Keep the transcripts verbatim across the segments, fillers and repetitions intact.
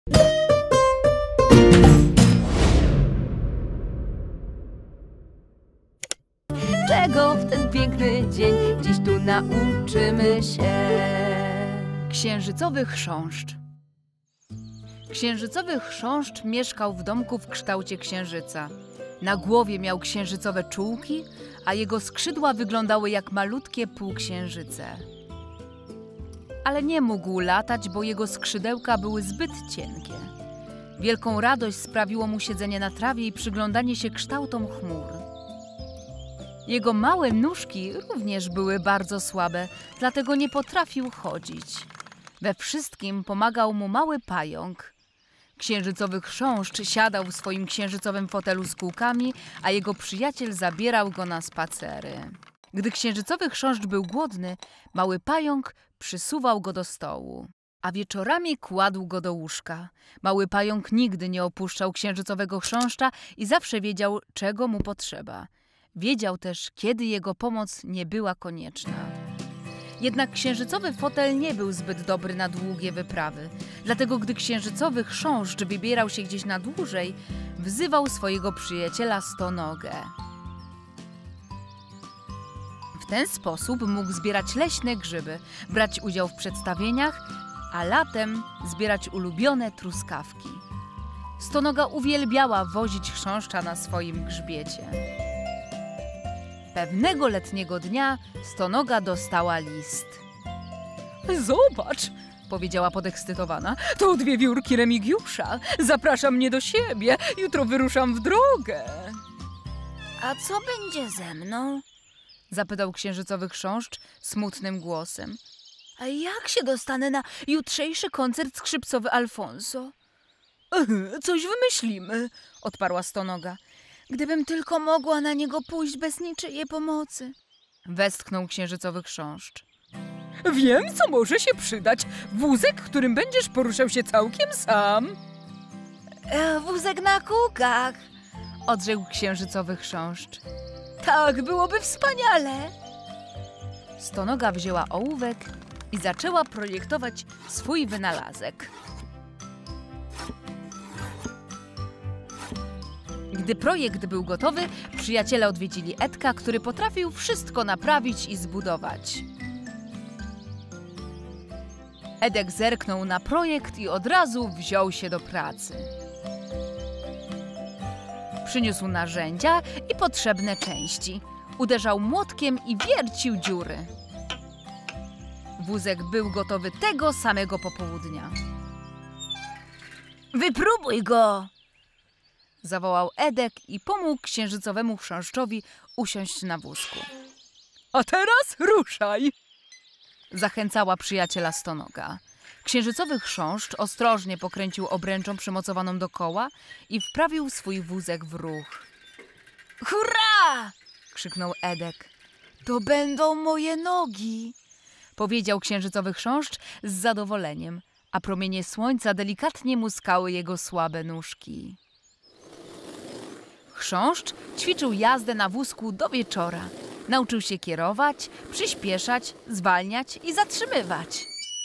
Czego w ten piękny dzień dziś tu nauczymy się? Księżycowy chrząszcz. Księżycowy chrząszcz mieszkał w domku w kształcie księżyca. Na głowie miał księżycowe czółki, a jego skrzydła wyglądały jak malutkie półksiężyce. Ale nie mógł latać, bo jego skrzydełka były zbyt cienkie. Wielką radość sprawiło mu siedzenie na trawie i przyglądanie się kształtom chmur. Jego małe nóżki również były bardzo słabe, dlatego nie potrafił chodzić. We wszystkim pomagał mu mały pająk. Księżycowy chrząszcz siadał w swoim księżycowym fotelu z kółkami, a jego przyjaciel zabierał go na spacery. Gdy księżycowy chrząszcz był głodny, mały pająk przysuwał go do stołu, a wieczorami kładł go do łóżka. Mały pająk nigdy nie opuszczał księżycowego chrząszcza i zawsze wiedział, czego mu potrzeba. Wiedział też, kiedy jego pomoc nie była konieczna. Jednak księżycowy fotel nie był zbyt dobry na długie wyprawy. Dlatego, gdy księżycowy chrząszcz wybierał się gdzieś na dłużej, wzywał swojego przyjaciela Stonogę. W ten sposób mógł zbierać leśne grzyby, brać udział w przedstawieniach, a latem zbierać ulubione truskawki. Stonoga uwielbiała wozić chrząszcza na swoim grzbiecie. Pewnego letniego dnia Stonoga dostała list. Zobacz, powiedziała podekscytowana, to dwie wiórki Remigiusza. Zaprasza mnie do siebie, jutro wyruszam w drogę. A co będzie ze mną? Zapytał księżycowy chrząszcz smutnym głosem. A jak się dostanę na jutrzejszy koncert skrzypcowy Alfonso? Coś wymyślimy, odparła Stonoga. Gdybym tylko mogła na niego pójść bez niczyjej pomocy. Westchnął księżycowy chrząszcz. Wiem, co może się przydać. Wózek, którym będziesz poruszał się całkiem sam. E, wózek na kółkach, odrzekł księżycowy chrząszcz. Tak, byłoby wspaniale. Stonoga wzięła ołówek i zaczęła projektować swój wynalazek. Gdy projekt był gotowy, przyjaciele odwiedzili Edka, który potrafił wszystko naprawić i zbudować. Edek zerknął na projekt i od razu wziął się do pracy. Przyniósł narzędzia i potrzebne części. Uderzał młotkiem i wiercił dziury. Wózek był gotowy tego samego popołudnia. Wypróbuj go! Zawołał Edek i pomógł księżycowemu chrząszczowi usiąść na wózku. A teraz ruszaj! Zachęcała przyjaciela Stonoga. Księżycowy chrząszcz ostrożnie pokręcił obręczą przymocowaną do koła i wprawił swój wózek w ruch. Hurra! Krzyknął Edek. To będą moje nogi! Powiedział księżycowy chrząszcz z zadowoleniem, a promienie słońca delikatnie muskały jego słabe nóżki. Chrząszcz ćwiczył jazdę na wózku do wieczora. Nauczył się kierować, przyspieszać, zwalniać i zatrzymywać.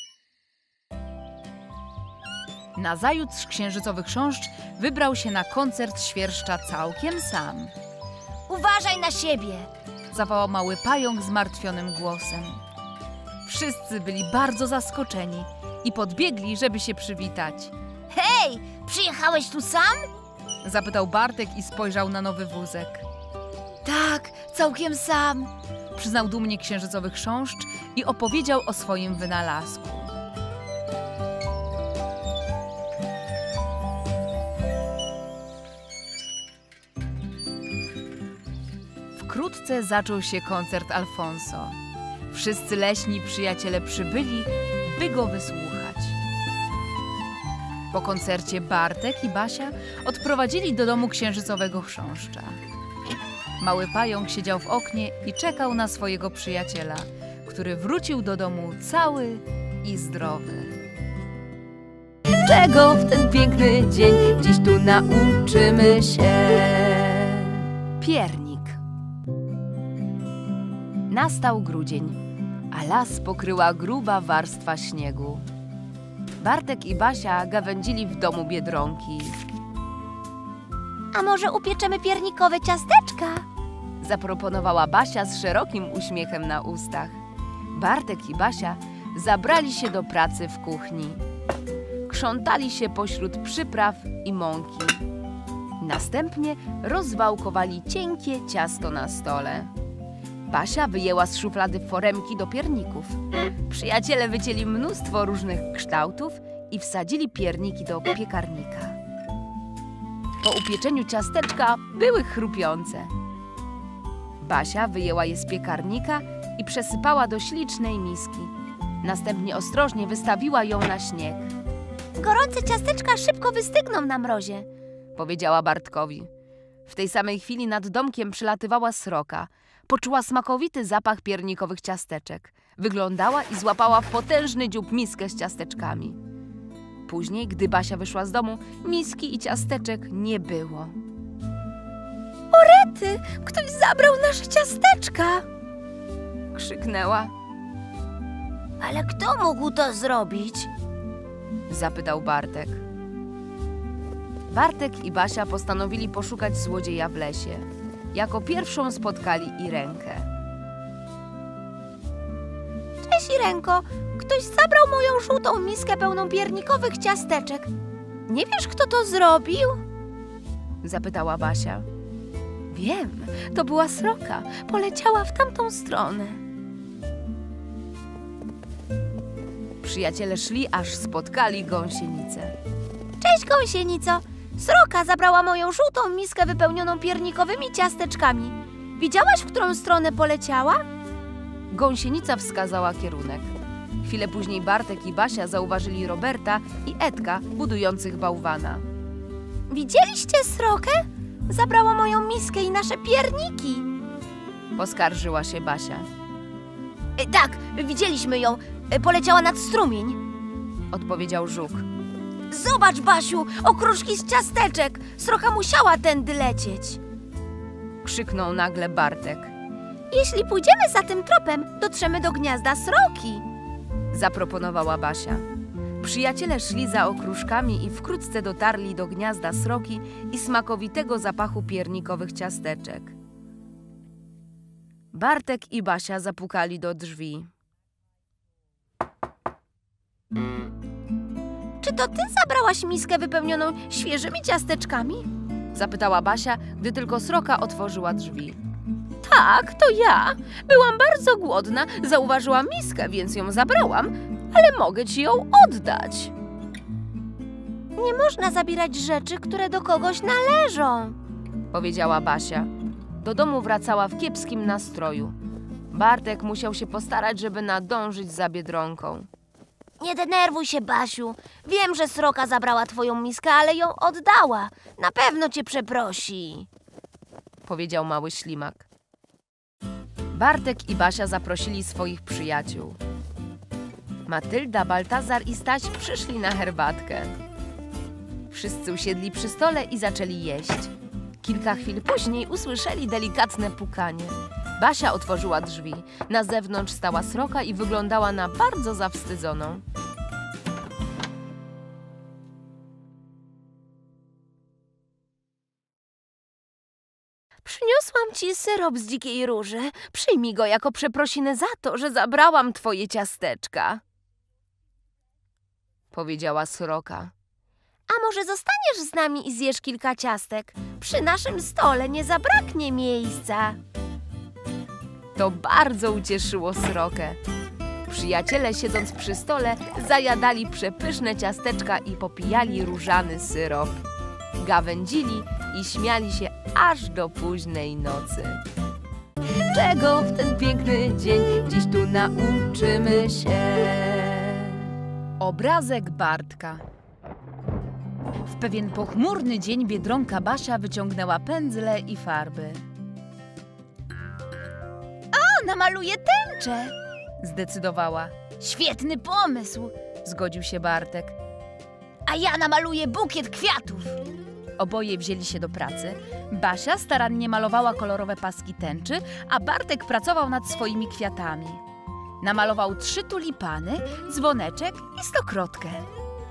Nazajutrz księżycowy chrząszcz wybrał się na koncert świerszcza całkiem sam. Uważaj na siebie! Zawołał mały pająk zmartwionym głosem. Wszyscy byli bardzo zaskoczeni i podbiegli, żeby się przywitać. Hej, przyjechałeś tu sam? Zapytał Bartek i spojrzał na nowy wózek. Tak, całkiem sam, przyznał dumnie księżycowy chrząszcz i opowiedział o swoim wynalazku. Wkrótce zaczął się koncert Alfonso. Wszyscy leśni przyjaciele przybyli, by go wysłuchać. Po koncercie Bartek i Basia odprowadzili do domu księżycowego chrząszcza. Mały pająk siedział w oknie i czekał na swojego przyjaciela, który wrócił do domu cały i zdrowy. Czego w ten piękny dzień dziś tu nauczymy się? Piernik. Nastał grudzień, a las pokryła gruba warstwa śniegu. Bartek i Basia gawędzili w domu Biedronki. A może upieczemy piernikowe ciasteczka? Zaproponowała Basia z szerokim uśmiechem na ustach. Bartek i Basia zabrali się do pracy w kuchni. Krzątali się pośród przypraw i mąki. Następnie rozwałkowali cienkie ciasto na stole. Basia wyjęła z szuflady foremki do pierników. Przyjaciele wycięli mnóstwo różnych kształtów i wsadzili pierniki do piekarnika. Po upieczeniu ciasteczka były chrupiące. Basia wyjęła je z piekarnika i przesypała do ślicznej miski. Następnie ostrożnie wystawiła ją na śnieg. Gorące ciasteczka szybko wystygną na mrozie, powiedziała Bartkowi. W tej samej chwili nad domkiem przylatywała sroka. Poczuła smakowity zapach piernikowych ciasteczek. Wyglądała i złapała w potężny dziób miskę z ciasteczkami. Później, gdy Basia wyszła z domu, miski i ciasteczek nie było. Ty, ktoś zabrał nasze ciasteczka! Krzyknęła. Ale kto mógł to zrobić? Zapytał Bartek. Bartek i Basia postanowili poszukać złodzieja w lesie. Jako pierwszą spotkali Irenkę. Cześć, Irenko. Ktoś zabrał moją żółtą miskę pełną piernikowych ciasteczek. Nie wiesz, kto to zrobił? Zapytała Basia. Wiem, to była sroka. Poleciała w tamtą stronę. Przyjaciele szli, aż spotkali gąsienicę. Cześć, gąsienico. Sroka zabrała moją żółtą miskę wypełnioną piernikowymi ciasteczkami. Widziałaś, w którą stronę poleciała? Gąsienica wskazała kierunek. Chwilę później Bartek i Basia zauważyli Roberta i Edka budujących bałwana. Widzieliście srokę? Zabrała moją miskę i nasze pierniki. Poskarżyła się Basia. E, tak, widzieliśmy ją. E, poleciała nad strumień. Odpowiedział Żuk. Zobacz, Basiu, okruszki z ciasteczek. Sroka musiała tędy lecieć. Krzyknął nagle Bartek. Jeśli pójdziemy za tym tropem, dotrzemy do gniazda sroki. Zaproponowała Basia. Przyjaciele szli za okruszkami i wkrótce dotarli do gniazda sroki i smakowitego zapachu piernikowych ciasteczek. Bartek i Basia zapukali do drzwi. Czy to ty zabrałaś miskę wypełnioną świeżymi ciasteczkami? Zapytała Basia, gdy tylko sroka otworzyła drzwi. Tak, to ja. Byłam bardzo głodna, zauważyłam miskę, więc ją zabrałam, ale mogę ci ją oddać. Nie można zabierać rzeczy, które do kogoś należą, powiedziała Basia. Do domu wracała w kiepskim nastroju. Bartek musiał się postarać, żeby nadążyć za Biedronką. Nie denerwuj się, Basiu. Wiem, że sroka zabrała twoją miskę, ale ją oddała. Na pewno cię przeprosi, powiedział mały ślimak. Bartek i Basia zaprosili swoich przyjaciół. Matylda, Baltazar i Staś przyszli na herbatkę. Wszyscy usiedli przy stole i zaczęli jeść. Kilka chwil później usłyszeli delikatne pukanie. Basia otworzyła drzwi. Na zewnątrz stała sroka i wyglądała na bardzo zawstydzoną. Przyniosłam ci syrop z dzikiej róży. Przyjmij go jako przeprosinę za to, że zabrałam twoje ciasteczka, powiedziała sroka. A może zostaniesz z nami i zjesz kilka ciastek? Przy naszym stole nie zabraknie miejsca. To bardzo ucieszyło srokę. Przyjaciele, siedząc przy stole, zajadali przepyszne ciasteczka i popijali różany syrop. Gawędzili i śmiali się aż do późnej nocy. Czego w ten piękny dzień dziś tu nauczymy się? Obrazek Bartka. W pewien pochmurny dzień Biedronka Basia wyciągnęła pędzle i farby. O, namaluję tęczę! Zdecydowała. Świetny pomysł! Zgodził się Bartek. A ja namaluję bukiet kwiatów. Oboje wzięli się do pracy. Basia starannie malowała kolorowe paski tęczy, a Bartek pracował nad swoimi kwiatami. Namalował trzy tulipany, dzwoneczek i stokrotkę.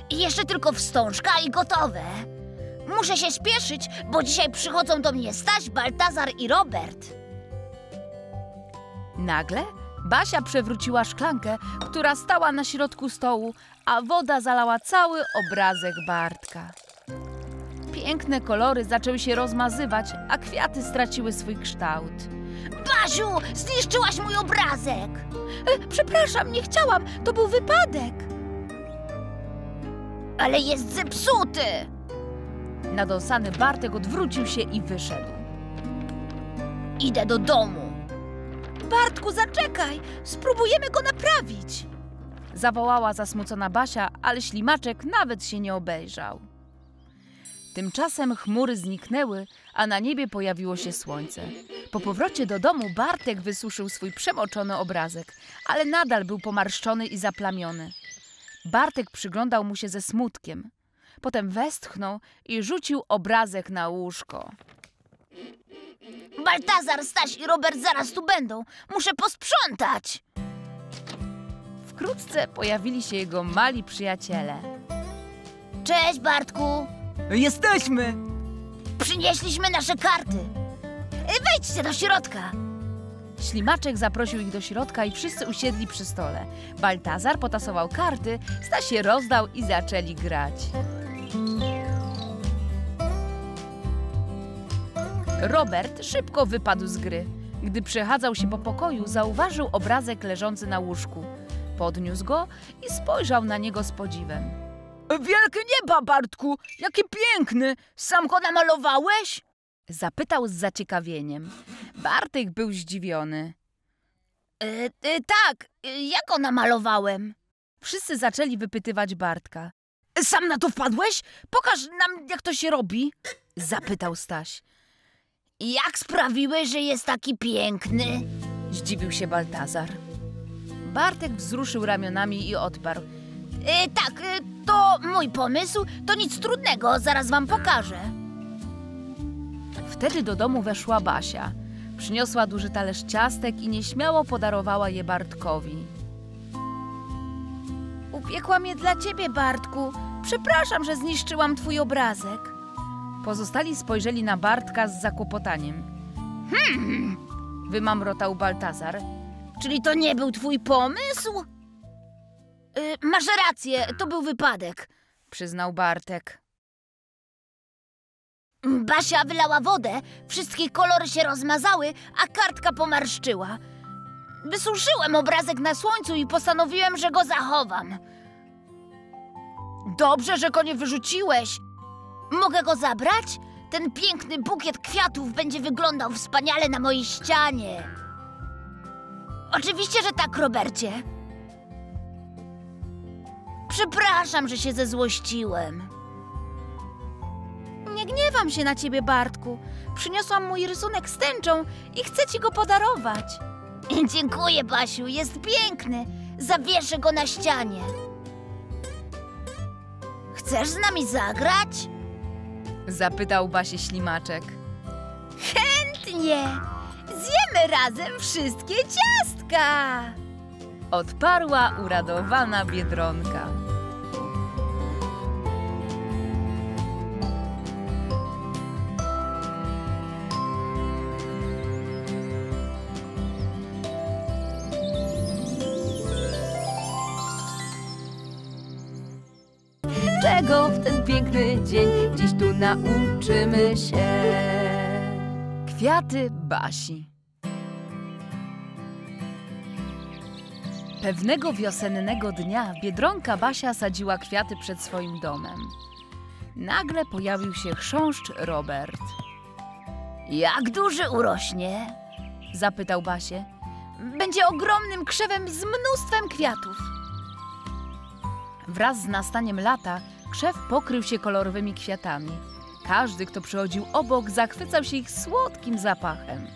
Jeszcze tylko wstążka i gotowe. Muszę się spieszyć, bo dzisiaj przychodzą do mnie Staś, Baltazar i Robert. Nagle Basia przewróciła szklankę, która stała na środku stołu, a woda zalała cały obrazek Bartka. Piękne kolory zaczęły się rozmazywać, a kwiaty straciły swój kształt. Basiu, zniszczyłaś mój obrazek! E, przepraszam, nie chciałam, to był wypadek. Ale jest zepsuty! Nadąsany Bartek odwrócił się i wyszedł. Idę do domu. Bartku, zaczekaj, spróbujemy go naprawić. Zawołała zasmucona Basia, ale ślimaczek nawet się nie obejrzał. Tymczasem chmury zniknęły, a na niebie pojawiło się słońce. Po powrocie do domu Bartek wysuszył swój przemoczony obrazek, ale nadal był pomarszczony i zaplamiony. Bartek przyglądał mu się ze smutkiem. Potem westchnął i rzucił obrazek na łóżko. Baltazar, Staś i Robert zaraz tu będą. Muszę posprzątać. Wkrótce pojawili się jego mali przyjaciele. Cześć, Bartku. Jesteśmy! Przynieśliśmy nasze karty. Wejdźcie do środka. Ślimaczek zaprosił ich do środka i wszyscy usiedli przy stole. Baltazar potasował karty, Staś je rozdał i zaczęli grać. Robert szybko wypadł z gry. Gdy przechadzał się po pokoju, zauważył obrazek leżący na łóżku. Podniósł go i spojrzał na niego z podziwem. Wielkie nieba, Bartku! Jaki piękny! Sam go namalowałeś? Zapytał z zaciekawieniem. Bartek był zdziwiony. E, e, tak, e, ja go namalowałem. Wszyscy zaczęli wypytywać Bartka. Sam na to wpadłeś? Pokaż nam, jak to się robi. Zapytał Staś. Jak sprawiłeś, że jest taki piękny? Zdziwił się Baltazar. Bartek wzruszył ramionami i odparł. E, tak, e, to mój pomysł, to nic trudnego, zaraz wam pokażę. Wtedy do domu weszła Basia. Przyniosła duży talerz ciastek i nieśmiało podarowała je Bartkowi. Upiekłam je dla ciebie, Bartku. Przepraszam, że zniszczyłam twój obrazek. Pozostali spojrzeli na Bartka z zakłopotaniem. Hmm, Wymamrotał Baltazar. czyli to nie był twój pomysł? E, masz rację, to był wypadek. Przyznał Bartek. Basia wylała wodę, wszystkie kolory się rozmazały, a kartka pomarszczyła. Wysuszyłem obrazek na słońcu i postanowiłem, że go zachowam. Dobrze, że go nie wyrzuciłeś. Mogę go zabrać? Ten piękny bukiet kwiatów będzie wyglądał wspaniale na mojej ścianie. Oczywiście, że tak, Robercie. Przepraszam, że się zezłościłem. Nie gniewam się na ciebie, Bartku. Przyniosłam mój rysunek z tęczą i chcę ci go podarować. Dziękuję, Basiu, jest piękny. Zawieszę go na ścianie. Chcesz z nami zagrać? Zapytał Basię ślimaczek. Chętnie. Zjemy razem wszystkie ciastka. Odparła uradowana Biedronka. Czego w ten piękny dzień dziś tu nauczymy się? Kwiaty Basi. Pewnego wiosennego dnia Biedronka Basia sadziła kwiaty przed swoim domem. Nagle pojawił się chrząszcz Robert. Jak duży urośnie? Zapytał Basię. Będzie ogromnym krzewem z mnóstwem kwiatów. Wraz z nastaniem lata krzew pokrył się kolorowymi kwiatami. Każdy, kto przychodził obok, zachwycał się ich słodkim zapachem.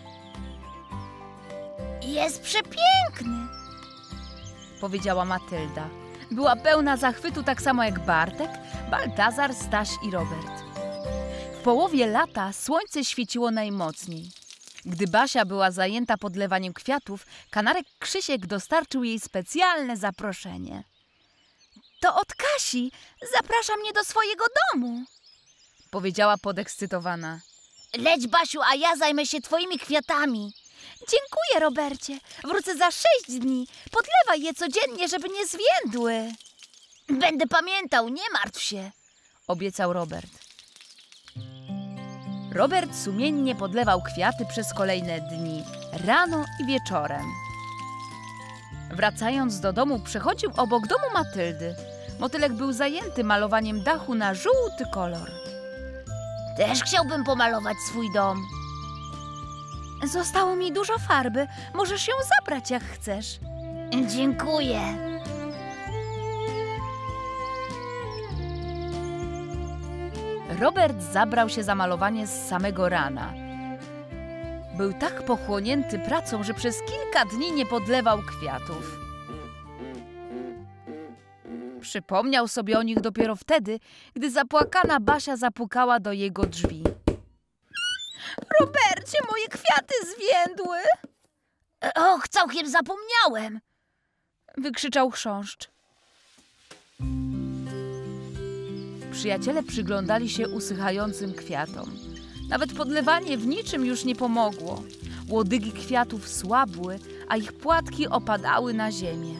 Jest przepiękny, powiedziała Matylda. Była pełna zachwytu tak samo jak Bartek, Baltazar, Staś i Robert. W połowie lata słońce świeciło najmocniej. Gdy Basia była zajęta podlewaniem kwiatów, kanarek Krzysiek dostarczył jej specjalne zaproszenie. To od Kasi. Zaprasza mnie do swojego domu. Powiedziała podekscytowana. Leć, Basiu, a ja zajmę się twoimi kwiatami. Dziękuję, Robercie. Wrócę za sześć dni. Podlewaj je codziennie, żeby nie zwiędły. Będę pamiętał, nie martw się. Obiecał Robert. Robert sumiennie podlewał kwiaty przez kolejne dni, rano i wieczorem. Wracając do domu, przechodził obok domu Matyldy. Motylek był zajęty malowaniem dachu na żółty kolor. Też chciałbym pomalować swój dom. Zostało mi dużo farby. Możesz ją zabrać, jak chcesz. Dziękuję. Robert zabrał się za malowanie z samego rana. Był tak pochłonięty pracą, że przez kilka dni nie podlewał kwiatów. Przypomniał sobie o nich dopiero wtedy, gdy zapłakana Basia zapukała do jego drzwi. Robercie, moje kwiaty zwiędły. Och, całkiem zapomniałem. Wykrzyczał chrząszcz. Przyjaciele przyglądali się usychającym kwiatom. Nawet podlewanie w niczym już nie pomogło. Łodygi kwiatów słabły, a ich płatki opadały na ziemię.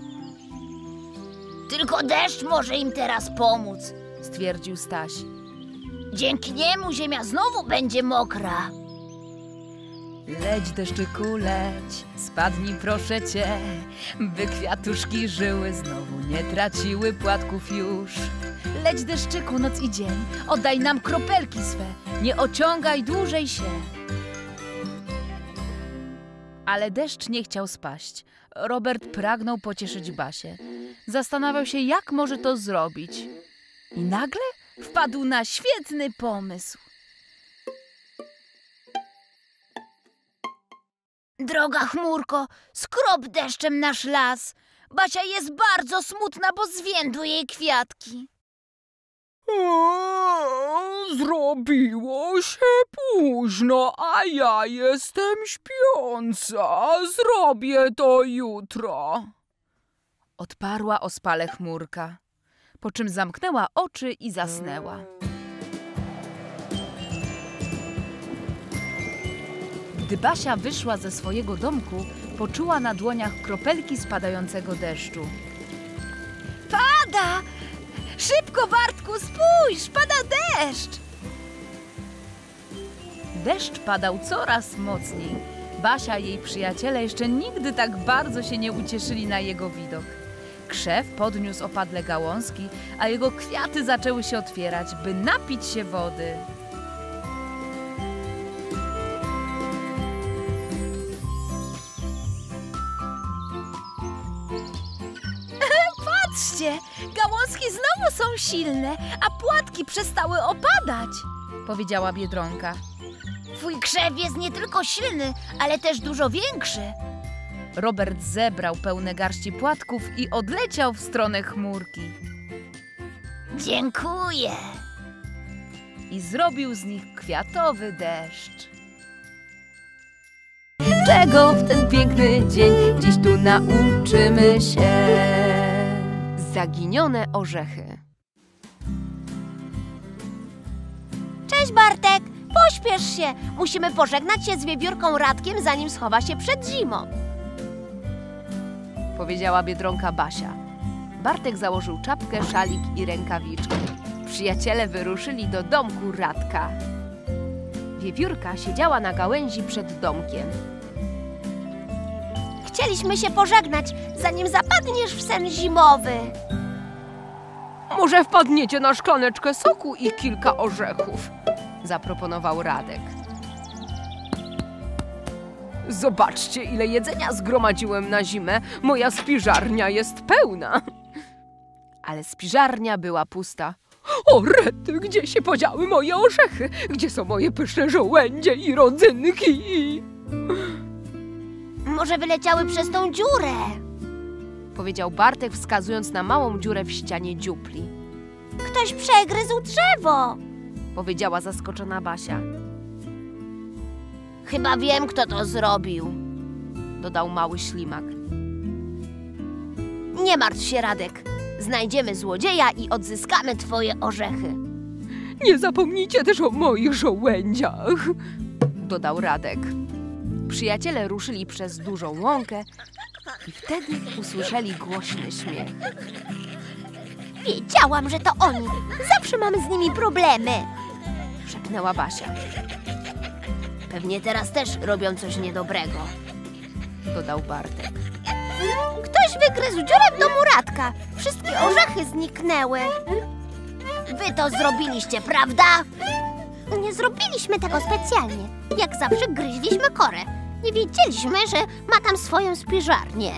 Tylko deszcz może im teraz pomóc, Stwierdził Staś. Dzięki niemu ziemia znowu będzie mokra. Leć, deszczyku, leć, spadnij proszę cię, by kwiatuszki żyły znowu, nie traciły płatków już. Leć, deszczyku, noc i dzień, oddaj nam kropelki swe, nie ociągaj dłużej się. Ale deszcz nie chciał spaść. Robert pragnął pocieszyć Basię. Zastanawiał się, jak może to zrobić. I nagle wpadł na świetny pomysł. Droga chmurko, skrop deszczem nasz las. Basia jest bardzo smutna, bo zwiędły jej kwiatki. O, zrobiło się późno, a ja jestem śpiąca. Zrobię to jutro. Odparła ospale chmurka, po czym zamknęła oczy i zasnęła. Gdy Basia wyszła ze swojego domku, poczuła na dłoniach kropelki spadającego deszczu. Pada! Szybko, Bartku, spójrz! Pada deszcz! Deszcz padał coraz mocniej. Basia i jej przyjaciele jeszcze nigdy tak bardzo się nie ucieszyli na jego widok. Krzew podniósł opadle gałązki, a jego kwiaty zaczęły się otwierać, by napić się wody. Patrzcie, gałązki znowu są silne, a płatki przestały opadać. Powiedziała Biedronka. Twój krzew jest nie tylko silny, ale też dużo większy. Robert zebrał pełne garści płatków i odleciał w stronę chmurki. Dziękuję. I zrobił z nich kwiatowy deszcz. Czego w ten piękny dzień dziś tu nauczymy się? Zaginione orzechy. Cześć, Bartek! Pośpiesz się! Musimy pożegnać się z wiewiórką Radkiem, zanim schowa się przed zimą. Powiedziała Biedronka Basia. Bartek założył czapkę, szalik i rękawiczki. Przyjaciele wyruszyli do domku Radka. Wiewiórka siedziała na gałęzi przed domkiem. Chcieliśmy się pożegnać, zanim zapadniesz w sen zimowy. Może wpadniecie na szklaneczkę soku i kilka orzechów? Zaproponował Radek. Zobaczcie, ile jedzenia zgromadziłem na zimę. Moja spiżarnia jest pełna. Ale spiżarnia była pusta. O rety, gdzie się podziały moje orzechy? Gdzie są moje pyszne żołędzie i rodzynki? Może wyleciały przez tą dziurę? Powiedział Bartek, wskazując na małą dziurę w ścianie dziupli. Ktoś przegryzł drzewo. Powiedziała zaskoczona Basia. Chyba wiem, kto to zrobił. Dodał mały ślimak. Nie martw się, Radek. Znajdziemy złodzieja i odzyskamy twoje orzechy. Nie zapomnijcie też o moich żołędziach, dodał Radek. Przyjaciele ruszyli przez dużą łąkę i wtedy usłyszeli głośny śmiech. Wiedziałam, że to oni. Zawsze mamy z nimi problemy. Szepnęła Basia. Pewnie teraz też robią coś niedobrego. Dodał Bartek. Ktoś wygryzł dziurę w domu Radka. Wszystkie orzechy zniknęły. Wy to zrobiliście, prawda? Nie zrobiliśmy tego specjalnie. Jak zawsze gryźliśmy korę. Nie wiedzieliśmy, że ma tam swoją spiżarnię.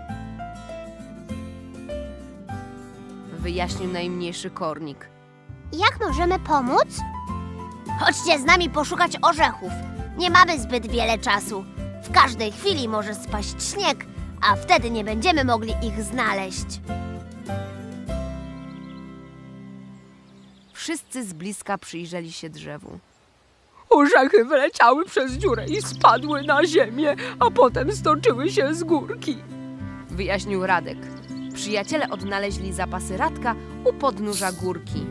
Wyjaśnił najmniejszy kornik. Jak możemy pomóc? Chodźcie z nami poszukać orzechów. Nie mamy zbyt wiele czasu. W każdej chwili może spaść śnieg, a wtedy nie będziemy mogli ich znaleźć. Wszyscy z bliska przyjrzeli się drzewu. Orzechy wyleciały przez dziurę i spadły na ziemię, a potem stoczyły się z górki. Wyjaśnił Radek. Przyjaciele odnaleźli zapasy Radka u podnóża górki.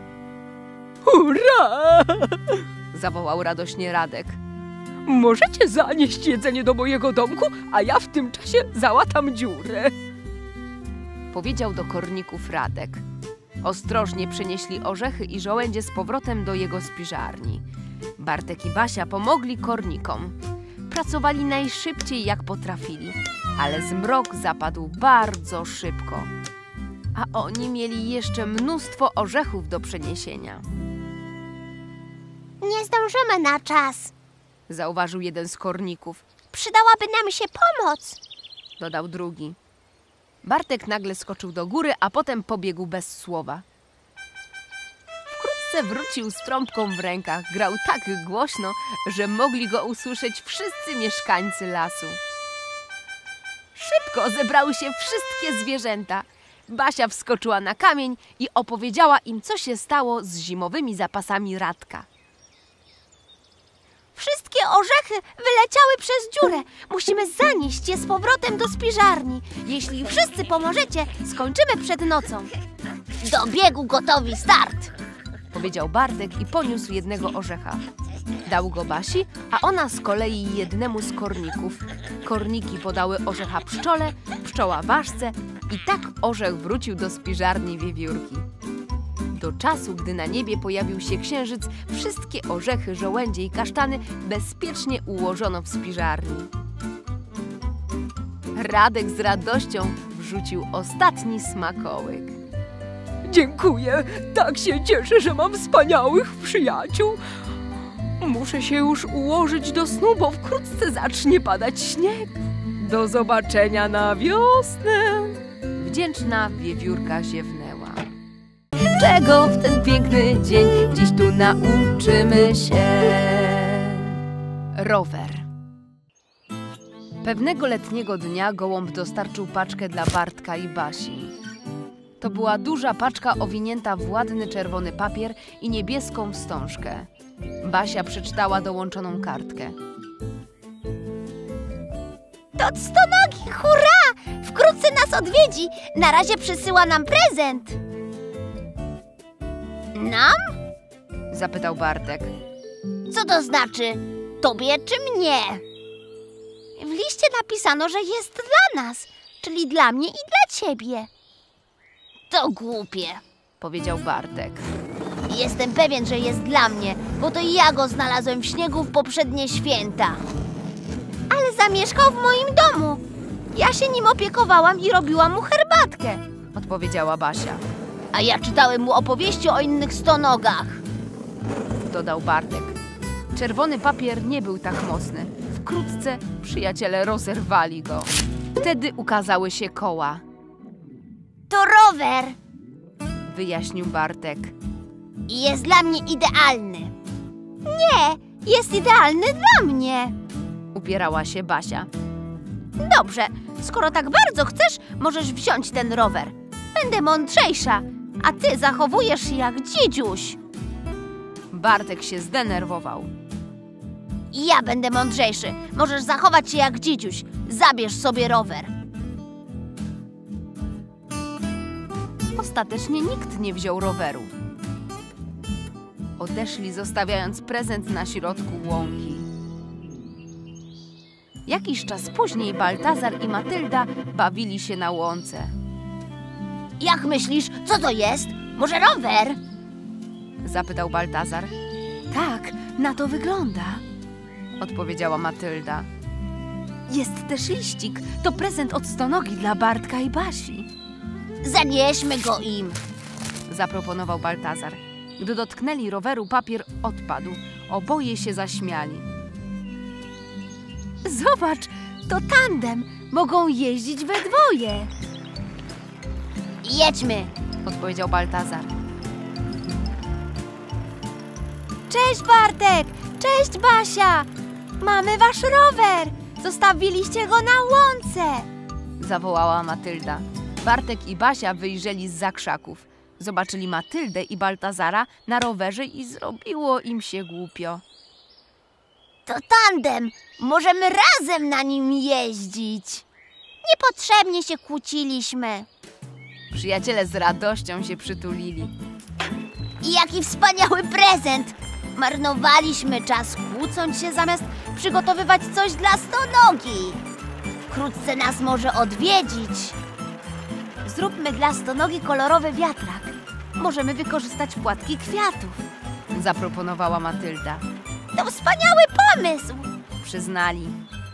Hurra! Zawołał radośnie Radek. Możecie zanieść jedzenie do mojego domku, a ja w tym czasie załatam dziurę. Powiedział do korników Radek. Ostrożnie przenieśli orzechy i żołędzie z powrotem do jego spiżarni. Bartek i Basia pomogli kornikom. Pracowali najszybciej jak potrafili, ale zmrok zapadł bardzo szybko. A oni mieli jeszcze mnóstwo orzechów do przeniesienia. Nie zdążymy na czas. Zauważył jeden z korników. Przydałaby nam się pomoc. Dodał drugi. Bartek nagle skoczył do góry, a potem pobiegł bez słowa. Wkrótce wrócił z trąbką w rękach. Grał tak głośno, że mogli go usłyszeć wszyscy mieszkańcy lasu. Szybko zebrały się wszystkie zwierzęta. Basia wskoczyła na kamień i opowiedziała im, co się stało z zimowymi zapasami Radka. Wszystkie orzechy wyleciały przez dziurę. Musimy zanieść je z powrotem do spiżarni. Jeśli wszyscy pomożecie, skończymy przed nocą. Do biegu gotowi, start! Powiedział Bartek i poniósł jednego orzecha. Dał go Basi, a ona z kolei jednemu z korników. Korniki podały orzecha pszczole, pszczoła ważce i tak orzech wrócił do spiżarni wiewiórki. Do czasu, gdy na niebie pojawił się księżyc, wszystkie orzechy, żołędzie i kasztany bezpiecznie ułożono w spiżarni. Radek z radością wrzucił ostatni smakołyk. Dziękuję, tak się cieszę, że mam wspaniałych przyjaciół. Muszę się już ułożyć do snu, bo wkrótce zacznie padać śnieg. Do zobaczenia na wiosnę. Wdzięczna wiewiórka ziewnęła. Czego w ten piękny dzień dziś tu nauczymy się? Rower. Pewnego letniego dnia gołąb dostarczył paczkę dla Bartka i Basi. To była duża paczka owinięta w ładny czerwony papier i niebieską wstążkę. Basia przeczytała dołączoną kartkę. To stonogi, hurra! Wkrótce nas odwiedzi. Na razie przysyła nam prezent. Nam? Zapytał Bartek. Co to znaczy? Tobie czy mnie? W liście napisano, że jest dla nas, czyli dla mnie i dla ciebie. To głupie. Powiedział Bartek. Jestem pewien, że jest dla mnie, bo to ja go znalazłem w śniegu w poprzednie święta. Ale zamieszkał w moim domu. Ja się nim opiekowałam i robiłam mu herbatkę. Odpowiedziała Basia. A ja czytałem mu opowieści o innych stonogach. Dodał Bartek. Czerwony papier nie był tak mocny. Wkrótce przyjaciele rozerwali go. Wtedy ukazały się koła. To rower Wyjaśnił Bartek. i jest dla mnie idealny. Nie, jest idealny dla mnie. Upierała się Basia. Dobrze, skoro tak bardzo chcesz, możesz wziąć ten rower. Będę mądrzejsza, a ty zachowujesz się jak dziedziuś. Bartek się zdenerwował. I ja będę mądrzejszy. Możesz zachować się jak dzidziuś. Zabierz sobie rower. Ostatecznie nikt nie wziął roweru. Odeszli, zostawiając prezent na środku łąki. Jakiś czas później Baltazar i Matylda bawili się na łące. Jak myślisz, co to jest? Może rower? Zapytał Baltazar. Tak, na to wygląda. Odpowiedziała Matylda. Jest też liścik. To prezent od stonogi dla Bartka i Basi. Zanieśmy go im. Zaproponował Baltazar. Gdy dotknęli roweru, papier odpadł. Oboje się zaśmiali. Zobacz, to tandem. Mogą jeździć we dwoje. Jedźmy. Odpowiedział Baltazar. Cześć Bartek! Cześć Basia! Mamy wasz rower! Zostawiliście go na łące! Zawołała Matylda. Bartek i Basia wyjrzeli zza krzaków. Zobaczyli Matyldę i Baltazara na rowerze i zrobiło im się głupio. To tandem. Możemy razem na nim jeździć. Niepotrzebnie się kłóciliśmy. Przyjaciele z radością się przytulili. I jaki wspaniały prezent! Marnowaliśmy czas kłócąc się, zamiast przygotowywać coś dla stonogi. Wkrótce nas może odwiedzić. Zróbmy dla stonogi kolorowy wiatrak. Możemy wykorzystać płatki kwiatów. Zaproponowała Matylda. To wspaniały pomysł! Przyznali.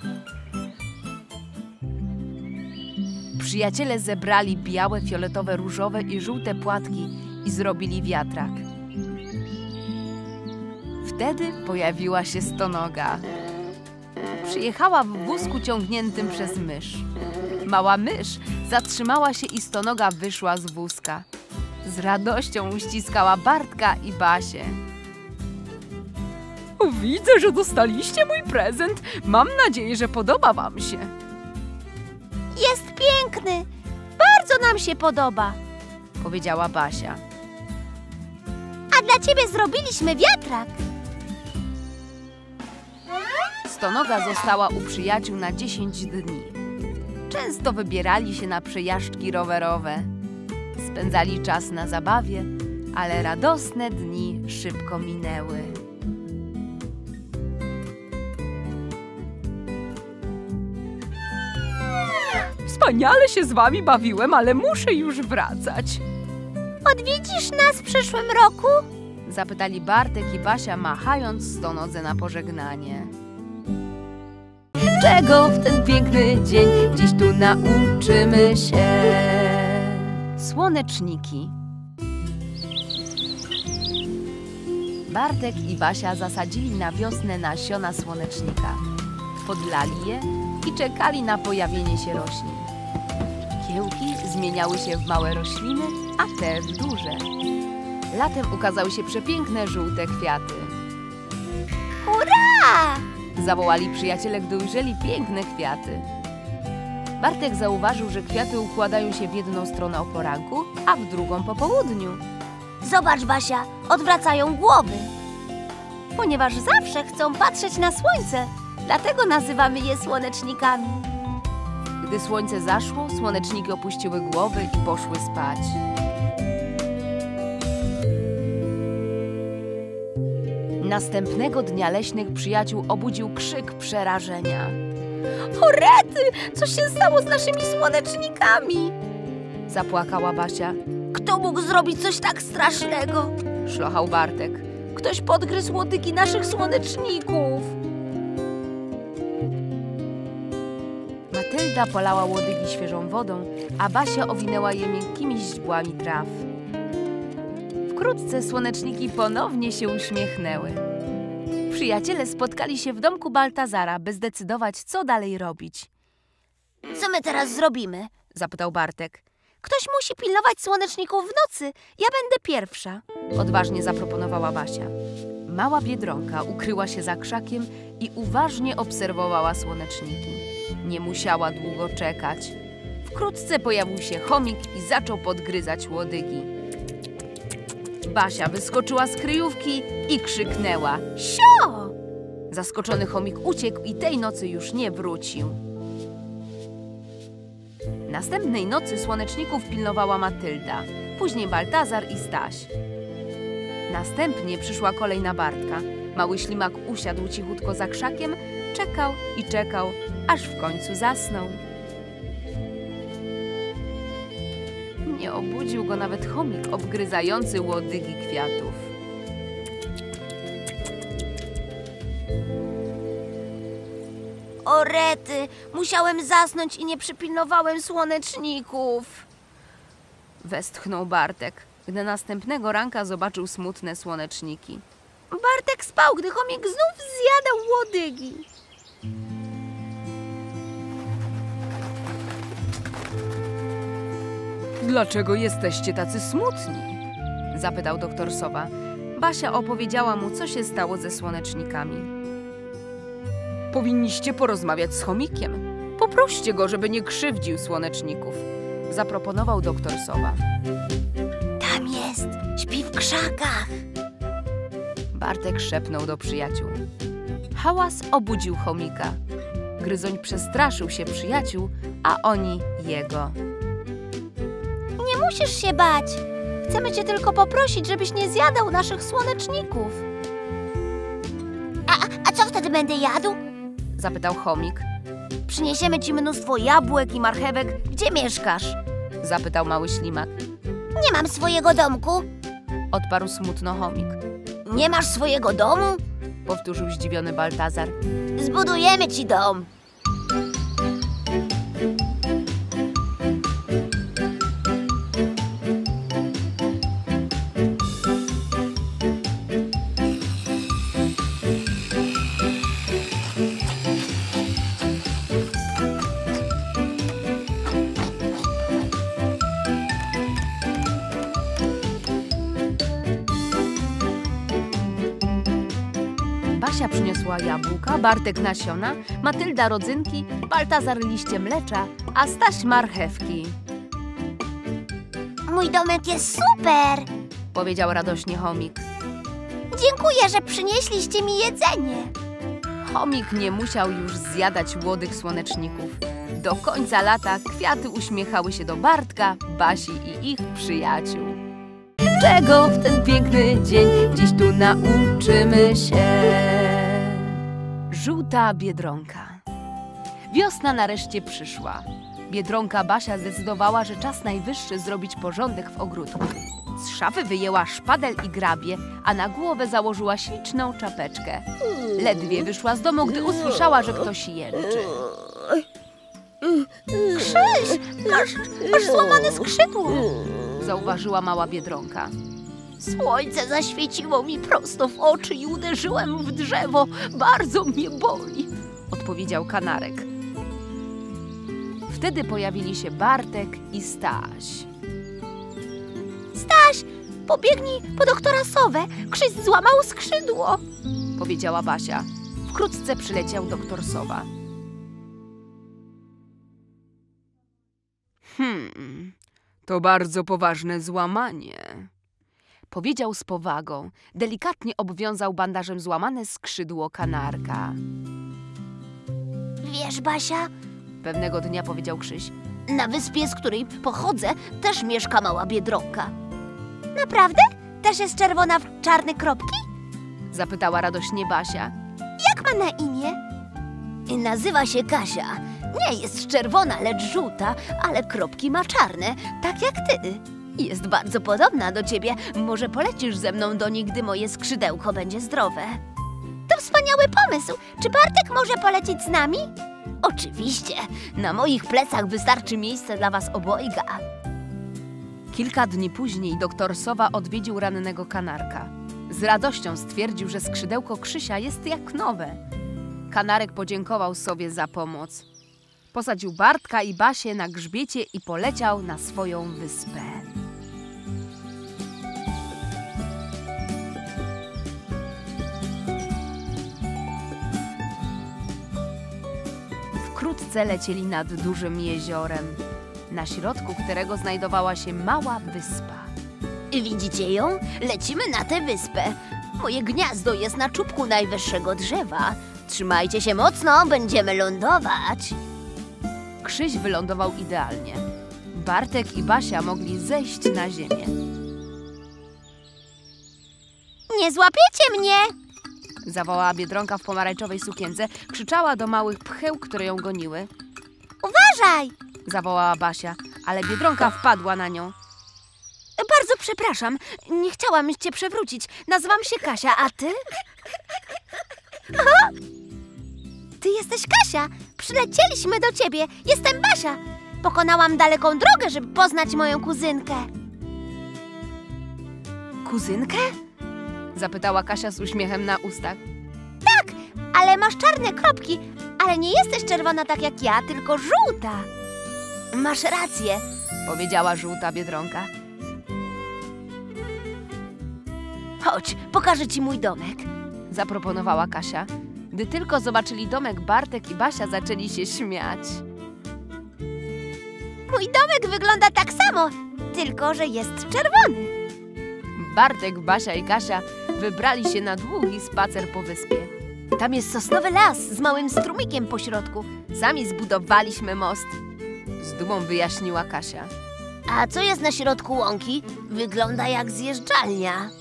Przyjaciele zebrali białe, fioletowe, różowe i żółte płatki i zrobili wiatrak. Wtedy pojawiła się stonoga. Przyjechała w wózku ciągniętym przez mysz. Mała mysz zatrzymała się i stonoga wyszła z wózka. Z radością uściskała Bartka i Basię. Widzę, że dostaliście mój prezent. Mam nadzieję, że podoba wam się. Jest piękny! Bardzo nam się podoba. Powiedziała Basia. A dla ciebie zrobiliśmy wiatrak. Stonoga została u przyjaciół na dziesięć dni. Często wybierali się na przejażdżki rowerowe. Spędzali czas na zabawie, ale radosne dni szybko minęły. Wspaniale się z wami bawiłem, ale muszę już wracać. Odwiedzisz nas w przyszłym roku? Zapytali Bartek i Basia, machając stonodze na pożegnanie. Czego w ten piękny dzień dziś tu nauczymy się? Słoneczniki. Bartek i Basia zasadzili na wiosnę nasiona słonecznika. Podlali je i czekali na pojawienie się roślin. Kiełki zmieniały się w małe rośliny, a te w duże. Latem ukazały się przepiękne żółte kwiaty. Hurra! Zawołali przyjaciele, gdy ujrzeli piękne kwiaty. Bartek zauważył, że kwiaty układają się w jedną stronę o poranku, a w drugą po południu. Zobacz, Basia, odwracają głowy. Ponieważ zawsze chcą patrzeć na słońce, dlatego nazywamy je słonecznikami. Gdy słońce zaszło, słoneczniki opuściły głowy i poszły spać. Następnego dnia leśnych przyjaciół obudził krzyk przerażenia. O rety! Co się stało z naszymi słonecznikami? Zapłakała Basia. Kto mógł zrobić coś tak strasznego? Szlochał Bartek. Ktoś podgryzł łodygi naszych słoneczników. Matylda polała łodygi świeżą wodą, a Basia owinęła je miękkimi źdźbłami traw. Wkrótce słoneczniki ponownie się uśmiechnęły. Przyjaciele spotkali się w domku Baltazara, by zdecydować, co dalej robić. Co my teraz zrobimy? Zapytał Bartek. Ktoś musi pilnować słoneczników w nocy. Ja będę pierwsza. Odważnie zaproponowała Basia. Mała Biedronka ukryła się za krzakiem i uważnie obserwowała słoneczniki. Nie musiała długo czekać. Wkrótce pojawił się chomik i zaczął podgryzać łodygi. Basia wyskoczyła z kryjówki i krzyknęła: Sio! Zaskoczony chomik uciekł i tej nocy już nie wrócił. Następnej nocy słoneczników pilnowała Matylda. później Baltazar i Staś. Następnie przyszła kolej na Bartka. Mały ślimak usiadł cichutko za krzakiem, czekał i czekał, aż w końcu zasnął. Nie obudził go nawet chomik obgryzający łodygi kwiatów. O rety, musiałem zasnąć i nie przypilnowałem słoneczników. Westchnął Bartek, gdy następnego ranka zobaczył smutne słoneczniki. Bartek spał, gdy chomik znów zjadał łodygi. Dlaczego jesteście tacy smutni? Zapytał doktor Sowa. Basia opowiedziała mu, co się stało ze słonecznikami. Powinniście porozmawiać z chomikiem. Poproście go, żeby nie krzywdził słoneczników. Zaproponował doktor Sowa. Tam jest, śpi w krzakach. Bartek szepnął do przyjaciół. Hałas obudził chomika. Gryzoń przestraszył się przyjaciół, a oni jego. Nie musisz się bać. Chcemy cię tylko poprosić, żebyś nie zjadał naszych słoneczników. A, a co wtedy będę jadł? Zapytał chomik. Przyniesiemy ci mnóstwo jabłek i marchewek. Gdzie mieszkasz? Zapytał mały ślimak. Nie mam swojego domku. Odparł smutno chomik. Nie masz swojego domu? Powtórzył zdziwiony Baltazar. Zbudujemy ci dom. Basia przyniosła jabłka, Bartek nasiona, Matylda rodzynki, Baltazar liście mlecza, a Staś marchewki. Mój domek jest super. Powiedział radośnie chomik. Dziękuję, że przynieśliście mi jedzenie. Chomik nie musiał już zjadać łodych słoneczników. Do końca lata kwiaty uśmiechały się do Bartka, Basi i ich przyjaciół. Czego w ten piękny dzień dziś tu nauczymy się? Żółta Biedronka. Wiosna nareszcie przyszła. Biedronka Basia zdecydowała, że czas najwyższy zrobić porządek w ogródku. Z szafy wyjęła szpadel i grabie, a na głowę założyła śliczną czapeczkę. Ledwie wyszła z domu, gdy usłyszała, że ktoś jęczy. Krzyś, masz, masz złamane skrzydło. Zauważyła mała Biedronka. Słońce zaświeciło mi prosto w oczy i uderzyłem w drzewo. Bardzo mnie boli. Odpowiedział Kanarek. Wtedy pojawili się Bartek i Staś. Staś, pobiegnij po doktora Sowę. Krzyś złamał skrzydło. Powiedziała Basia. Wkrótce przyleciał doktor Sowa. Hmm, to bardzo poważne złamanie. Powiedział z powagą. Delikatnie obwiązał bandażem złamane skrzydło Kanarka. Wiesz, Basia, Pewnego dnia powiedział Krzyś. Na wyspie, z której pochodzę, też mieszka mała Biedronka. naprawdę? Też jest czerwona w czarne kropki? Zapytała radośnie Basia. Jak ma na imię? Nazywa się Kasia. Nie jest czerwona, lecz żółta, ale kropki ma czarne, tak jak ty. Jest bardzo podobna do ciebie. Może polecisz ze mną do niej, gdy moje skrzydełko będzie zdrowe. To wspaniały pomysł. Czy Bartek może polecieć z nami? Oczywiście. Na moich plecach wystarczy miejsce dla was obojga. Kilka dni później doktor Sowa odwiedził rannego Kanarka. Z radością stwierdził, że skrzydełko Krzysia jest jak nowe. Kanarek podziękował Sowie za pomoc. Posadził Bartka i Basię na grzbiecie i poleciał na swoją wyspę. Wkrótce lecieli nad dużym jeziorem, na środku którego znajdowała się mała wyspa. Widzicie ją? Lecimy na tę wyspę. Moje gniazdo jest na czubku najwyższego drzewa. Trzymajcie się mocno, będziemy lądować. Krzyś wylądował idealnie. Bartek i Basia mogli zejść na ziemię. Nie złapiecie mnie! Zawołała Biedronka w pomarańczowej sukience, krzyczała do małych pcheł, które ją goniły. Uważaj! Zawołała Basia, ale Biedronka wpadła na nią. Bardzo przepraszam, nie chciałam cię przewrócić. Nazywam się Kasia, a ty? Ty jesteś Kasia! Przylecieliśmy do ciebie! Jestem Basia! Pokonałam daleką drogę, żeby poznać moją kuzynkę. Kuzynkę? Zapytała Kasia z uśmiechem na ustach. Tak, ale masz czarne kropki, ale nie jesteś czerwona tak jak ja, tylko żółta. Masz rację. Powiedziała żółta Biedronka. Chodź, pokażę ci mój domek. Zaproponowała Kasia. Gdy tylko zobaczyli domek, Bartek i Basia zaczęli się śmiać. Mój domek wygląda tak samo, tylko że jest czerwony. Bartek, Basia i Kasia wybrali się na długi spacer po wyspie. Tam jest sosnowy las z małym strumikiem po środku. Sami zbudowaliśmy most. Z dumą wyjaśniła Kasia. A co jest na środku łąki? Wygląda jak zjeżdżalnia.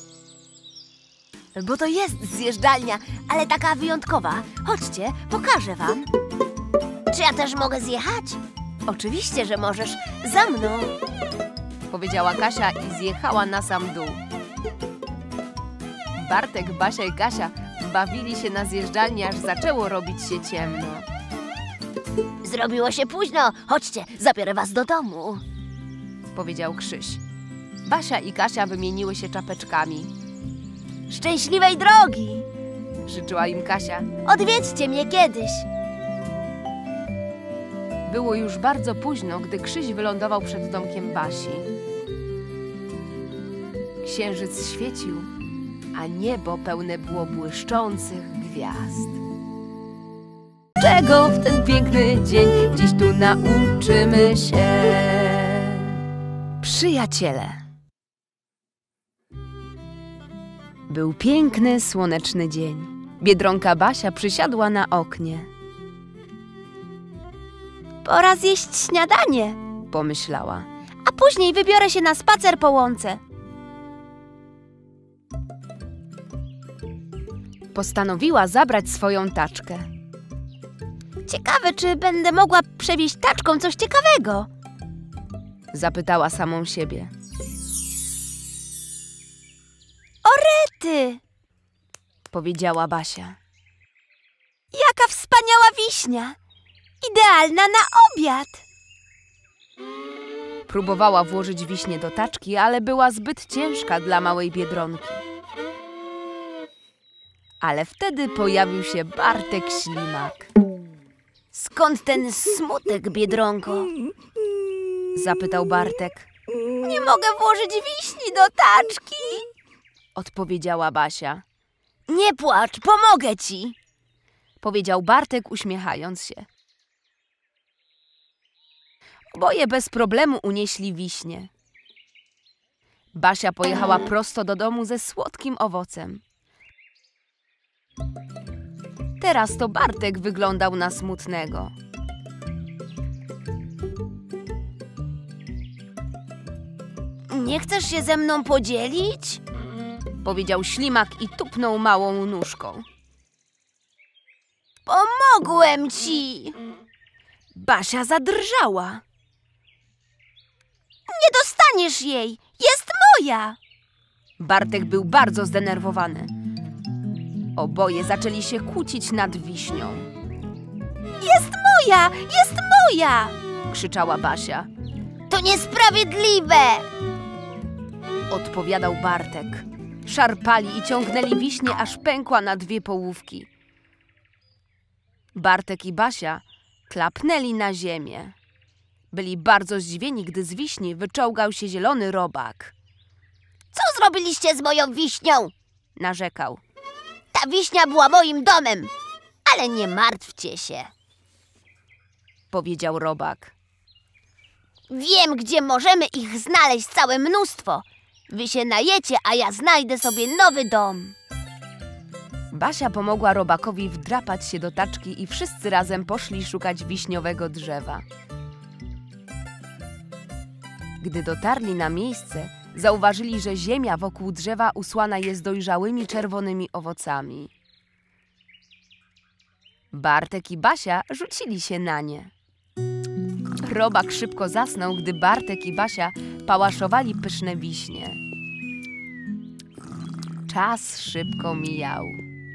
Bo to jest zjeżdżalnia, ale taka wyjątkowa. Chodźcie, pokażę wam. Czy ja też mogę zjechać? Oczywiście, że możesz. Za mną. Powiedziała Kasia i zjechała na sam dół. Bartek, Basia i Kasia bawili się na zjeżdżalni, aż zaczęło robić się ciemno. Zrobiło się późno. Chodźcie, zabiorę was do domu. Powiedział Krzyś. Basia i Kasia wymieniły się czapeczkami. Szczęśliwej drogi! Życzyła im Kasia. Odwiedźcie mnie kiedyś. Było już bardzo późno, gdy Krzyś wylądował przed domkiem Basi. Księżyc świecił, a niebo pełne było błyszczących gwiazd. Czego w ten piękny dzień dziś tu nauczymy się? Przyjaciele. Był piękny, słoneczny dzień. Biedronka Basia przysiadła na oknie. Pora zjeść śniadanie, Pomyślała. a później wybiorę się na spacer po łące. Postanowiła zabrać swoją taczkę. Ciekawe, czy będę mogła przewieźć taczką coś ciekawego. Zapytała samą siebie. Ty, Powiedziała Basia. jaka wspaniała wiśnia! Idealna na obiad! Próbowała włożyć wiśnię do taczki, ale była zbyt ciężka dla małej Biedronki. Ale wtedy pojawił się Bartek Ślimak. Skąd ten smutek, Biedronko? Zapytał Bartek. Nie mogę włożyć wiśni do taczki! Odpowiedziała Basia. Nie płacz, pomogę ci. Powiedział Bartek, uśmiechając się. Oboje bez problemu unieśli wiśnie. Basia pojechała prosto do domu ze słodkim owocem. Teraz to Bartek wyglądał na smutnego. Nie chcesz się ze mną podzielić? Powiedział Ślimak i tupnął małą nóżką. Pomogłem ci. Basia zadrżała. Nie dostaniesz jej! Jest moja! Bartek był bardzo zdenerwowany. Oboje zaczęli się kłócić nad wiśnią. Jest moja! Jest moja! Krzyczała Basia. To niesprawiedliwe! Odpowiadał Bartek. Szarpali i ciągnęli wiśnię, aż pękła na dwie połówki. Bartek i Basia klapnęli na ziemię. Byli bardzo zdziwieni, gdy z wiśni wyczołgał się zielony robak. Co zrobiliście z moją wiśnią? Narzekał. Ta wiśnia była moim domem, ale nie martwcie się. Powiedział robak. Wiem, gdzie możemy ich znaleźć całe mnóstwo. Wy się najecie, a ja znajdę sobie nowy dom. Basia pomogła robakowi wdrapać się do taczki i wszyscy razem poszli szukać wiśniowego drzewa. Gdy dotarli na miejsce, zauważyli, że ziemia wokół drzewa usłana jest dojrzałymi czerwonymi owocami. Bartek i Basia rzucili się na nie. Robak szybko zasnął, gdy Bartek i Basia pałaszowali pyszne wiśnie. Czas szybko mijał.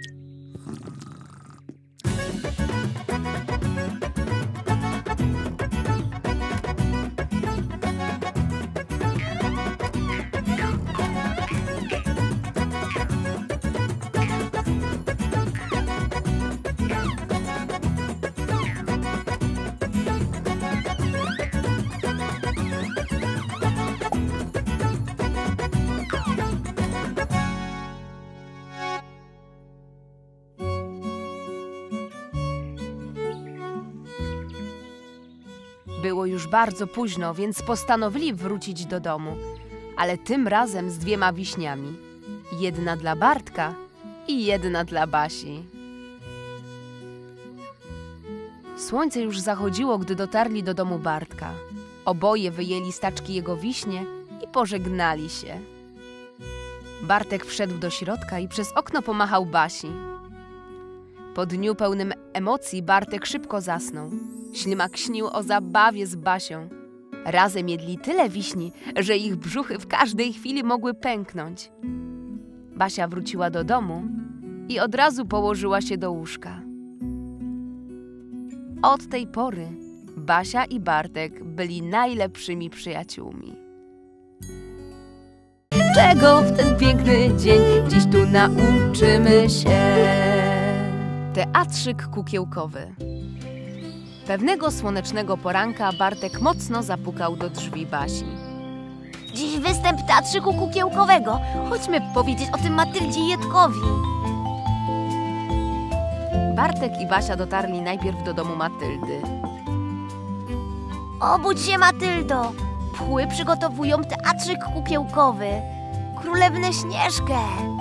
Było już bardzo późno, więc postanowili wrócić do domu, ale tym razem z dwiema wiśniami. Jedna dla Bartka i jedna dla Basi. Słońce już zachodziło, gdy dotarli do domu Bartka. Oboje wyjęli z taczki jego wiśnie i pożegnali się. Bartek wszedł do środka i przez okno pomachał Basi. Po dniu pełnym emocji Bartek szybko zasnął. Ślimak śnił o zabawie z Basią. Razem jedli tyle wiśni, że ich brzuchy w każdej chwili mogły pęknąć. Basia wróciła do domu i od razu położyła się do łóżka. Od tej pory Basia i Bartek byli najlepszymi przyjaciółmi. Czego w ten piękny dzień dziś tu nauczymy się? Teatrzyk kukiełkowy. Pewnego słonecznego poranka Bartek mocno zapukał do drzwi Basi. Dziś występ teatrzyku kukiełkowego. Chodźmy powiedzieć o tym Matyldzie i Edkowi. Bartek i Basia dotarli najpierw do domu Matyldy. Obudź się, Matyldo. Pchły przygotowują teatrzyk kukiełkowy. Królewnę Śnieżkę.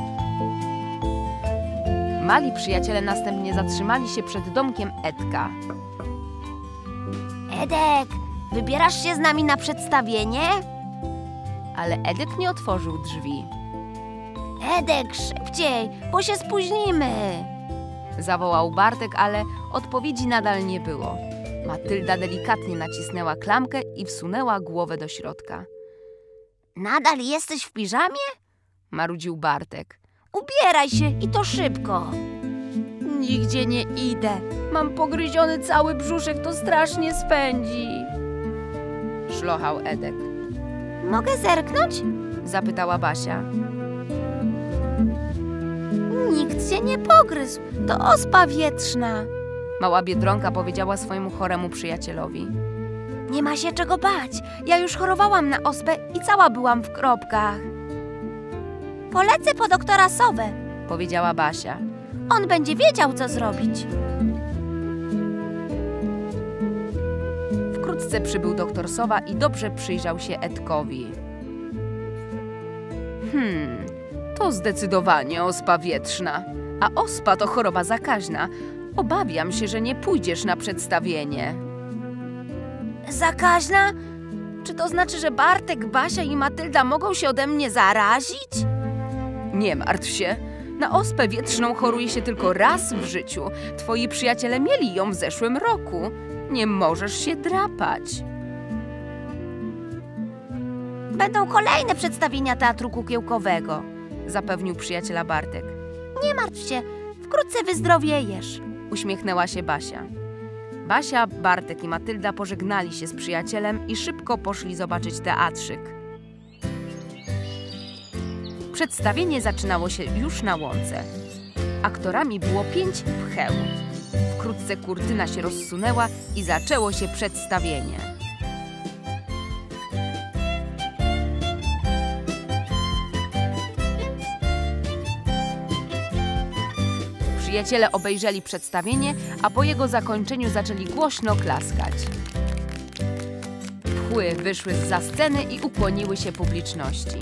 Mali przyjaciele następnie zatrzymali się przed domkiem Edka. Edek, wybierasz się z nami na przedstawienie? Ale Edek nie otworzył drzwi. Edek, szybciej, bo się spóźnimy. Zawołał Bartek, ale odpowiedzi nadal nie było. Matylda delikatnie nacisnęła klamkę i wsunęła głowę do środka. Nadal jesteś w piżamie? Marudził Bartek. Ubieraj się i to szybko. Nigdzie nie idę. Mam pogryziony cały brzuszek, to strasznie swędzi. Szlochał Edek. Mogę zerknąć? Zapytała Basia. Nikt cię nie pogryzł. To ospa wietrzna. Mała Biedronka powiedziała swojemu choremu przyjacielowi. Nie ma się czego bać. Ja już chorowałam na ospę i cała byłam w kropkach. Polecę po doktora Sowę, Powiedziała Basia. on będzie wiedział, co zrobić. Wkrótce przybył doktor Sowa i dobrze przyjrzał się Edkowi. Hmm, to zdecydowanie ospa wietrzna, a ospa to choroba zakaźna. Obawiam się, że nie pójdziesz na przedstawienie. Zakaźna? Czy to znaczy, że Bartek, Basia i Matylda mogą się ode mnie zarazić? Nie martw się. Na ospę wietrzną choruje się tylko raz w życiu. Twoi przyjaciele mieli ją w zeszłym roku. Nie możesz się drapać. Będą kolejne przedstawienia teatru kukiełkowego. Zapewnił przyjaciela Bartek. Nie martw się, wkrótce wyzdrowiejesz. Uśmiechnęła się Basia. Basia, Bartek i Matylda pożegnali się z przyjacielem i szybko poszli zobaczyć teatrzyk. Przedstawienie zaczynało się już na łące. Aktorami było pięć pcheł. Wkrótce kurtyna się rozsunęła i zaczęło się przedstawienie. Przyjaciele obejrzeli przedstawienie, a po jego zakończeniu zaczęli głośno klaskać. Pchły wyszły zza sceny i ukłoniły się publiczności.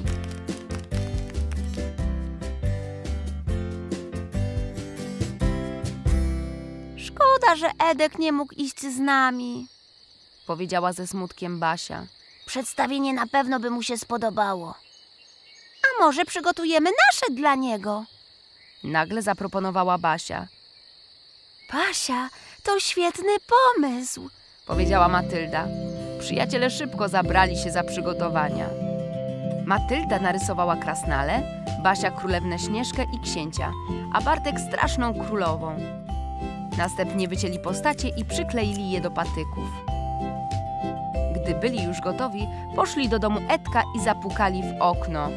Szkoda, że Edek nie mógł iść z nami. Powiedziała ze smutkiem Basia. Przedstawienie na pewno by mu się spodobało. A może przygotujemy nasze dla niego? Nagle zaproponowała Basia. Basia, to świetny pomysł. Powiedziała Matylda. Przyjaciele szybko zabrali się za przygotowania. Matylda narysowała krasnale, Basia królewnę Śnieżkę i księcia, a Bartek straszną królową. Następnie wycięli postacie i przykleili je do patyków. Gdy byli już gotowi, poszli do domu Edka i zapukali w okno.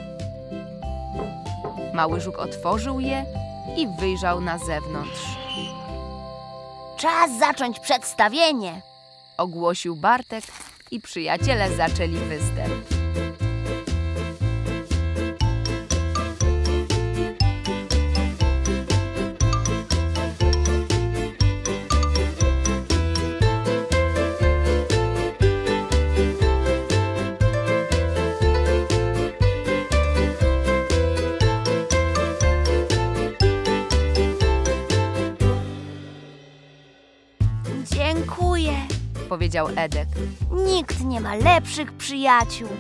Mały żuk otworzył je i wyjrzał na zewnątrz. Czas zacząć przedstawienie. Ogłosił Bartek i przyjaciele zaczęli występ. Dziękuję. Powiedział Edek. Nikt nie ma lepszych przyjaciół.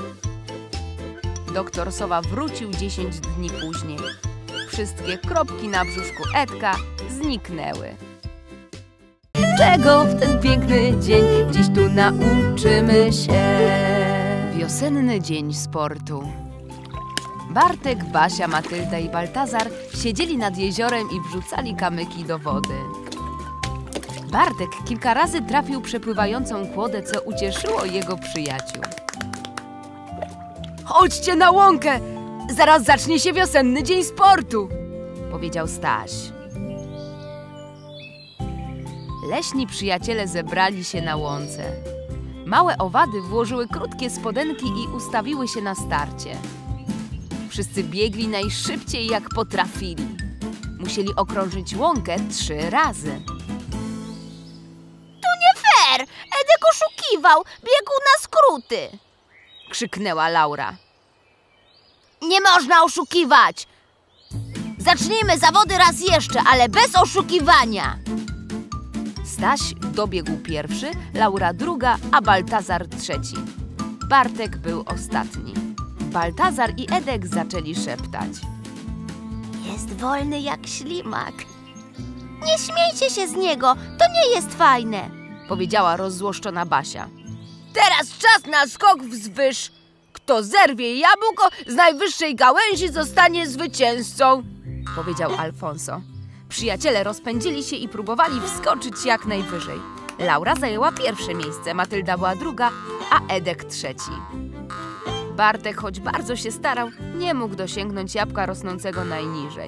Doktor Sowa wrócił dziesięć dni później. Wszystkie kropki na brzuszku Edka zniknęły. Czego w ten piękny dzień dziś tu nauczymy się? Wiosenny dzień sportu. Bartek, Basia, Matylda i Baltazar siedzieli nad jeziorem i wrzucali kamyki do wody. Bartek kilka razy trafił przepływającą kłodę, co ucieszyło jego przyjaciół. Chodźcie na łąkę! Zaraz zacznie się wiosenny dzień sportu! Powiedział Staś. Leśni przyjaciele zebrali się na łące. Małe owady włożyły krótkie spodenki i ustawiły się na starcie. Wszyscy biegli najszybciej jak potrafili. Musieli okrążyć łąkę trzy razy. Fair! Edek oszukiwał. Biegł na skróty. Krzyknęła Laura. Nie można oszukiwać! Zacznijmy zawody raz jeszcze, ale bez oszukiwania! Staś dobiegł pierwszy, Laura druga, a Baltazar trzeci. Bartek był ostatni. Baltazar i Edek zaczęli szeptać. Jest wolny jak ślimak. Nie śmiejcie się z niego, to nie jest fajne. Powiedziała rozzłoszczona Basia. Teraz czas na skok wzwyż. Kto zerwie jabłko z najwyższej gałęzi, zostanie zwycięzcą. Powiedział Alfonso. Przyjaciele rozpędzili się i próbowali wskoczyć jak najwyżej. Laura zajęła pierwsze miejsce, Matylda była druga, a Edek trzeci. Bartek, choć bardzo się starał, nie mógł dosięgnąć jabłka rosnącego najniżej.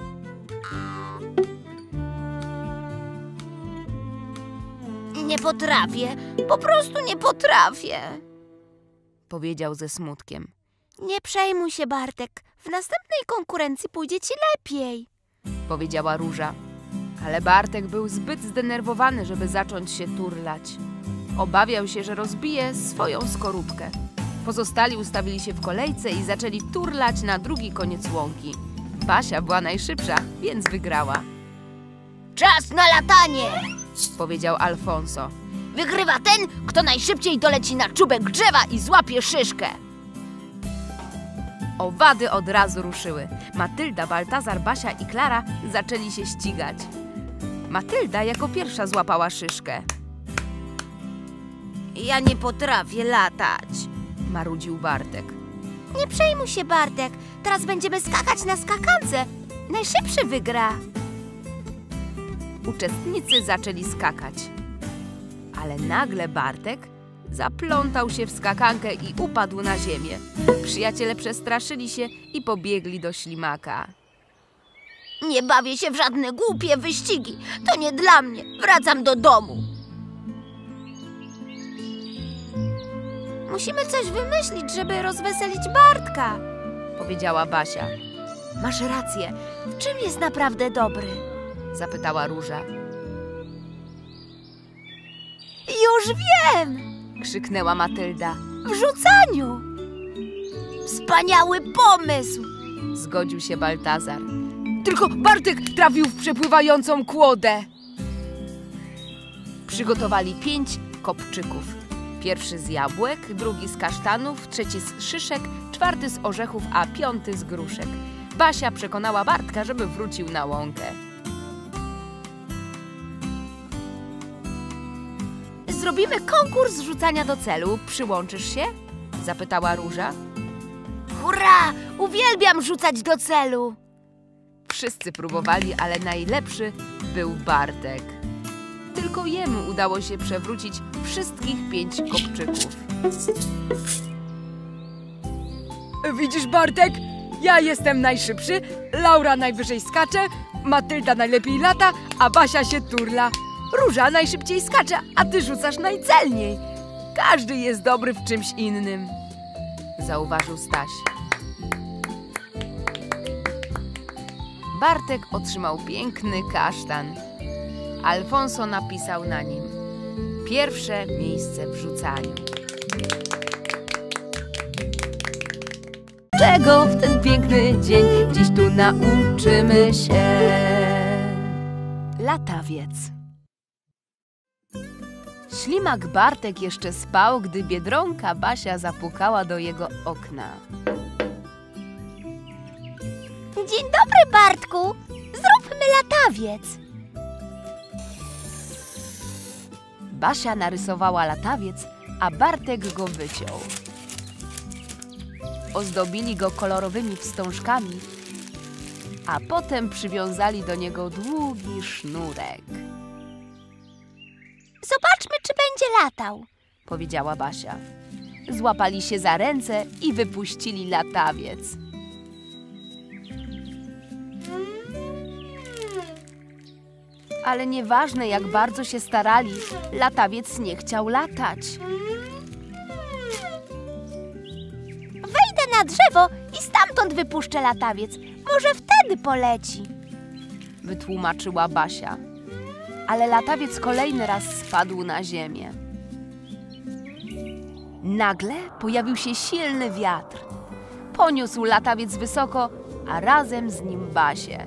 Nie potrafię, po prostu nie potrafię. Powiedział ze smutkiem. Nie przejmuj się, Bartek. W następnej konkurencji pójdzie ci lepiej. Powiedziała Róża. Ale Bartek był zbyt zdenerwowany, żeby zacząć się turlać. Obawiał się, że rozbije swoją skorupkę. Pozostali ustawili się w kolejce i zaczęli turlać na drugi koniec łąki. Basia była najszybsza, więc wygrała. Czas na latanie! Powiedział Alfonso. Wygrywa ten, kto najszybciej doleci na czubek drzewa i złapie szyszkę. Owady od razu ruszyły. Matylda, Baltazar, Basia i Klara zaczęli się ścigać. Matylda jako pierwsza złapała szyszkę. Ja nie potrafię latać, marudził Bartek. Nie przejmuj się, Bartek. Teraz będziemy skakać na skakance. Najszybszy wygra. Uczestnicy zaczęli skakać. Ale nagle Bartek zaplątał się w skakankę i upadł na ziemię. Przyjaciele przestraszyli się i pobiegli do ślimaka. Nie bawię się w żadne głupie wyścigi. To nie dla mnie. Wracam do domu. Musimy coś wymyślić, żeby rozweselić Bartka. Powiedziała Basia. Masz rację. W czym jest naprawdę dobry? Zapytała Róża. Już wiem! Krzyknęła Matylda. W rzucaniu! Wspaniały pomysł! Zgodził się Baltazar. Tylko Bartek trafił w przepływającą kłodę. Przygotowali pięć kopczyków. Pierwszy z jabłek, drugi z kasztanów, trzeci z szyszek, czwarty z orzechów, a piąty z gruszek. Basia przekonała Bartka, żeby wrócił na łąkę. Zrobimy konkurs rzucania do celu. Przyłączysz się? Zapytała Róża. Hurra! Uwielbiam rzucać do celu! Wszyscy próbowali, ale najlepszy był Bartek. Tylko jemu udało się przewrócić wszystkich pięć kopczyków. Widzisz, Bartek? Ja jestem najszybszy, Laura najwyżej skacze, Matylda najlepiej lata, a Basia się turla. Róża najszybciej skacze, a ty rzucasz najcelniej. Każdy jest dobry w czymś innym. Zauważył Staś. Bartek otrzymał piękny kasztan. Alfonso napisał na nim: pierwsze miejsce w rzucaniu. Czego w ten piękny dzień dziś tu nauczymy się? Latawiec. Ślimak Bartek jeszcze spał, gdy Biedronka Basia zapukała do jego okna. Dzień dobry, Bartku. Zróbmy latawiec. Basia narysowała latawiec, a Bartek go wyciął. Ozdobili go kolorowymi wstążkami, a potem przywiązali do niego długi sznurek. Zobaczmy, czy będzie latał. Powiedziała Basia. Złapali się za ręce i wypuścili latawiec. Ale nieważne, jak bardzo się starali, latawiec nie chciał latać. Wejdę na drzewo i stamtąd wypuszczę latawiec. Może wtedy poleci. Wytłumaczyła Basia. Ale latawiec kolejny raz spadł na ziemię. Nagle pojawił się silny wiatr. Poniósł latawiec wysoko, a razem z nim Basię.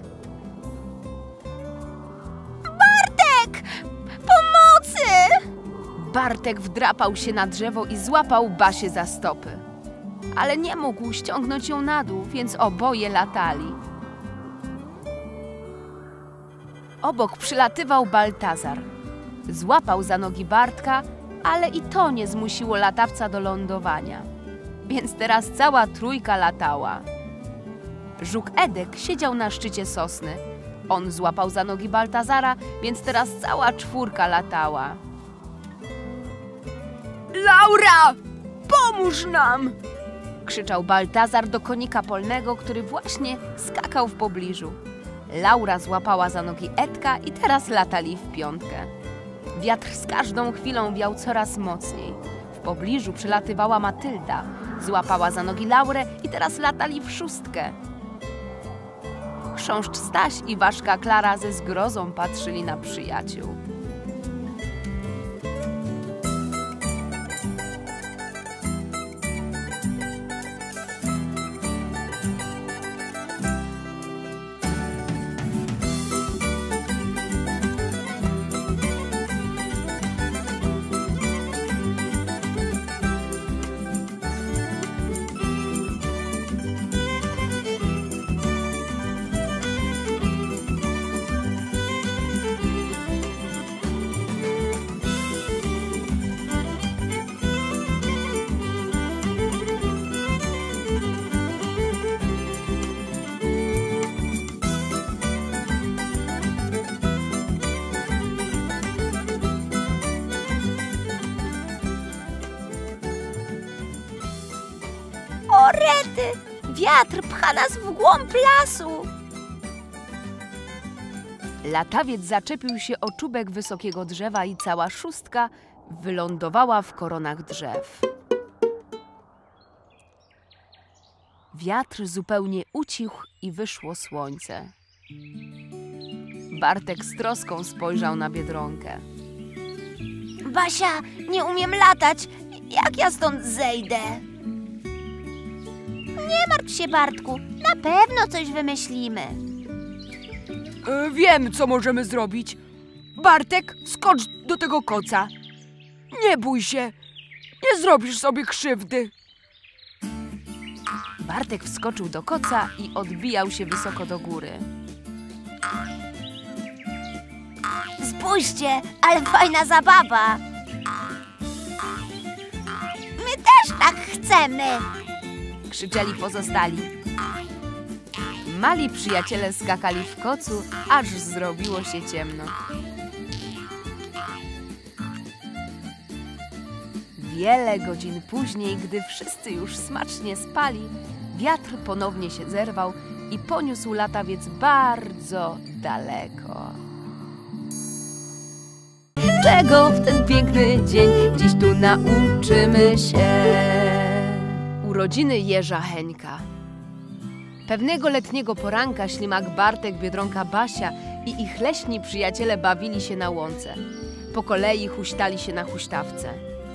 Bartek! Pomocy! Bartek wdrapał się na drzewo i złapał Basię za stopy. Ale nie mógł ściągnąć ją na dół, więc oboje latali. Obok przylatywał Baltazar. Złapał za nogi Bartka, ale i to nie zmusiło latawca do lądowania. Więc teraz cała trójka latała. Żuk Edek siedział na szczycie sosny. On złapał za nogi Baltazara, więc teraz cała czwórka latała. Laura! Pomóż nam! Krzyczał Baltazar do konika polnego, który właśnie skakał w pobliżu. Laura złapała za nogi Edka i teraz latali w piątkę. Wiatr z każdą chwilą wiał coraz mocniej. W pobliżu przylatywała Matylda. Złapała za nogi Laurę i teraz latali w szóstkę. Chrząszcz Staś i ważka Klara ze zgrozą patrzyli na przyjaciół. O rety! Wiatr pcha nas w głąb lasu. Latawiec zaczepił się o czubek wysokiego drzewa i cała szóstka wylądowała w koronach drzew. Wiatr zupełnie ucichł i wyszło słońce. Bartek z troską spojrzał na Biedronkę. Basia, nie umiem latać. Jak ja stąd zejdę? Nie martw się, Bartku. Na pewno coś wymyślimy. E, wiem, co możemy zrobić. Bartek, skocz do tego koca. Nie bój się. Nie zrobisz sobie krzywdy. Bartek wskoczył do koca i odbijał się wysoko do góry. Spójrzcie, ale fajna zabawa. My też tak chcemy. Krzyczeli pozostali. Mali przyjaciele skakali w kocu, aż zrobiło się ciemno. Wiele godzin później, gdy wszyscy już smacznie spali, wiatr ponownie się zerwał i poniósł latawiec bardzo daleko. Czego w ten piękny dzień dziś tu nauczymy się? Urodziny jeża Henka. Pewnego letniego poranka ślimak Bartek, Biedronka Basia i ich leśni przyjaciele bawili się na łące. Po kolei huśtali się na huśtawce.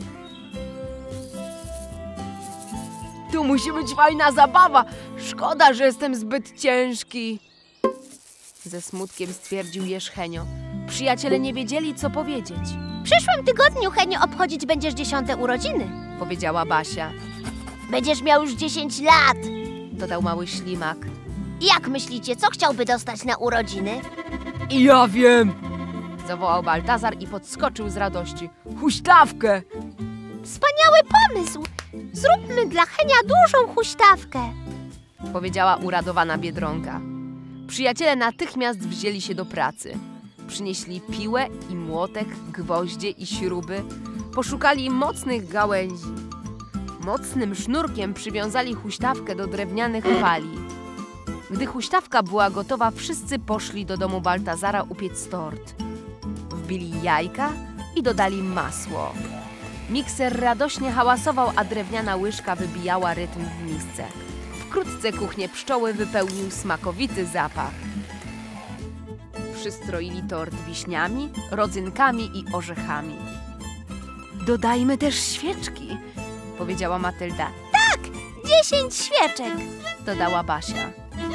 Tu musi być fajna zabawa. Szkoda, że jestem zbyt ciężki. Ze smutkiem stwierdził jeż Henio. Przyjaciele nie wiedzieli, co powiedzieć. W przyszłym tygodniu, Henio, obchodzić będziesz dziesiąte urodziny. Powiedziała Basia. Będziesz miał już dziesięć lat. Dodał mały ślimak. Jak myślicie, co chciałby dostać na urodziny? Ja wiem. Zawołał Baltazar i podskoczył z radości. Huśtawkę. Wspaniały pomysł! Zróbmy dla Henia dużą huśtawkę. Powiedziała uradowana Biedronka. Przyjaciele natychmiast wzięli się do pracy. Przynieśli piłę i młotek, gwoździe i śruby. Poszukali mocnych gałęzi. Mocnym sznurkiem przywiązali huśtawkę do drewnianych pali. Gdy huśtawka była gotowa, wszyscy poszli do domu Baltazara upiec tort. Wbili jajka i dodali masło. Mikser radośnie hałasował, a drewniana łyżka wybijała rytm w misce. Wkrótce kuchnię pszczoły wypełnił smakowity zapach. Przystroili tort wiśniami, rodzynkami i orzechami. Dodajmy też świeczki, powiedziała Matylda. Dziesięć świeczek. Dodała Basia.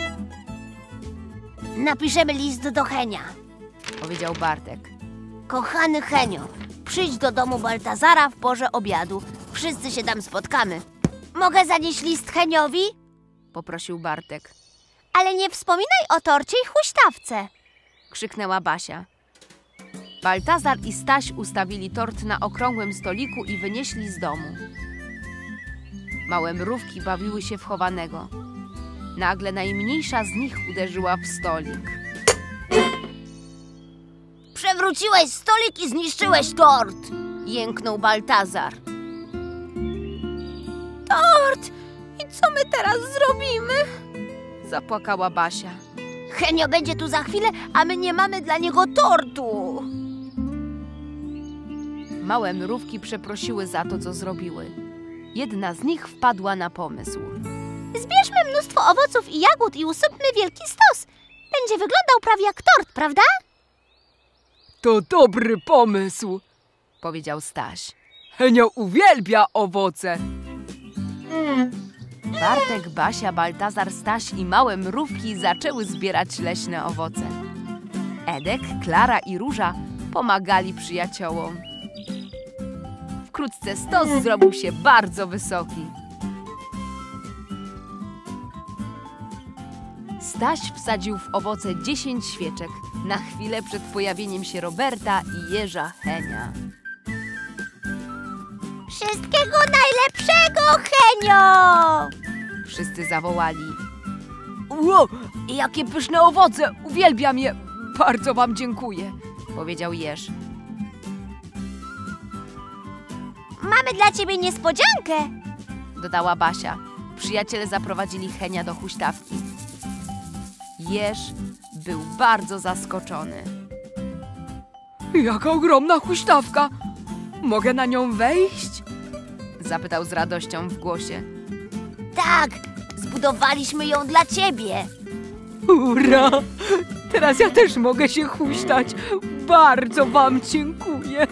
Napiszemy list do Henia. Powiedział Bartek. Kochany Henio, przyjdź do domu Baltazara w porze obiadu. Wszyscy się tam spotkamy. Mogę zanieść list Heniowi? Poprosił Bartek. Ale nie wspominaj o torcie i huśtawce. Krzyknęła Basia. Baltazar i Staś ustawili tort na okrągłym stoliku i wynieśli z domu. Małe mrówki bawiły się w chowanego. Nagle najmniejsza z nich uderzyła w stolik. Przewróciłeś stolik i zniszczyłeś tort! Jęknął Baltazar. Tort! I co my teraz zrobimy? Zapłakała Basia. Henio będzie tu za chwilę, a my nie mamy dla niego tortu. Małe mrówki przeprosiły za to, co zrobiły. Jedna z nich wpadła na pomysł. Zbierzmy mnóstwo owoców i jagód i usypmy wielki stos. Będzie wyglądał prawie jak tort, prawda? To dobry pomysł. Powiedział Staś. Henio uwielbia owoce. Bartek, Basia, Baltazar, Staś i małe mrówki zaczęły zbierać leśne owoce. Edek, Klara i Róża pomagali przyjaciołom. Wkrótce stos zrobił się bardzo wysoki. Staś wsadził w owoce dziesięć świeczek na chwilę przed pojawieniem się Roberta i jeża Henia. Wszystkiego najlepszego, Henio! Wszyscy zawołali. Ło, jakie pyszne owoce. Uwielbiam je. Bardzo wam dziękuję. Powiedział jeż. Mamy dla ciebie niespodziankę. Dodała Basia. Przyjaciele zaprowadzili Henia do huśtawki. Jeż był bardzo zaskoczony. Jaka ogromna huśtawka. Mogę na nią wejść? Zapytał z radością w głosie. Tak, zbudowaliśmy ją dla ciebie. Ura! Teraz ja też mogę się huśtać. Bardzo wam dziękuję.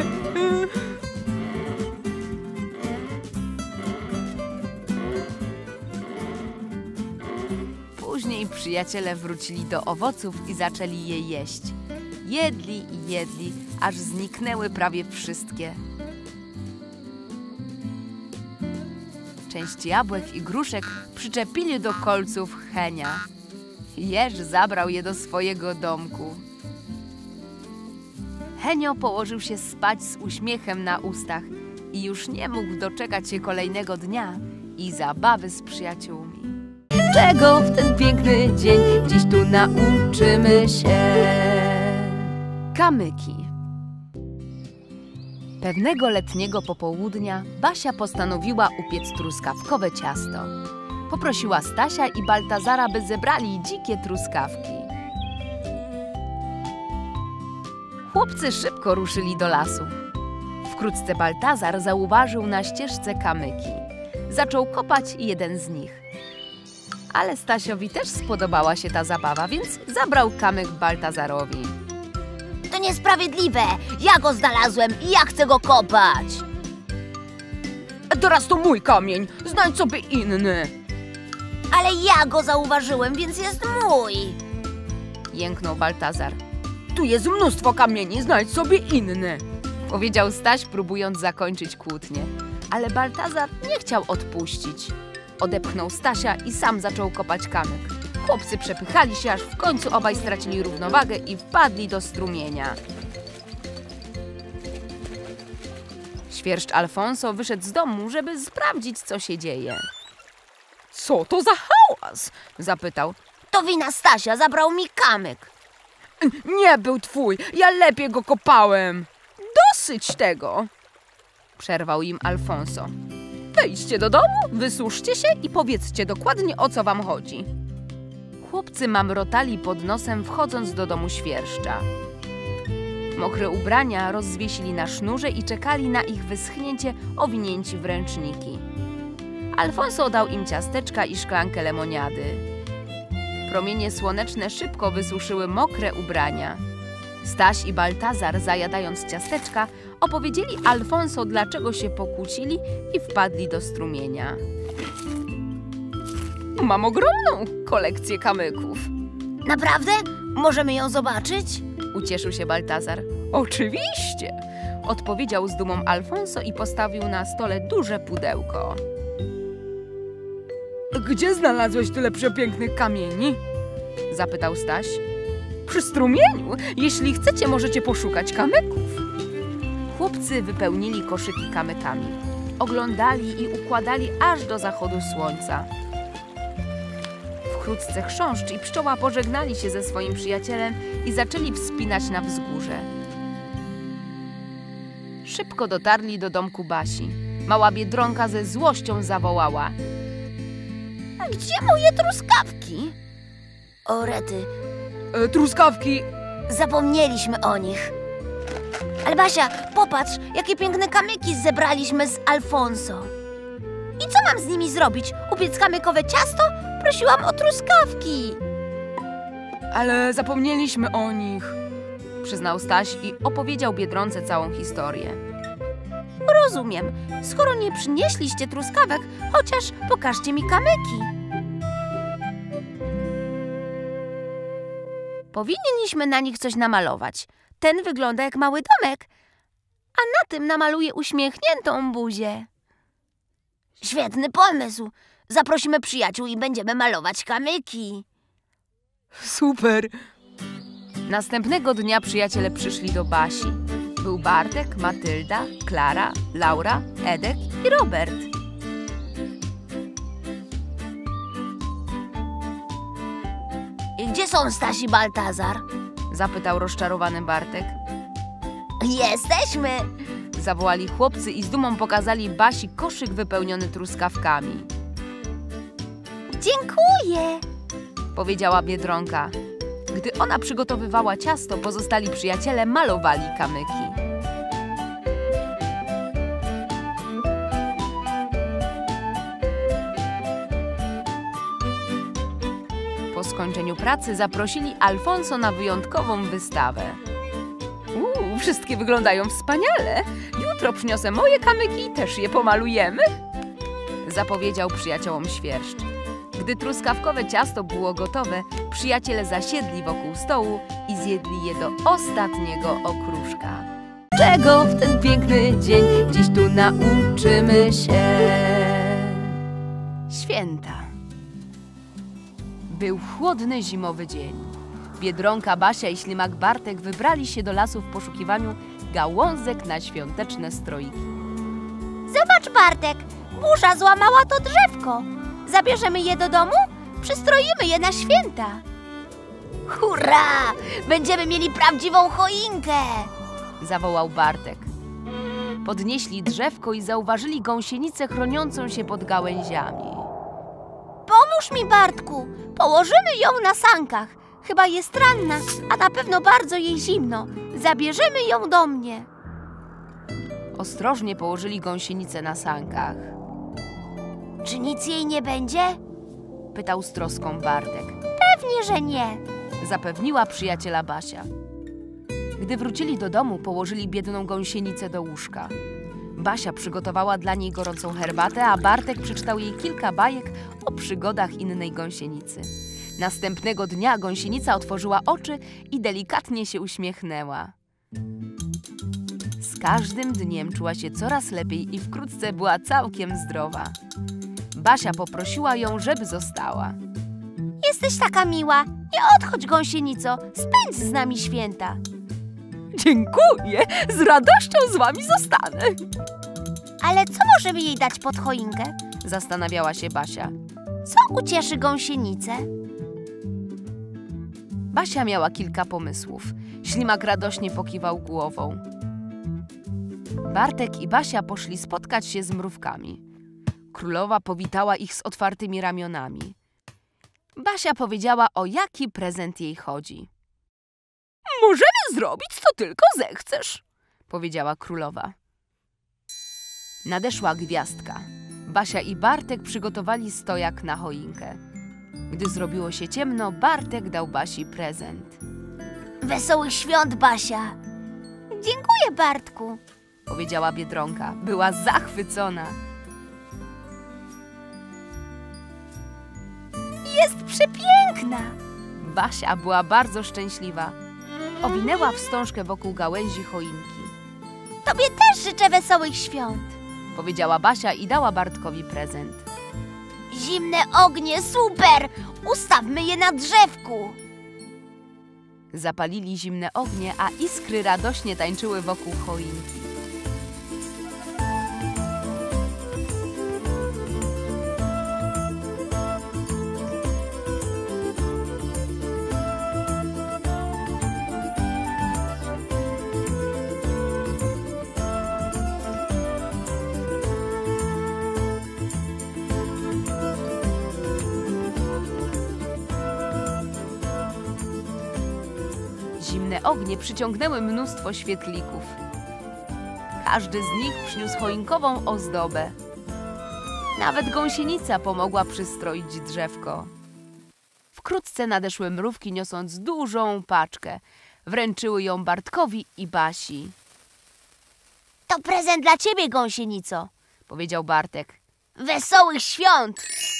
Później przyjaciele wrócili do owoców i zaczęli je jeść. Jedli i jedli, aż zniknęły prawie wszystkie. liść jabłek i gruszek przyczepili do kolców Henia. Jeż zabrał je do swojego domku. Henio położył się spać z uśmiechem na ustach i już nie mógł doczekać się kolejnego dnia i zabawy z przyjaciółmi. Czego w ten piękny dzień dziś tu nauczymy się? Kamyki. Pewnego letniego popołudnia Basia postanowiła upiec truskawkowe ciasto. Poprosiła Stasia i Baltazara, by zebrali dzikie truskawki. Chłopcy szybko ruszyli do lasu. Wkrótce Baltazar zauważył na ścieżce kamyki. Zaczął kopać jeden z nich. Ale Stasiowi też spodobała się ta zabawa, więc zabrał kamyk Baltazarowi. To niesprawiedliwe! Ja go znalazłem i ja chcę go kopać! Teraz to mój kamień, znajdź sobie inny. Ale ja go zauważyłem, więc jest mój! Jęknął Baltazar. Tu jest mnóstwo kamieni, znajdź sobie inny. Powiedział Staś, próbując zakończyć kłótnię. Ale Baltazar nie chciał odpuścić. Odepchnął Stasia i sam zaczął kopać kamyk. Chłopcy przepychali się, aż w końcu obaj stracili równowagę i wpadli do strumienia. Świerszcz Alfonso wyszedł z domu, żeby sprawdzić, co się dzieje. Co to za hałas? Zapytał. To wina Stasia, zabrał mi kamyk. Nie był twój, ja lepiej go kopałem. Dosyć tego. Przerwał im Alfonso. Wejdźcie do domu, wysuszcie się i powiedzcie dokładnie, o co wam chodzi. Chłopcy mamrotali pod nosem, wchodząc do domu świerszcza. Mokre ubrania rozwiesili na sznurze i czekali na ich wyschnięcie, owinięci w ręczniki. Alfonso dał im ciasteczka i szklankę lemoniady. Promienie słoneczne szybko wysuszyły mokre ubrania. Staś i Baltazar, zajadając ciasteczka, opowiedzieli Alfonso, dlaczego się pokłócili i wpadli do strumienia. Mam ogromną kolekcję kamyków. Naprawdę? Możemy ją zobaczyć? Ucieszył się Baltazar. Oczywiście. Odpowiedział z dumą Alfonso i postawił na stole duże pudełko. Gdzie znalazłeś tyle przepięknych kamieni? Zapytał Staś. Przy strumieniu. Jeśli chcecie, możecie poszukać kamyków. Chłopcy wypełnili koszyki kamykami. Oglądali i układali aż do zachodu słońca. Wkrótce chrząszcz i pszczoła pożegnali się ze swoim przyjacielem i zaczęli wspinać na wzgórze. Szybko dotarli do domku Basi. Mała Biedronka ze złością zawołała. Gdzie moje truskawki? O rety, E, truskawki. zapomnieliśmy o nich. Ale Basia, popatrz, jakie piękne kamyki zebraliśmy z Alfonso. I co mam z nimi zrobić? Upiec kamykowe ciasto? Prosiłam o truskawki. Ale zapomnieliśmy o nich. Przyznał Staś i opowiedział Biedronce całą historię. Rozumiem. Skoro nie przynieśliście truskawek, chociaż pokażcie mi kamyki. Powinniśmy na nich coś namalować. Ten wygląda jak mały domek, a na tym namaluję uśmiechniętą buzię. Świetny pomysł. Zaprosimy przyjaciół i będziemy malować kamyki. Super. Następnego dnia przyjaciele przyszli do Basi. Był Bartek, Matylda, Klara, Laura, Edek i Robert. I gdzie są Staś i Baltazar? Zapytał rozczarowany Bartek. Jesteśmy. Zawołali chłopcy i z dumą pokazali Basi koszyk wypełniony truskawkami. Dziękuję. Powiedziała Biedronka. Gdy ona przygotowywała ciasto, pozostali przyjaciele malowali kamyki. Po skończeniu pracy zaprosili Alfonso na wyjątkową wystawę. Uuu, wszystkie wyglądają wspaniale. Jutro przyniosę moje kamyki i też je pomalujemy. Zapowiedział przyjaciołom świerszcz. Gdy truskawkowe ciasto było gotowe, przyjaciele zasiedli wokół stołu i zjedli je do ostatniego okruszka. Czego w ten piękny dzień dziś tu nauczymy się? Święta. Był chłodny, zimowy dzień. Biedronka Basia i ślimak Bartek wybrali się do lasu w poszukiwaniu gałązek na świąteczne stroiki. Zobacz, Bartek, burza złamała to drzewko. Zabierzemy je do domu? Przystroimy je na święta. Hurra! Będziemy mieli prawdziwą choinkę! Zawołał Bartek. Podnieśli drzewko i zauważyli gąsienicę chroniącą się pod gałęziami. Pomóż mi, Bartku. Położymy ją na sankach. Chyba jest ranna, a na pewno bardzo jej zimno. Zabierzemy ją do mnie. Ostrożnie położyli gąsienicę na sankach. Czy nic jej nie będzie? Pytał z troską Bartek. Pewnie, że nie. Zapewniła przyjaciela Basia. Gdy wrócili do domu, położyli biedną gąsienicę do łóżka. Basia przygotowała dla niej gorącą herbatę, a Bartek przeczytał jej kilka bajek o przygodach innej gąsienicy. Następnego dnia gąsienica otworzyła oczy i delikatnie się uśmiechnęła. Z każdym dniem czuła się coraz lepiej i wkrótce była całkiem zdrowa. Basia poprosiła ją, żeby została. Jesteś taka miła. Nie odchodź, gąsienico. Spędź z nami święta. Dziękuję, z radością z wami zostanę. Ale co możemy jej dać pod choinkę? Zastanawiała się Basia. Co ucieszy gąsienicę? Basia miała kilka pomysłów. Ślimak radośnie pokiwał głową. Bartek i Basia poszli spotkać się z mrówkami. Królowa powitała ich z otwartymi ramionami. Basia powiedziała, o jaki prezent jej chodzi. Możemy zrobić, co tylko zechcesz, powiedziała królowa. Nadeszła gwiazdka. Basia i Bartek przygotowali stojak na choinkę. Gdy zrobiło się ciemno, Bartek dał Basi prezent. Wesołych świąt, Basia! Dziękuję, Bartku. Powiedziała Biedronka. Była zachwycona. Jest przepiękna. Basia była bardzo szczęśliwa. Owinęła wstążkę wokół gałęzi choinki. Tobie też życzę wesołych świąt. Powiedziała Basia i dała Bartkowi prezent. Zimne ognie, super! Ustawmy je na drzewku! Zapalili zimne ognie, a iskry radośnie tańczyły wokół choinki. Zimne ognie przyciągnęły mnóstwo świetlików. Każdy z nich przyniósł choinkową ozdobę. Nawet gąsienica pomogła przystroić drzewko. Wkrótce nadeszły mrówki, niosąc dużą paczkę. Wręczyły ją Bartkowi i Basi. To prezent dla ciebie, gąsienico! Powiedział Bartek. Wesołych świąt!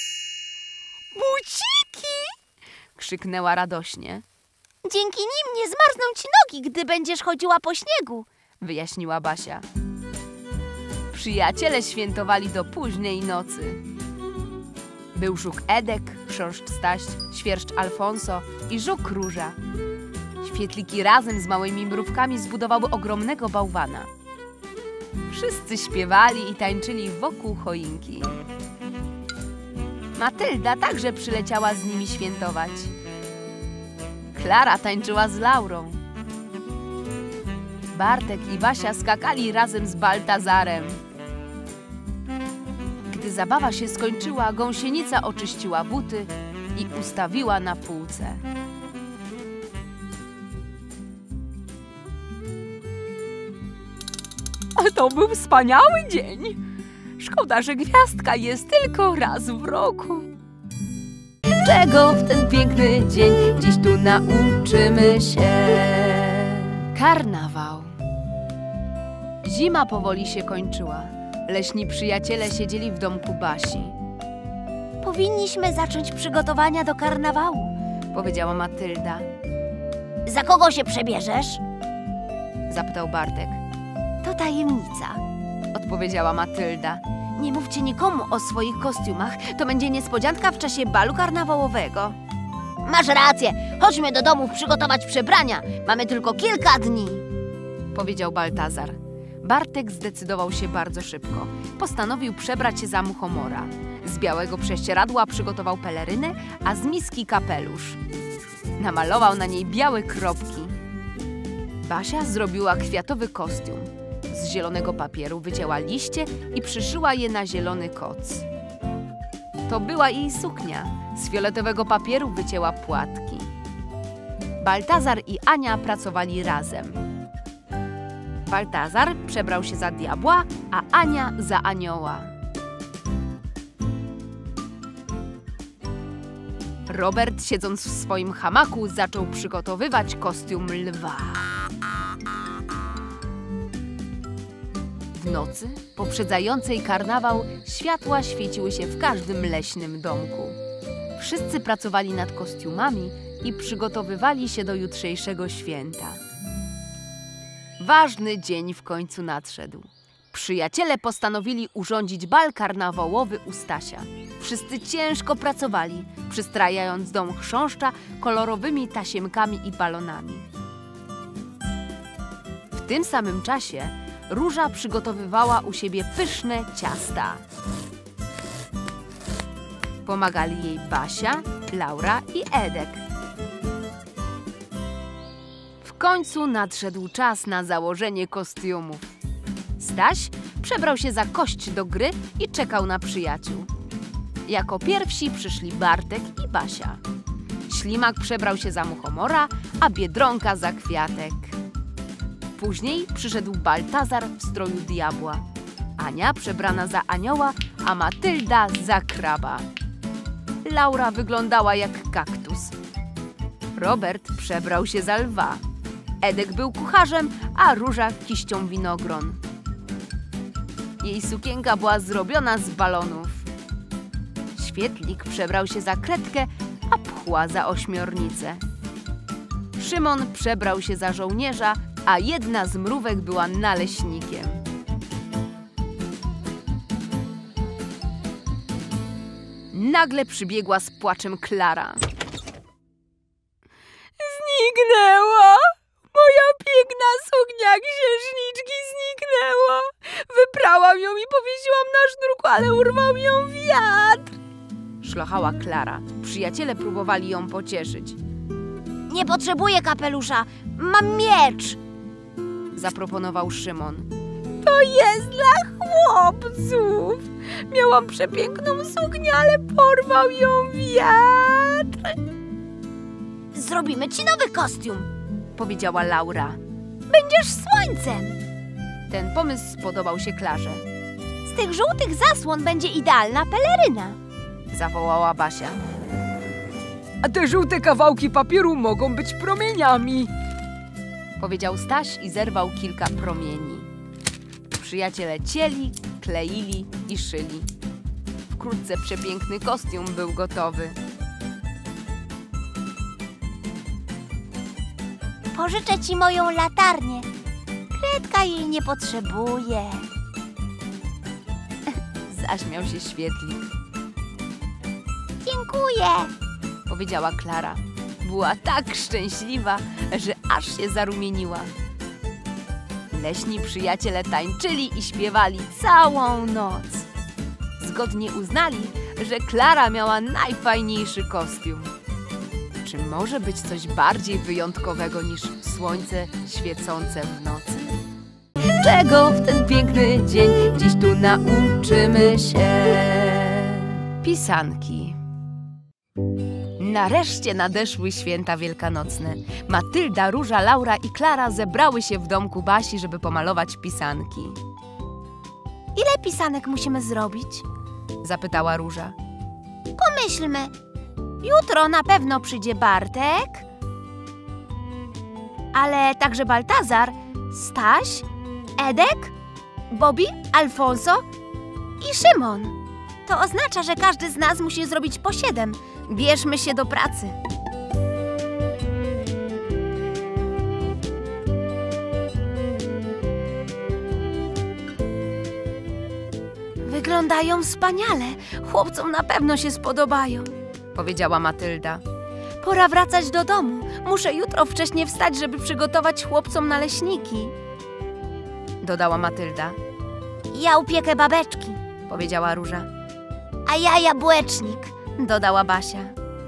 Buciki! Krzyknęła radośnie. Dzięki nim nie zmarzną ci nogi, gdy będziesz chodziła po śniegu. Wyjaśniła Basia. Przyjaciele świętowali do późnej nocy. Był żuk Edek, chrząszcz Staś, świerszcz Alfonso i żuk Róża. Świetliki razem z małymi mrówkami zbudowały ogromnego bałwana. Wszyscy śpiewali i tańczyli wokół choinki. Matylda także przyleciała z nimi świętować. Klara tańczyła z Laurą. Bartek i Basia skakali razem z Baltazarem. Gdy zabawa się skończyła, gąsienica oczyściła buty i ustawiła na półce. A to był wspaniały dzień. Szkoda, że gwiazdka jest tylko raz w roku. Czego w ten piękny dzień dziś tu nauczymy się? Karnawał. Zima powoli się kończyła. Leśni przyjaciele siedzieli w domku Basi. Powinniśmy zacząć przygotowania do karnawału, Powiedziała Matylda. Za kogo się przebierzesz? Zapytał Bartek. to tajemnica. Odpowiedziała Matylda. Nie mówcie nikomu o swoich kostiumach. To będzie niespodzianka w czasie balu karnawałowego. Masz rację, chodźmy do domów przygotować przebrania. Mamy tylko kilka dni. powiedział Baltazar. Bartek zdecydował się bardzo szybko. Postanowił przebrać się za muchomora. Z białego prześcieradła przygotował pelerynę, a z miski kapelusz. Namalował na niej białe kropki. Basia zrobiła kwiatowy kostium. Z zielonego papieru wycięła liście i przyszyła je na zielony koc. To była jej suknia. Z fioletowego papieru wycięła płatki. Baltazar i Ania pracowali razem. Baltazar przebrał się za diabła, a Ania za anioła. Robert, siedząc w swoim hamaku, zaczął przygotowywać kostium lwa. W nocy, poprzedzającej karnawał, światła świeciły się w każdym leśnym domku. Wszyscy pracowali nad kostiumami i przygotowywali się do jutrzejszego święta. Ważny dzień w końcu nadszedł. Przyjaciele postanowili urządzić bal karnawałowy u Stasia. Wszyscy ciężko pracowali, przystrajając dom chrząszcza kolorowymi tasiemkami i balonami. W tym samym czasie Róża przygotowywała u siebie pyszne ciasta. Pomagali jej Basia, Laura i Edek. W końcu nadszedł czas na założenie kostiumów. Staś przebrał się za kość do gry i czekał na przyjaciół. Jako pierwsi przyszli Bartek i Basia. Ślimak przebrał się za muchomora, a Biedronka za kwiatek. Później przyszedł Baltazar w stroju diabła. Ania przebrana za anioła, a Matylda za kraba. Laura wyglądała jak kaktus. Robert przebrał się za lwa. Edek był kucharzem, a Róża kiścią winogron. Jej sukienka była zrobiona z balonów. Świetlik przebrał się za kredkę, a Pchła za ośmiornicę. Szymon przebrał się za żołnierza, a jedna z mrówek była naleśnikiem. Nagle przybiegła z płaczem Klara. Zniknęła! Moja piękna suknia księżniczki zniknęła! Wyprałam ją i powiesiłam na sznurku, ale urwał ją wiatr! Szlochała Klara. Przyjaciele próbowali ją pocieszyć. Nie potrzebuję kapelusza, mam miecz. Zaproponował Szymon. To jest dla chłopców! Miałam przepiękną suknię, ale porwał ją wiatr! Zrobimy ci nowy kostium. Powiedziała Laura. Będziesz słońcem. Ten pomysł spodobał się Klarze. Z tych żółtych zasłon będzie idealna peleryna. Zawołała Basia. A te żółte kawałki papieru mogą być promieniami. Powiedział Staś i zerwał kilka promieni. Przyjaciele cieli, kleili i szyli. Wkrótce przepiękny kostium był gotowy. Pożyczę ci moją latarnię. Kredka jej nie potrzebuje. Zaśmiał się Świetlik. Dziękuję. Powiedziała Klara. Była tak szczęśliwa, że aż się zarumieniła. Leśni przyjaciele tańczyli i śpiewali całą noc. Zgodnie uznali, że Klara miała najfajniejszy kostium. Czy może być coś bardziej wyjątkowego niż słońce świecące w nocy? Czego w ten piękny dzień dziś tu nauczymy się? Pisanki. Nareszcie nadeszły święta wielkanocne. Matylda, Róża, Laura i Klara zebrały się w domku Basi, żeby pomalować pisanki. Ile pisanek musimy zrobić? Zapytała Róża. Pomyślmy. Jutro na pewno przyjdzie Bartek, ale także Baltazar, Staś, Edek, Bobby, Alfonso i Szymon. To oznacza, że każdy z nas musi zrobić po siedem. Bierzmy się do pracy. Wyglądają wspaniale. Chłopcom na pewno się spodobają. powiedziała Matylda. Pora wracać do domu. Muszę jutro wcześnie wstać, żeby przygotować chłopcom naleśniki. Dodała Matylda. Ja upiekę babeczki, Powiedziała Róża. a ja jabłecznik. Dodała Basia.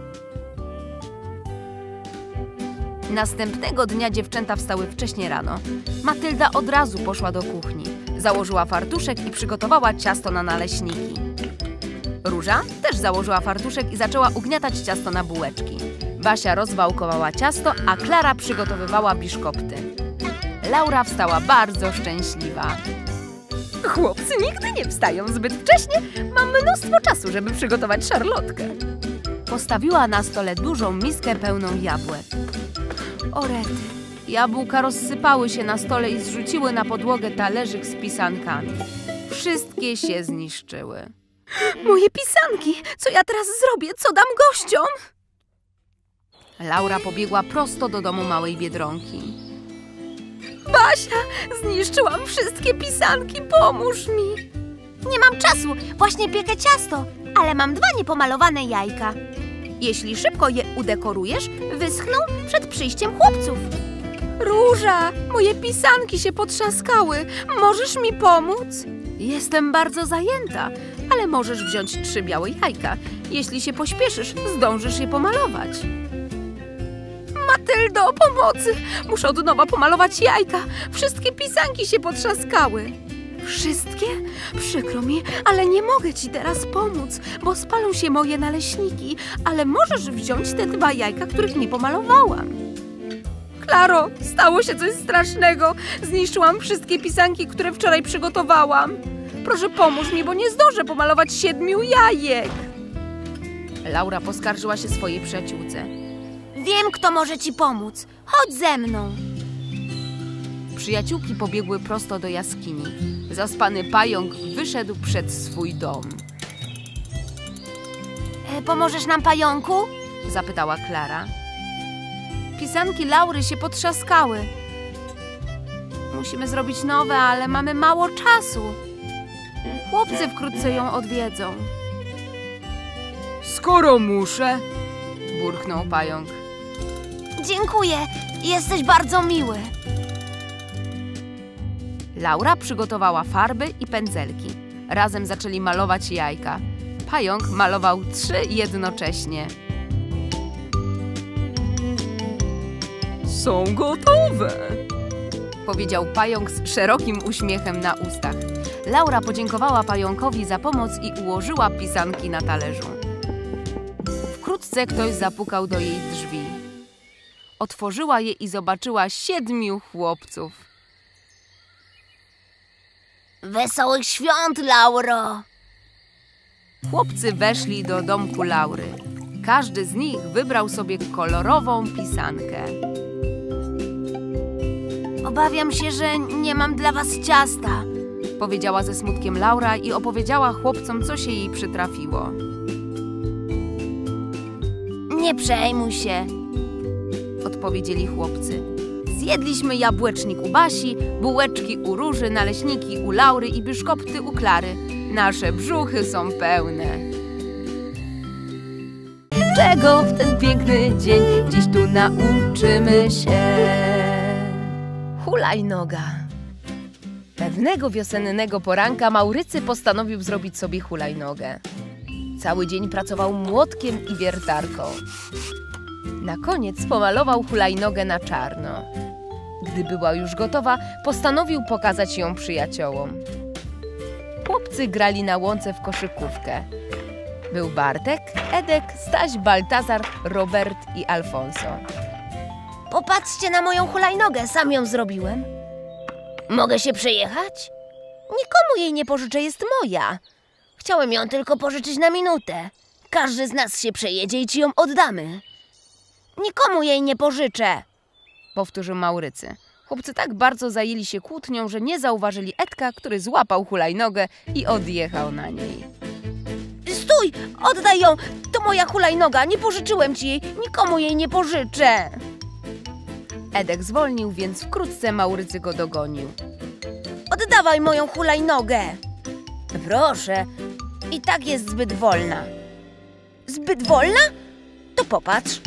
Następnego dnia dziewczęta wstały wcześnie rano. Matylda od razu poszła do kuchni. Założyła fartuszek i przygotowała ciasto na naleśniki. Róża też założyła fartuszek i zaczęła ugniatać ciasto na bułeczki. Basia rozwałkowała ciasto, a Klara przygotowywała biszkopty. Laura wstała bardzo szczęśliwa. Chłopcy nigdy nie wstają zbyt wcześnie. Mam mnóstwo czasu, żeby przygotować szarlotkę. Postawiła na stole dużą miskę pełną jabłek. O rety, jabłka rozsypały się na stole i zrzuciły na podłogę talerzyk z pisankami. Wszystkie się zniszczyły. Moje pisanki! Co ja teraz zrobię? Co dam gościom? Laura pobiegła prosto do domu małej Biedronki. Basia, zniszczyłam wszystkie pisanki, pomóż mi. Nie mam czasu, właśnie piekę ciasto, ale mam dwa niepomalowane jajka. Jeśli szybko je udekorujesz, Wyschną przed przyjściem chłopców. Róża, moje pisanki się potrzaskały. Możesz mi pomóc? Jestem bardzo zajęta, ale możesz wziąć trzy białe jajka. Jeśli się pośpieszysz, zdążysz je pomalować. Matyldo, pomocy! Muszę od nowa pomalować jajka. Wszystkie pisanki się potrzaskały. Wszystkie? Przykro mi, ale nie mogę ci teraz pomóc, bo spalą się moje naleśniki, ale możesz wziąć te dwa jajka, których nie pomalowałam. Klaro, stało się coś strasznego. Zniszczyłam wszystkie pisanki, które wczoraj przygotowałam. Proszę pomóż mi, bo nie zdążę pomalować siedmiu jajek. Laura poskarżyła się swojej przyjaciółce. Wiem, kto może ci pomóc. Chodź ze mną. Przyjaciółki pobiegły prosto do jaskini. Zaspany pająk wyszedł przed swój dom. E, pomożesz nam, pająku? Zapytała Klara. Pisanki Laury się potrzaskały. Musimy zrobić nowe, ale mamy mało czasu. Chłopcy wkrótce ją odwiedzą. Skoro muszę, Burknął pająk. Dziękuję, jesteś bardzo miły. Laura przygotowała farby i pędzelki. Razem zaczęli malować jajka. Pająk malował trzy jednocześnie. są gotowe. Powiedział pająk z szerokim uśmiechem na ustach. Laura podziękowała pająkowi za pomoc i ułożyła pisanki na talerzu. Wkrótce ktoś zapukał do jej drzwi. Otworzyła je i zobaczyła siedmiu chłopców. Wesołych świąt, Lauro! Chłopcy weszli do domku Laury. Każdy z nich wybrał sobie kolorową pisankę. Obawiam się, że nie mam dla was ciasta. Powiedziała ze smutkiem Laura i opowiedziała chłopcom, co się jej przytrafiło. Nie przejmuj się. Odpowiedzieli chłopcy. Zjedliśmy jabłecznik u Basi, bułeczki u Róży, naleśniki u Laury i biszkopty u Klary. Nasze brzuchy są pełne. Czego w ten piękny dzień dziś tu nauczymy się? Hulajnoga. Pewnego wiosennego poranka Maurycy postanowił zrobić sobie hulajnogę. Cały dzień pracował młotkiem i wiertarką. Na koniec pomalował hulajnogę na czarno. Gdy była już gotowa, postanowił pokazać ją przyjaciołom. Chłopcy grali na łące w koszykówkę. Był Bartek, Edek, Staś, Baltazar, Robert i Alfonso. Popatrzcie na moją hulajnogę, sam ją zrobiłem. Mogę się przejechać? Nikomu jej nie pożyczę, jest moja. Chciałem ją tylko pożyczyć na minutę. Każdy z nas się przejedzie i ci ją oddamy. Nikomu jej nie pożyczę. Powtórzył Maurycy. Chłopcy tak bardzo zajęli się kłótnią, że nie zauważyli Edka, który złapał hulajnogę i odjechał na niej. Stój! Oddaj ją! To moja hulajnoga, nie pożyczyłem ci jej. Nikomu jej nie pożyczę. Edek zwolnił, więc wkrótce Maurycy go dogonił. Oddawaj moją hulajnogę. Proszę, i tak jest zbyt wolna. Zbyt wolna? To popatrz.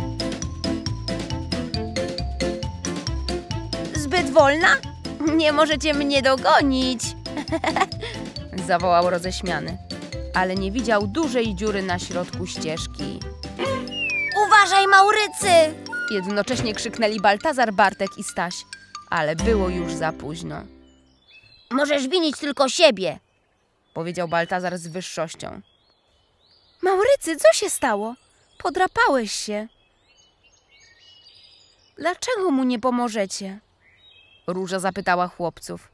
Zbyt wolna? Nie możecie mnie dogonić. Zawołał roześmiany, ale nie widział dużej dziury na środku ścieżki. Uważaj, Maurycy! Jednocześnie krzyknęli Baltazar, Bartek i Staś, ale było już za późno. Możesz winić tylko siebie. Powiedział Baltazar z wyższością. Maurycy, co się stało? Podrapałeś się. Dlaczego mu nie pomożecie? Róża zapytała chłopców.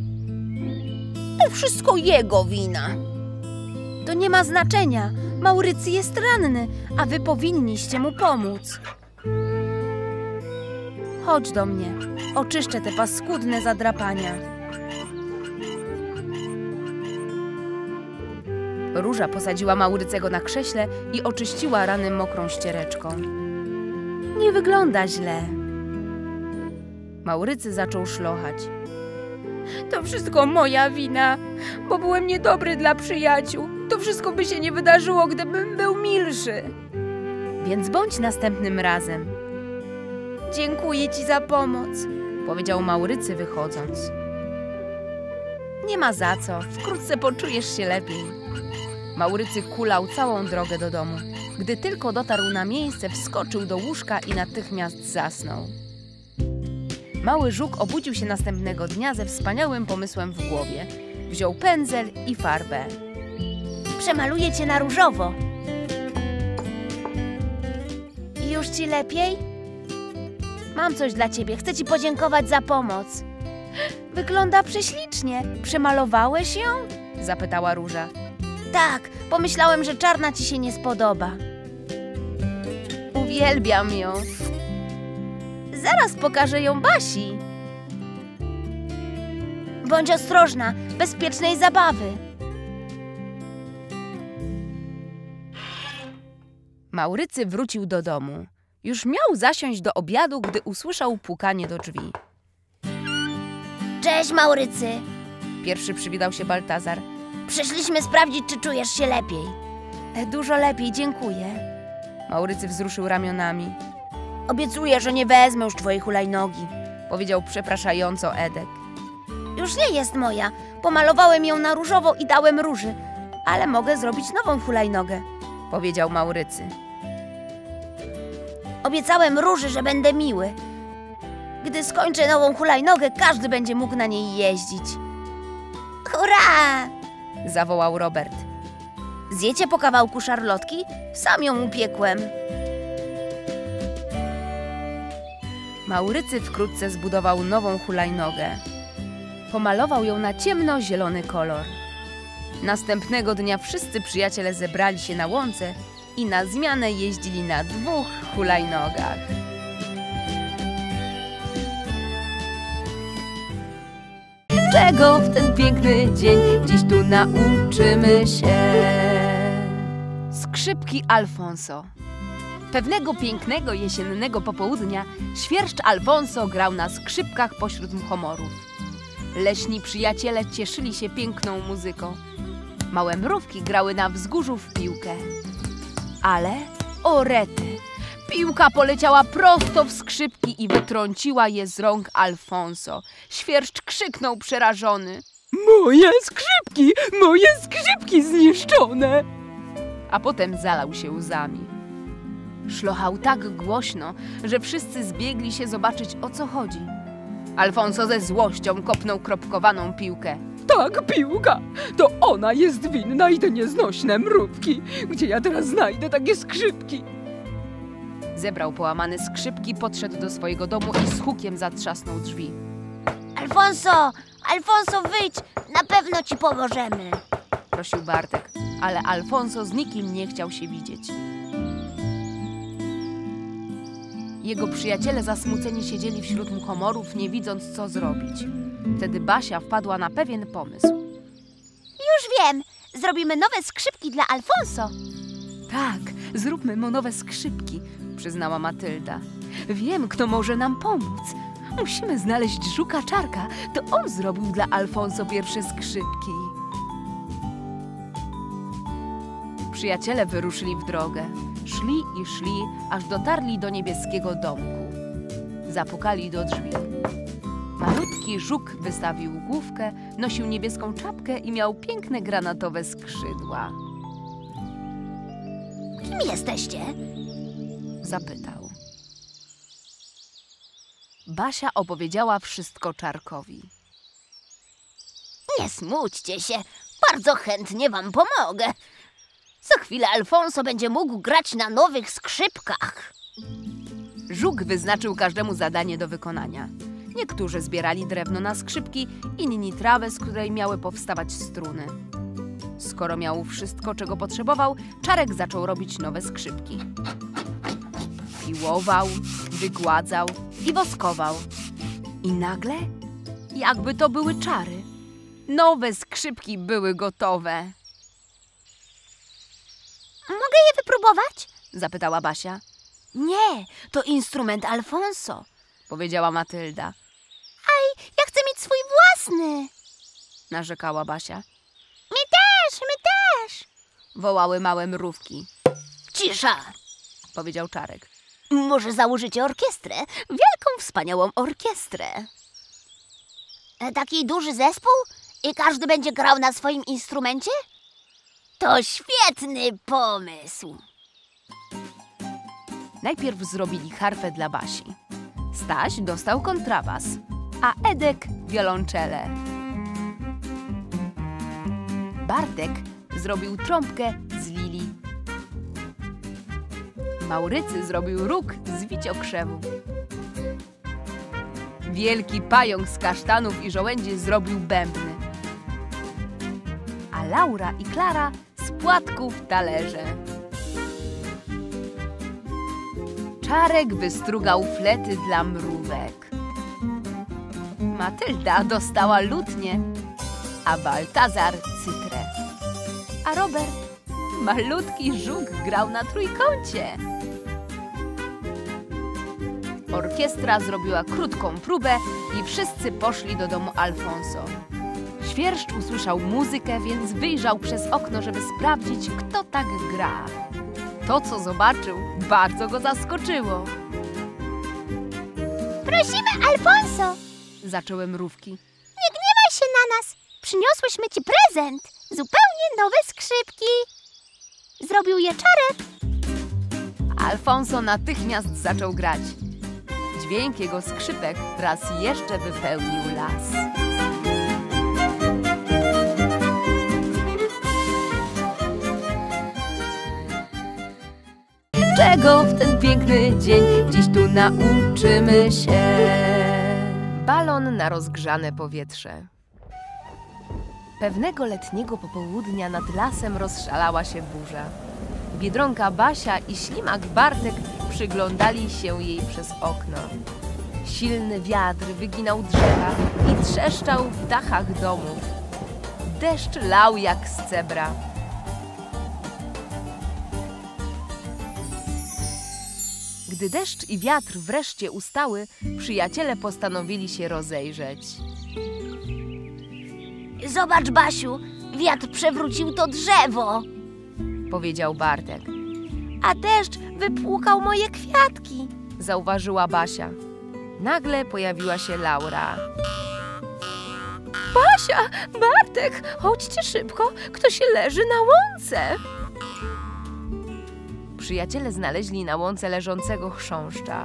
To wszystko jego wina. To nie ma znaczenia. Maurycy jest ranny, a wy powinniście mu pomóc. Chodź do mnie. Oczyszczę te paskudne zadrapania. Róża posadziła Maurycego na krześle i oczyściła rany mokrą ściereczką. Nie wygląda źle. Maurycy zaczął szlochać. To wszystko moja wina, bo byłem niedobry dla przyjaciół. To wszystko by się nie wydarzyło, gdybym był milszy. Więc bądź następnym razem. Dziękuję ci za pomoc, powiedział Maurycy, wychodząc. Nie ma za co, wkrótce poczujesz się lepiej. Maurycy kulał całą drogę do domu. Gdy tylko dotarł na miejsce, wskoczył do łóżka i natychmiast zasnął. Mały żuk obudził się następnego dnia ze wspaniałym pomysłem w głowie. Wziął pędzel i farbę. Przemaluję cię na różowo. I już ci lepiej? Mam coś dla ciebie. Chcę ci podziękować za pomoc. Wygląda prześlicznie. Przemalowałeś ją? Zapytała Róża. Tak, pomyślałem, że czarna ci się nie spodoba. Uwielbiam ją. Zaraz pokażę ją Basi. Bądź ostrożna, bezpiecznej zabawy. Maurycy wrócił do domu. Już miał zasiąść do obiadu, gdy usłyszał pukanie do drzwi. Cześć, Maurycy. Pierwszy przywitał się Baltazar. Przyszliśmy sprawdzić, czy czujesz się lepiej. Dużo lepiej, dziękuję. Maurycy wzruszył ramionami. Obiecuję, że nie wezmę już twojej hulajnogi. Powiedział przepraszająco Edek. Już nie jest moja. Pomalowałem ją na różowo i dałem róży. Ale mogę zrobić nową hulajnogę. Powiedział Maurycy. Obiecałem róży, że będę miły. Gdy skończę nową hulajnogę, każdy będzie mógł na niej jeździć. Hurra! Zawołał Robert. Zjecie po kawałku szarlotki? Sam ją upiekłem. Maurycy wkrótce zbudował nową hulajnogę. Pomalował ją na ciemnozielony kolor. Następnego dnia wszyscy przyjaciele zebrali się na łące i na zmianę jeździli na dwóch hulajnogach. Czego w ten piękny dzień dziś tu nauczymy się? Skrzypki Alfonso. Pewnego pięknego jesiennego popołudnia świerszcz Alfonso grał na skrzypkach pośród muchomorów. Leśni przyjaciele cieszyli się piękną muzyką. Małe mrówki grały na wzgórzu w piłkę. Ale, o rety, piłka poleciała prosto w skrzypki i wytrąciła je z rąk Alfonso. Świerszcz krzyknął przerażony. Moje skrzypki! Moje skrzypki zniszczone! A potem zalał się łzami. Szlochał tak głośno, że wszyscy zbiegli się zobaczyć, o co chodzi. Alfonso ze złością kopnął kropkowaną piłkę. Tak, piłka! To ona jest winna i te nieznośne mrówki. Gdzie ja teraz znajdę takie skrzypki? Zebrał połamane skrzypki, podszedł do swojego domu i z hukiem zatrzasnął drzwi. Alfonso! Alfonso, wyjdź! Na pewno ci pomożemy. Prosił Bartek, ale Alfonso z nikim nie chciał się widzieć. Jego przyjaciele zasmuceni siedzieli wśród muchomorów, nie widząc, co zrobić. Wtedy Basia wpadła na pewien pomysł. Już wiem! Zrobimy nowe skrzypki dla Alfonso. Tak, zróbmy mu nowe skrzypki, przyznała Matylda. Wiem, kto może nam pomóc. Musimy znaleźć żuka Czarka. To on zrobił dla Alfonso pierwsze skrzypki. Przyjaciele wyruszyli w drogę. Szli i szli, aż dotarli do niebieskiego domku. Zapukali do drzwi. Malutki żuk wystawił główkę, nosił niebieską czapkę i miał piękne granatowe skrzydła. Kim jesteście? Zapytał. Basia opowiedziała wszystko Czarkowi. Nie smućcie się, bardzo chętnie wam pomogę. Za chwilę Alfonso będzie mógł grać na nowych skrzypkach. Żuk wyznaczył każdemu zadanie do wykonania. Niektórzy zbierali drewno na skrzypki, inni trawę, z której miały powstawać struny. Skoro miał wszystko, czego potrzebował, Czarek zaczął robić nowe skrzypki. Piłował, wygładzał i woskował. I nagle, jakby to były czary, nowe skrzypki były gotowe. Mogę je wypróbować? Zapytała Basia. Nie, to instrument Alfonso. Powiedziała Matylda. Aj, ja chcę mieć swój własny. Narzekała Basia. My też, my też. Wołały małe mrówki. Cisza. Powiedział Czarek. Może założycie orkiestrę? Wielką, wspaniałą orkiestrę. E, Taki duży zespół? I każdy będzie grał na swoim instrumencie? To świetny pomysł. Najpierw zrobili harfę dla Basi. Staś dostał kontrabas, a Edek wiolonczelę. Bartek zrobił trąbkę z lilii. Maurycy zrobił róg z wiciokrzewu. Wielki pająk z kasztanów i żołędzi zrobił bębny. A Laura i Klara z płatków talerze. Czarek wystrugał flety dla mrówek. Matylda dostała lutnię, a Baltazar cytrę. A Robert, malutki żuk, grał na trójkącie. Orkiestra zrobiła krótką próbę i wszyscy poszli do domu Alfonso. Świerszcz usłyszał muzykę, więc wyjrzał przez okno, żeby sprawdzić, kto tak gra. To, co zobaczył, bardzo go zaskoczyło. Prosimy, Alfonso, Zaczęły mrówki. nie gniewaj się na nas. Przyniosłyśmy ci prezent. Zupełnie nowe skrzypki. Zrobił je Czarek. Alfonso natychmiast zaczął grać. Dźwięk jego skrzypek raz jeszcze wypełnił las. Czego w ten piękny dzień dziś tu nauczymy się? Balon na rozgrzane powietrze. Pewnego letniego popołudnia nad lasem rozszalała się burza. Biedronka Basia i ślimak Bartek przyglądali się jej przez okno. Silny wiatr wyginał drzewa i trzeszczał w dachach domów. Deszcz lał jak z cebra. Gdy deszcz i wiatr wreszcie ustały, przyjaciele postanowili się rozejrzeć. Zobacz, Basiu, wiatr przewrócił to drzewo. Powiedział Bartek. A deszcz wypłukał moje kwiatki. Zauważyła Basia. Nagle pojawiła się Laura. Basia, Bartek, chodźcie szybko, ktoś leży na łące. Przyjaciele znaleźli na łące leżącego chrząszcza.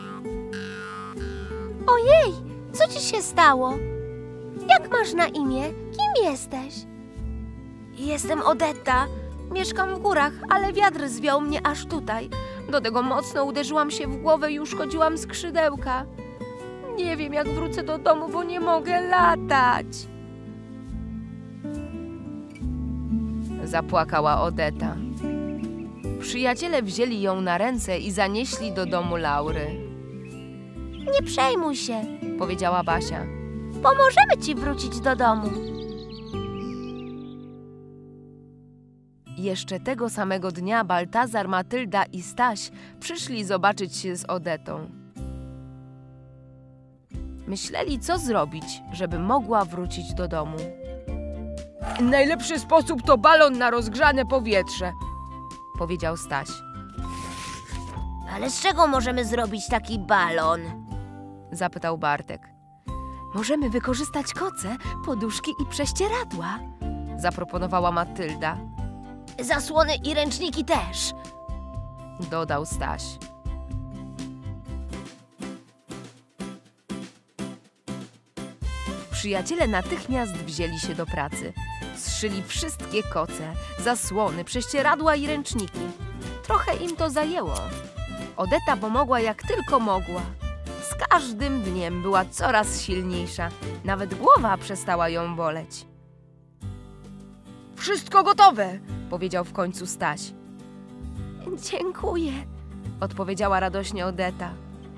Ojej, co ci się stało? Jak masz na imię? Kim jesteś? Jestem Odetta. Mieszkam w górach, ale wiatr zwiał mnie aż tutaj. Do tego mocno uderzyłam się w głowę i uszkodziłam skrzydełka. Nie wiem, jak wrócę do domu, bo nie mogę latać. Zapłakała Odeta. Przyjaciele wzięli ją na ręce i zanieśli do domu Laury. Nie przejmuj się. Powiedziała Basia. Pomożemy ci wrócić do domu. Jeszcze tego samego dnia Baltazar, Matylda i Staś przyszli zobaczyć się z Odetą. Myśleli, co zrobić, żeby mogła wrócić do domu. Najlepszy sposób to balon na rozgrzane powietrze. powiedział Staś. Ale z czego możemy zrobić taki balon? Zapytał Bartek. Możemy wykorzystać koce, poduszki i prześcieradła. Zaproponowała Matylda. Zasłony i ręczniki też. Dodał Staś. Przyjaciele natychmiast wzięli się do pracy. Zszyli wszystkie koce, zasłony, prześcieradła i ręczniki. Trochę im to zajęło. Odeta pomogła jak tylko mogła. Z każdym dniem była coraz silniejsza. Nawet głowa przestała ją boleć. Wszystko gotowe, Powiedział w końcu Staś. Dziękuję. Odpowiedziała radośnie Odeta.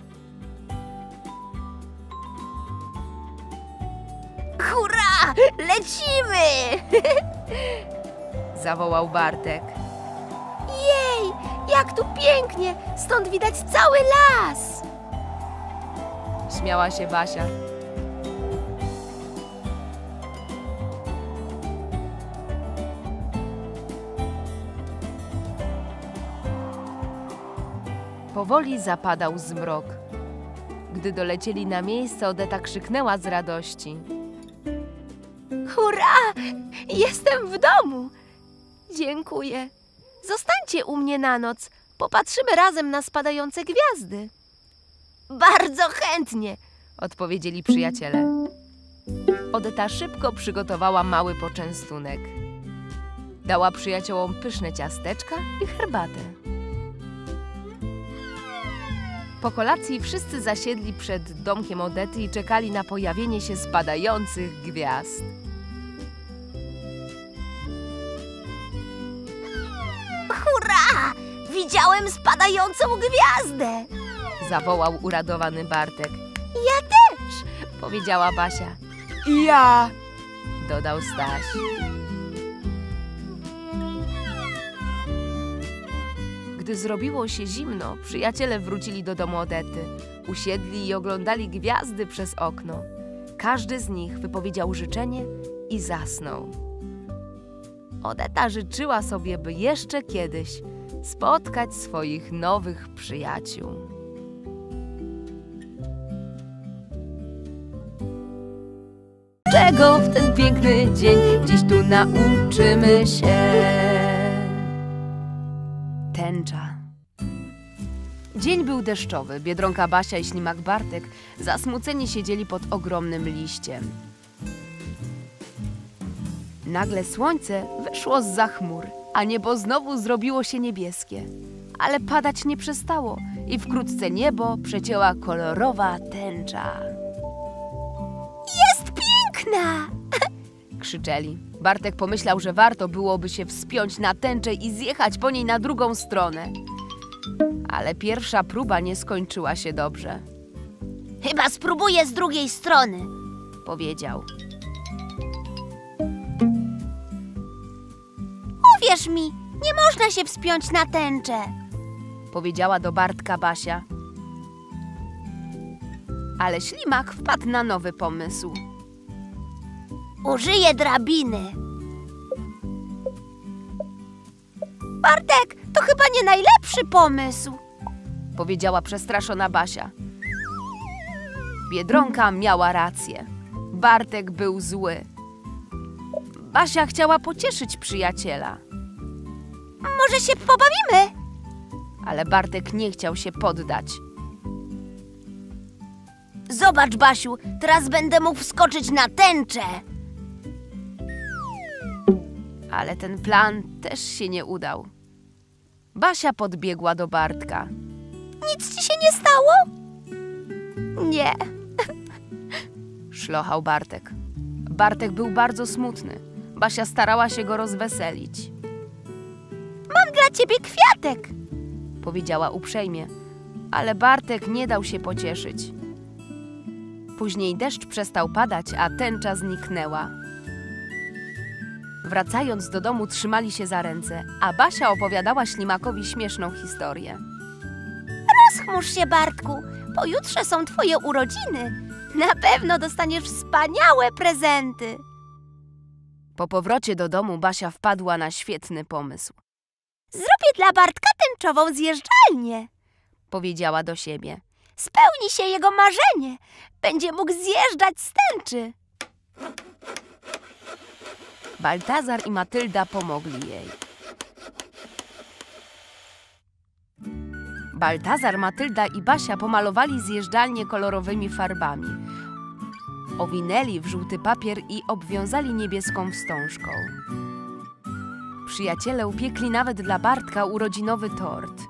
Hurra! Lecimy! Zawołał Bartek. Jej, jak tu pięknie! Stąd widać cały las! Śmiała się Basia. Powoli zapadał zmrok. Gdy dolecieli na miejsce, Odeta krzyknęła z radości. Hurra! Jestem w domu! Dziękuję. Zostańcie u mnie na noc. Popatrzymy razem na spadające gwiazdy. Bardzo chętnie, Odpowiedzieli przyjaciele. Odeta szybko przygotowała mały poczęstunek. Dała przyjaciołom pyszne ciasteczka i herbatę. Po kolacji wszyscy zasiedli przed domkiem Odety i czekali na pojawienie się spadających gwiazd. Hurra! Widziałem spadającą gwiazdę! Zawołał uradowany Bartek. Ja też! Powiedziała Basia. I ja. Dodał Staś. Gdy zrobiło się zimno, przyjaciele wrócili do domu Odety. Usiedli i oglądali gwiazdy przez okno. Każdy z nich wypowiedział życzenie i zasnął. Odeta życzyła sobie, by jeszcze kiedyś spotkać swoich nowych przyjaciół. Czego w ten piękny dzień dziś tu nauczymy się? Tęcza. Dzień był deszczowy. Biedronka Basia i ślimak Bartek zasmuceni siedzieli pod ogromnym liściem. Nagle słońce wyszło zza chmur, a niebo znowu zrobiło się niebieskie. Ale padać nie przestało i wkrótce niebo przecięła kolorowa tęcza. Jest piękna! Krzyczeli. Bartek pomyślał, że warto byłoby się wspiąć na tęczę i zjechać po niej na drugą stronę. Ale pierwsza próba nie skończyła się dobrze. Chyba spróbuję z drugiej strony. Powiedział. Uwierz mi, nie można się wspiąć na tęczę. Powiedziała do Bartka Basia. Ale ślimak wpadł na nowy pomysł. Użyję drabiny. Bartek, to chyba nie najlepszy pomysł. Powiedziała przestraszona Basia. Biedronka miała rację. Bartek był zły. Basia chciała pocieszyć przyjaciela. Może się pobawimy? Ale Bartek nie chciał się poddać. Zobacz, Basiu, teraz będę mógł wskoczyć na tęczę. Ale ten plan też się nie udał. Basia podbiegła do Bartka. Nic ci się nie stało? Nie. Szlochał Bartek. Bartek był bardzo smutny. Basia starała się go rozweselić. Mam dla ciebie kwiatek. Powiedziała uprzejmie, ale Bartek nie dał się pocieszyć. Później deszcz przestał padać, a tęcza zniknęła. Wracając do domu, trzymali się za ręce, a Basia opowiadała ślimakowi śmieszną historię. Rozchmurz się, Bartku. Pojutrze są twoje urodziny. Na pewno dostaniesz wspaniałe prezenty. Po powrocie do domu Basia wpadła na świetny pomysł. Zrobię dla Bartka tęczową zjeżdżalnię. Powiedziała do siebie. Spełni się jego marzenie. Będzie mógł zjeżdżać z tęczy. Baltazar i Matylda pomogli jej. Baltazar, Matylda i Basia pomalowali zjeżdżalnię kolorowymi farbami. Owinęli w żółty papier i obwiązali niebieską wstążką. Przyjaciele upiekli nawet dla Bartka urodzinowy tort.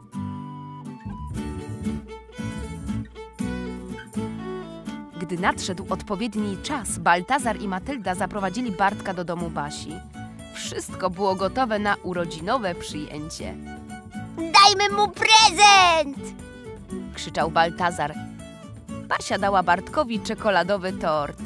Gdy nadszedł odpowiedni czas, Baltazar i Matylda zaprowadzili Bartka do domu Basi. Wszystko było gotowe na urodzinowe przyjęcie. Dajmy mu prezent! Krzyczał Baltazar. Basia dała Bartkowi czekoladowy tort.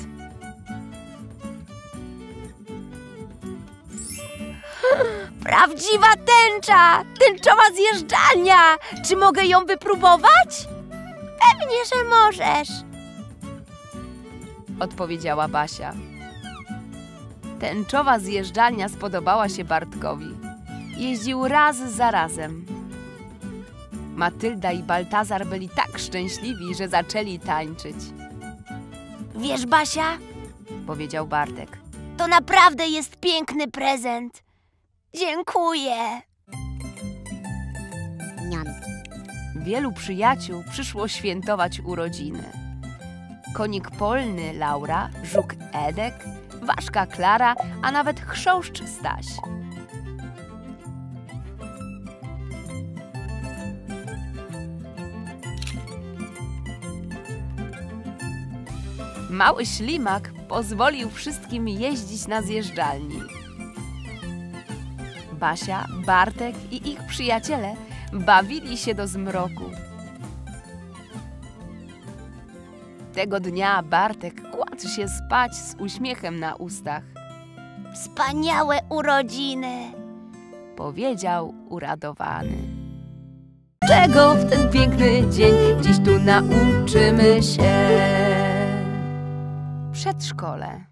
Prawdziwa tęcza! Tęczowa zjeżdżalnia! Czy mogę ją wypróbować? Pewnie, że możesz. Odpowiedziała Basia. Tęczowa zjeżdżalnia spodobała się Bartkowi. Jeździł raz za razem. Matylda i Baltazar byli tak szczęśliwi, że zaczęli tańczyć. Wiesz, Basia, Powiedział Bartek. to naprawdę jest piękny prezent. Dziękuję. Wielu przyjaciół przyszło świętować urodziny. Konik polny Laura, żuk Edek, ważka Klara, a nawet chrząszcz Staś. Mały ślimak pozwolił wszystkim jeździć na zjeżdżalni. Basia, Bartek i ich przyjaciele bawili się do zmroku. Tego dnia Bartek kładł się spać z uśmiechem na ustach. Wspaniałe urodziny. Powiedział uradowany. Czego w ten piękny dzień dziś tu nauczymy się? Przedszkole.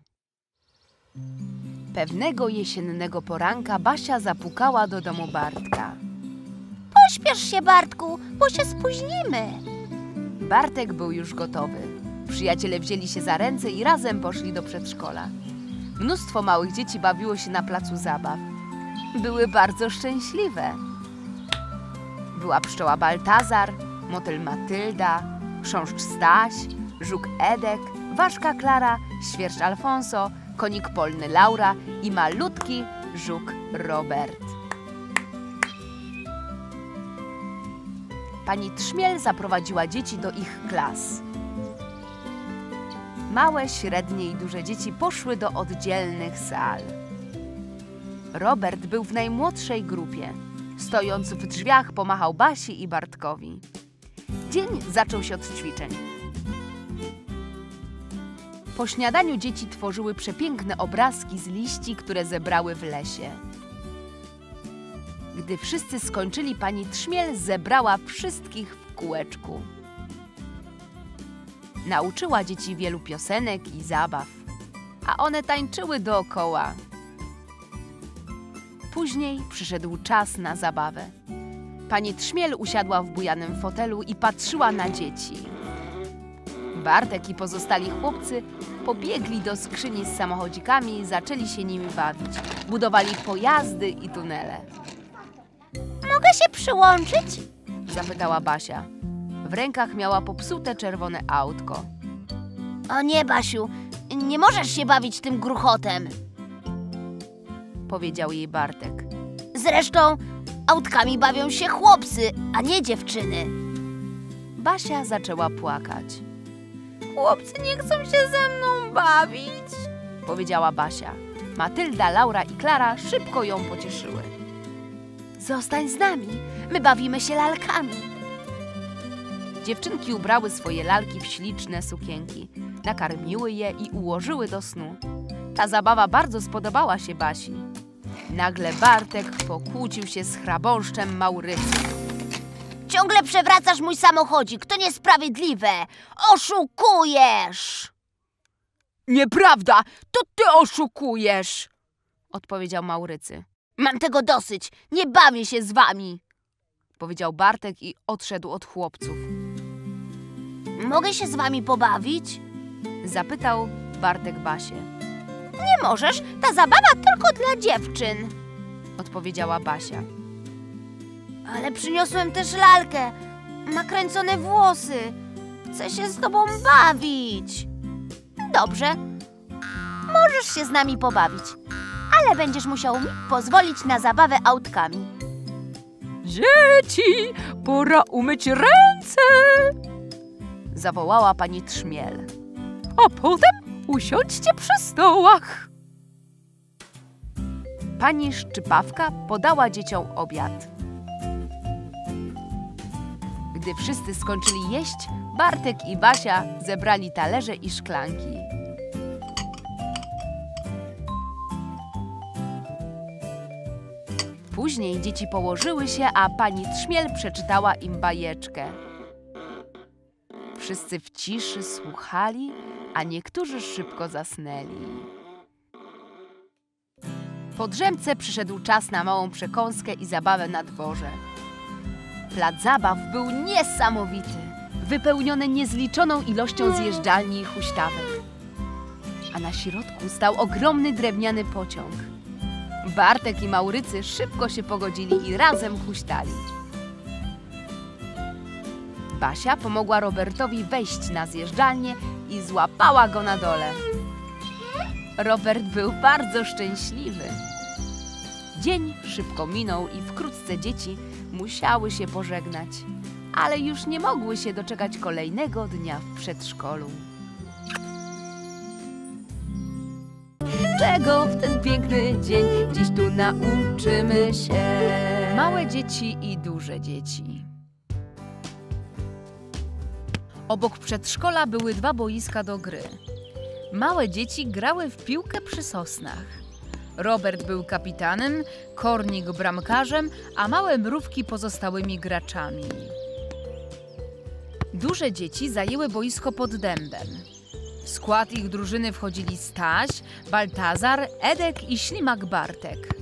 Pewnego jesiennego poranka Basia zapukała do domu Bartka. Pośpiesz się, Bartku, bo się spóźnimy. Bartek był już gotowy. Przyjaciele wzięli się za ręce i razem poszli do przedszkola. Mnóstwo małych dzieci bawiło się na placu zabaw. Były bardzo szczęśliwe. Była pszczoła Baltazar, motyl Matylda, chrząszcz Staś, żuk Edek, ważka Klara, świerszcz Alfonso, konik polny Laura i malutki żuk Robert. Pani Trzmiel zaprowadziła dzieci do ich klas. Małe, średnie i duże dzieci poszły do oddzielnych sal. Robert był w najmłodszej grupie. Stojąc w drzwiach, pomachał Basi i Bartkowi. Dzień zaczął się od ćwiczeń. Po śniadaniu dzieci tworzyły przepiękne obrazki z liści, które zebrały w lesie. Gdy wszyscy skończyli, pani Trzmiel zebrała wszystkich w kółeczku. Nauczyła dzieci wielu piosenek i zabaw, a one tańczyły dookoła. Później przyszedł czas na zabawę. Pani Trzmiel usiadła w bujanym fotelu i patrzyła na dzieci. Bartek i pozostali chłopcy pobiegli do skrzyni z samochodzikami i zaczęli się nimi bawić. Budowali pojazdy i tunele. Mogę się przyłączyć? Zapytała Basia. W rękach miała popsute czerwone autko. O nie, Basiu, nie możesz się bawić tym gruchotem. Powiedział jej Bartek. Zresztą autkami bawią się chłopcy, a nie dziewczyny. Basia zaczęła płakać. Chłopcy nie chcą się ze mną bawić, Powiedziała Basia. Matylda, Laura i Klara szybko ją pocieszyły. Zostań z nami, my bawimy się lalkami. Dziewczynki ubrały swoje lalki w śliczne sukienki. Nakarmiły je i ułożyły do snu. Ta zabawa bardzo spodobała się Basi. Nagle Bartek pokłócił się z chrabąszczem Maurycym. Ciągle przewracasz mój samochodzik, to niesprawiedliwe. Oszukujesz! Nieprawda, to ty oszukujesz! Odpowiedział Maurycy. Mam tego dosyć, nie bawię się z wami. Powiedział Bartek i odszedł od chłopców. Mogę się z wami pobawić? Zapytał Bartek Basię. Nie możesz, ta zabawa tylko dla dziewczyn. Odpowiedziała Basia. Ale przyniosłem też lalkę, nakręcone włosy. Chcę się z tobą bawić. Dobrze, możesz się z nami pobawić, ale będziesz musiał mi pozwolić na zabawę autkami. Dzieci, pora umyć ręce, Zawołała pani Trzmiel. a potem usiądźcie przy stołach. Pani Szczypawka podała dzieciom obiad. Gdy wszyscy skończyli jeść, Bartek i Basia zebrali talerze i szklanki. Później dzieci położyły się, a pani Trzmiel przeczytała im bajeczkę. Wszyscy w ciszy słuchali, a niektórzy szybko zasnęli. Po drzemce przyszedł czas na małą przekąskę i zabawę na dworze. Plac zabaw był niesamowity, wypełniony niezliczoną ilością zjeżdżalni i huśtawek. A na środku stał ogromny drewniany pociąg. Bartek i Maurycy szybko się pogodzili i razem huśtali. Basia pomogła Robertowi wejść na zjeżdżalnię i złapała go na dole. Robert był bardzo szczęśliwy. Dzień szybko minął i wkrótce dzieci musiały się pożegnać, ale już nie mogły się doczekać kolejnego dnia w przedszkolu. Czego w ten piękny dzień dziś tu nauczymy się? Małe dzieci i duże dzieci. Obok przedszkola były dwa boiska do gry. Małe dzieci grały w piłkę przy sosnach. Robert był kapitanem, Kornik bramkarzem, a małe mrówki pozostałymi graczami. Duże dzieci zajęły boisko pod dębem. W skład ich drużyny wchodzili Staś, Baltazar, Edek i ślimak Bartek.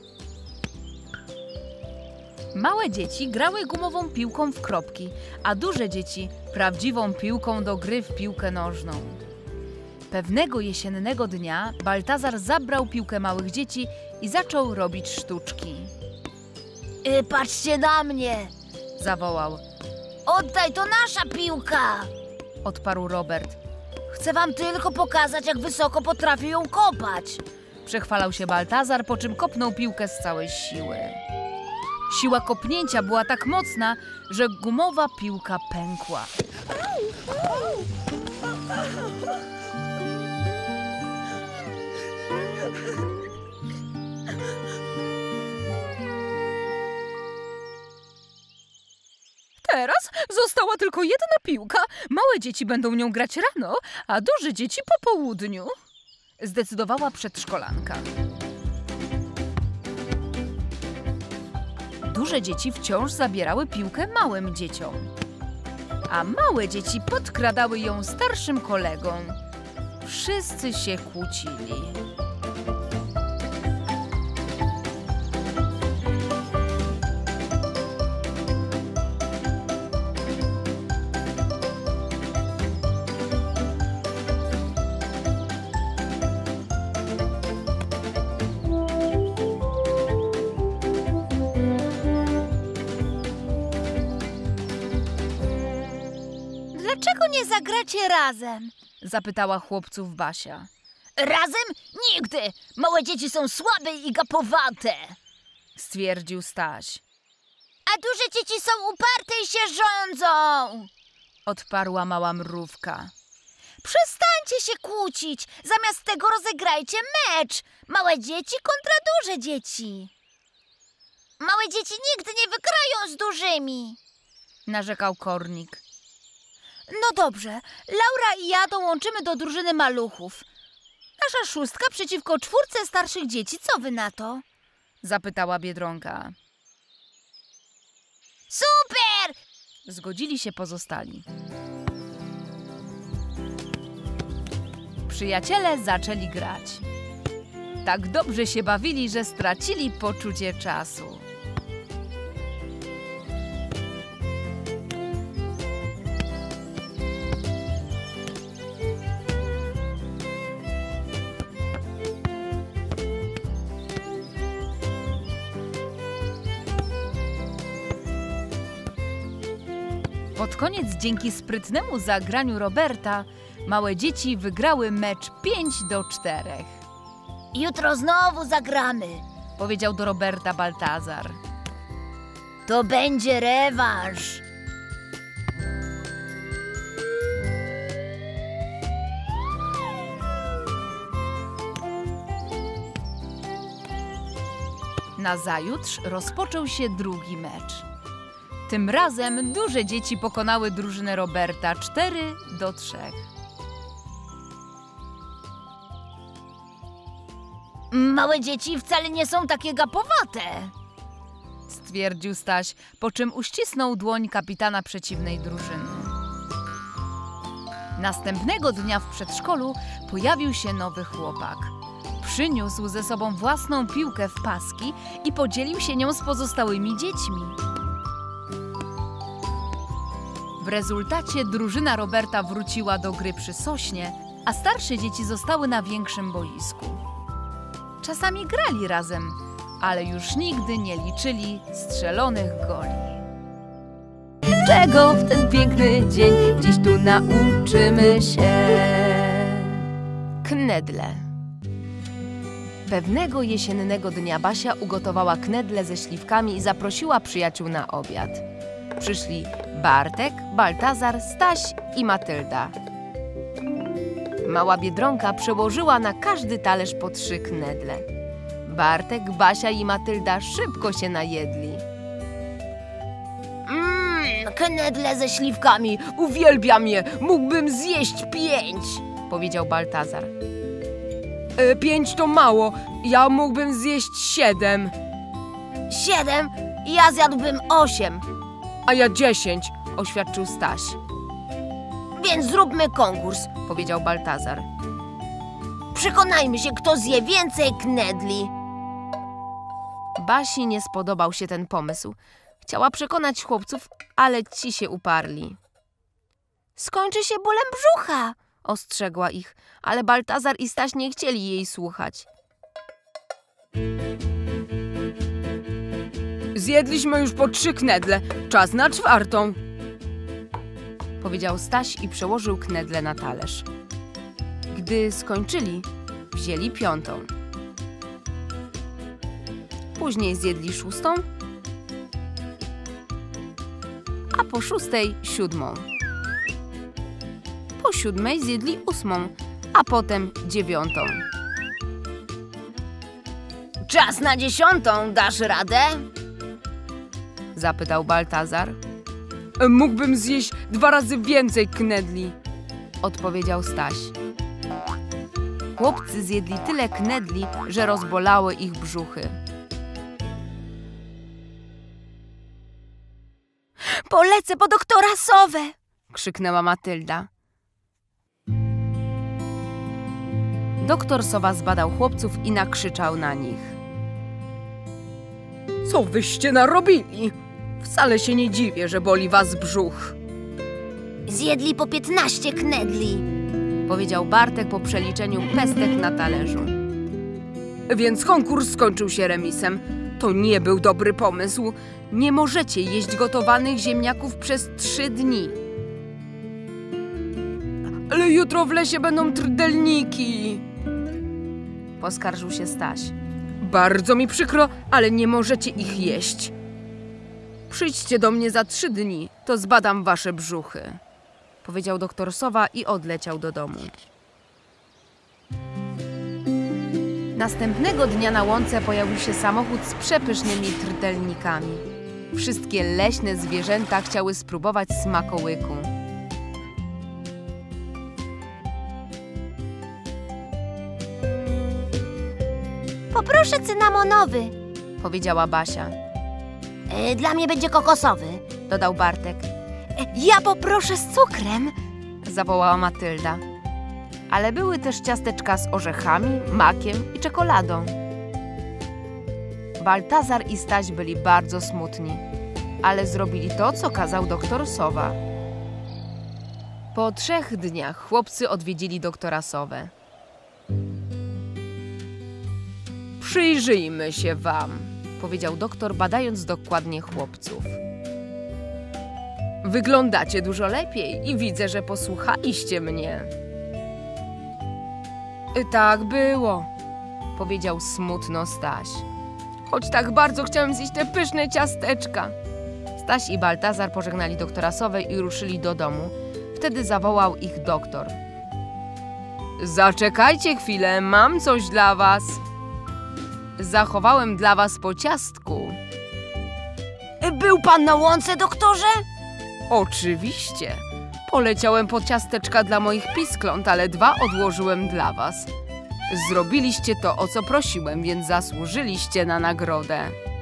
Małe dzieci grały gumową piłką w kropki, a duże dzieci prawdziwą piłką do gry w piłkę nożną. Pewnego jesiennego dnia Baltazar zabrał piłkę małych dzieci i zaczął robić sztuczki. Yy, patrzcie na mnie! Zawołał. Oddaj, to nasza piłka! Odparł Robert. Chcę wam tylko pokazać, jak wysoko potrafię ją kopać. Przechwalał się Baltazar, po czym kopnął piłkę z całej siły. Siła kopnięcia była tak mocna, że gumowa piłka pękła. Teraz została tylko jedna piłka. Małe dzieci będą nią grać rano, a duże dzieci po południu. Zdecydowała przedszkolanka. Duże dzieci wciąż zabierały piłkę małym dzieciom, a małe dzieci podkradały ją starszym kolegom. Wszyscy się kłócili. Dlaczego nie zagracie razem? Zapytała chłopców Basia. Razem? Nigdy! Małe dzieci są słabe i gapowate. Stwierdził Staś. A duże dzieci są uparte i się rządzą. Odparła mała mrówka. Przestańcie się kłócić. Zamiast tego rozegrajcie mecz. Małe dzieci kontra duże dzieci. Małe dzieci nigdy nie wygrają z dużymi. Narzekał Kornik. No dobrze, Laura i ja dołączymy do drużyny maluchów. Nasza szóstka przeciwko czwórce starszych dzieci. Co wy na to? Zapytała Biedronka. Super! Zgodzili się pozostali. Przyjaciele zaczęli grać. Tak dobrze się bawili, że stracili poczucie czasu. Pod koniec, dzięki sprytnemu zagraniu Roberta, małe dzieci wygrały mecz pięć do czterech. Jutro znowu zagramy. Powiedział do Roberta Baltazar. To będzie rewanż. Nazajutrz rozpoczął się drugi mecz. Tym razem duże dzieci pokonały drużynę Roberta cztery do trzech. Małe dzieci wcale nie są takie gapowate. Stwierdził Staś, po czym uścisnął dłoń kapitana przeciwnej drużyny. Następnego dnia w przedszkolu pojawił się nowy chłopak. Przyniósł ze sobą własną piłkę w paski i podzielił się nią z pozostałymi dziećmi. W rezultacie drużyna Roberta wróciła do gry przy sośnie, a starsze dzieci zostały na większym boisku. Czasami grali razem, ale już nigdy nie liczyli strzelonych goli. Czego w ten piękny dzień dziś tu nauczymy się? Knedle. Pewnego jesiennego dnia Basia ugotowała knedle ze śliwkami i zaprosiła przyjaciół na obiad. Przyszli Bartek, Baltazar, Staś i Matylda. Mała Biedronka przełożyła na każdy talerz po trzy knedle. Bartek, Basia i Matylda szybko się najedli. Mmm, knedle ze śliwkami. Uwielbiam je! Mógłbym zjeść pięć! Powiedział Baltazar. E, pięć to mało. Ja mógłbym zjeść siedem. Siedem? Ja zjadłbym osiem. A ja dziesięć, oświadczył Staś. Więc zróbmy konkurs, Powiedział Baltazar. Przekonajmy się, kto zje więcej knedli. Basi nie spodobał się ten pomysł. Chciała przekonać chłopców, ale ci się uparli. Skończy się bólem brzucha, Ostrzegła ich, ale Baltazar i Staś nie chcieli jej słuchać. Zjedliśmy już po trzy knedle. Czas na czwartą, powiedział Staś i przełożył knedle na talerz. Gdy skończyli, wzięli piątą. Później zjedli szóstą, a po szóstej siódmą. Po siódmej zjedli ósmą, a potem dziewiątą. Czas na dziesiątą, dasz radę? Zapytał Baltazar. Mógłbym zjeść dwa razy więcej knedli, odpowiedział Staś. Chłopcy zjedli tyle knedli, że rozbolały ich brzuchy. Polecę po doktora Sowę! Krzyknęła Matylda. Doktor Sowa zbadał chłopców i nakrzyczał na nich. Co wyście narobili? Wcale się nie dziwię, że boli was brzuch. Zjedli po piętnaście knedli, Powiedział Bartek po przeliczeniu pestek na talerzu. Więc konkurs skończył się remisem. To nie był dobry pomysł. Nie możecie jeść gotowanych ziemniaków przez trzy dni. Ale jutro w lesie będą trdelniki, poskarżył się Staś. Bardzo mi przykro, ale nie możecie ich jeść. Przyjdźcie do mnie za trzy dni, to zbadam wasze brzuchy, powiedział doktor Sowa i odleciał do domu. Następnego dnia na łące pojawił się samochód z przepysznymi trdelnikami. Wszystkie leśne zwierzęta chciały spróbować smakołyku. poproszę cynamonowy. Powiedziała Basia. E, Dla mnie będzie kokosowy. Dodał Bartek. E, Ja poproszę z cukrem. Zawołała Matylda. Ale były też ciasteczka z orzechami, makiem i czekoladą. Baltazar i Staś byli bardzo smutni, ale zrobili to, co kazał doktor Sowa. Po trzech dniach chłopcy odwiedzili doktora Sowę. Przyjrzyjmy się wam, powiedział doktor, badając dokładnie chłopców. Wyglądacie dużo lepiej i widzę, że posłuchaliście mnie. Tak było, powiedział smutno Staś. Choć tak bardzo chciałem zjeść te pyszne ciasteczka. Staś i Baltazar pożegnali doktora Sowę i ruszyli do domu. Wtedy zawołał ich doktor. Zaczekajcie chwilę, mam coś dla was. Zachowałem dla was po ciastku. Był pan na łące, doktorze? Oczywiście. Poleciałem po ciasteczka dla moich piskląt, ale dwa odłożyłem dla was. Zrobiliście to, o co prosiłem, więc zasłużyliście na nagrodę.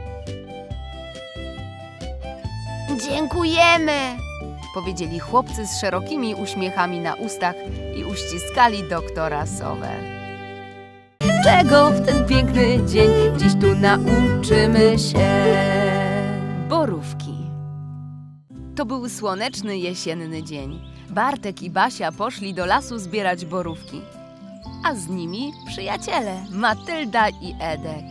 Dziękujemy. Powiedzieli chłopcy z szerokimi uśmiechami na ustach i uściskali doktora Sowę. Czego w ten piękny dzień dziś tu nauczymy się? Borówki. To był słoneczny jesienny dzień. Bartek i Basia poszli do lasu zbierać borówki, a z nimi przyjaciele Matylda i Edek.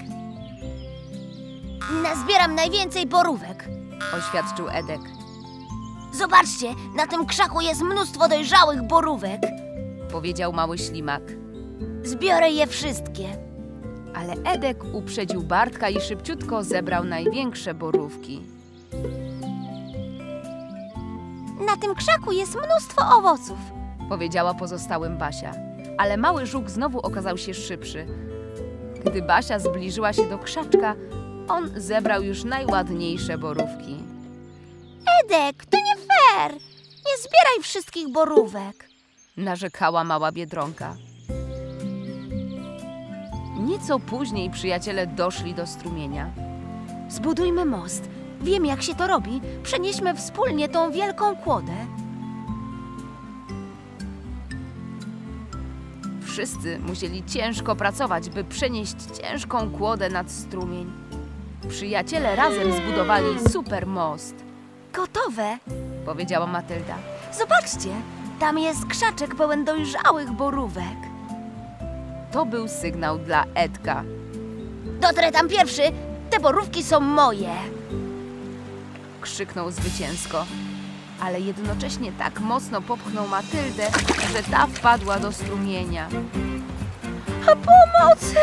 Nazbieram najwięcej borówek. Oświadczył Edek. Zobaczcie, na tym krzaku jest mnóstwo dojrzałych borówek. Powiedział mały ślimak. Zbiorę je wszystkie. Ale Edek uprzedził Bartka i szybciutko zebrał największe borówki. Na tym krzaku jest mnóstwo owoców. Powiedziała pozostałym Basia. Ale mały żuk znowu okazał się szybszy. Gdy Basia zbliżyła się do krzaczka, on zebrał już najładniejsze borówki. Edek, to nie fair. Nie zbieraj wszystkich borówek. Narzekała mała Biedronka. Nieco później przyjaciele doszli do strumienia. Zbudujmy most. Wiem, jak się to robi. Przenieśmy wspólnie tą wielką kłodę. Wszyscy musieli ciężko pracować, by przenieść ciężką kłodę nad strumień. Przyjaciele razem zbudowali super most. Gotowe. Powiedziała Matylda. Zobaczcie, tam jest krzaczek pełen dojrzałych borówek. To był sygnał dla Edka. Dotrę tam pierwszy. Te borówki są moje. Krzyknął zwycięsko, ale jednocześnie tak mocno popchnął Matyldę, że ta wpadła do strumienia. A pomocy!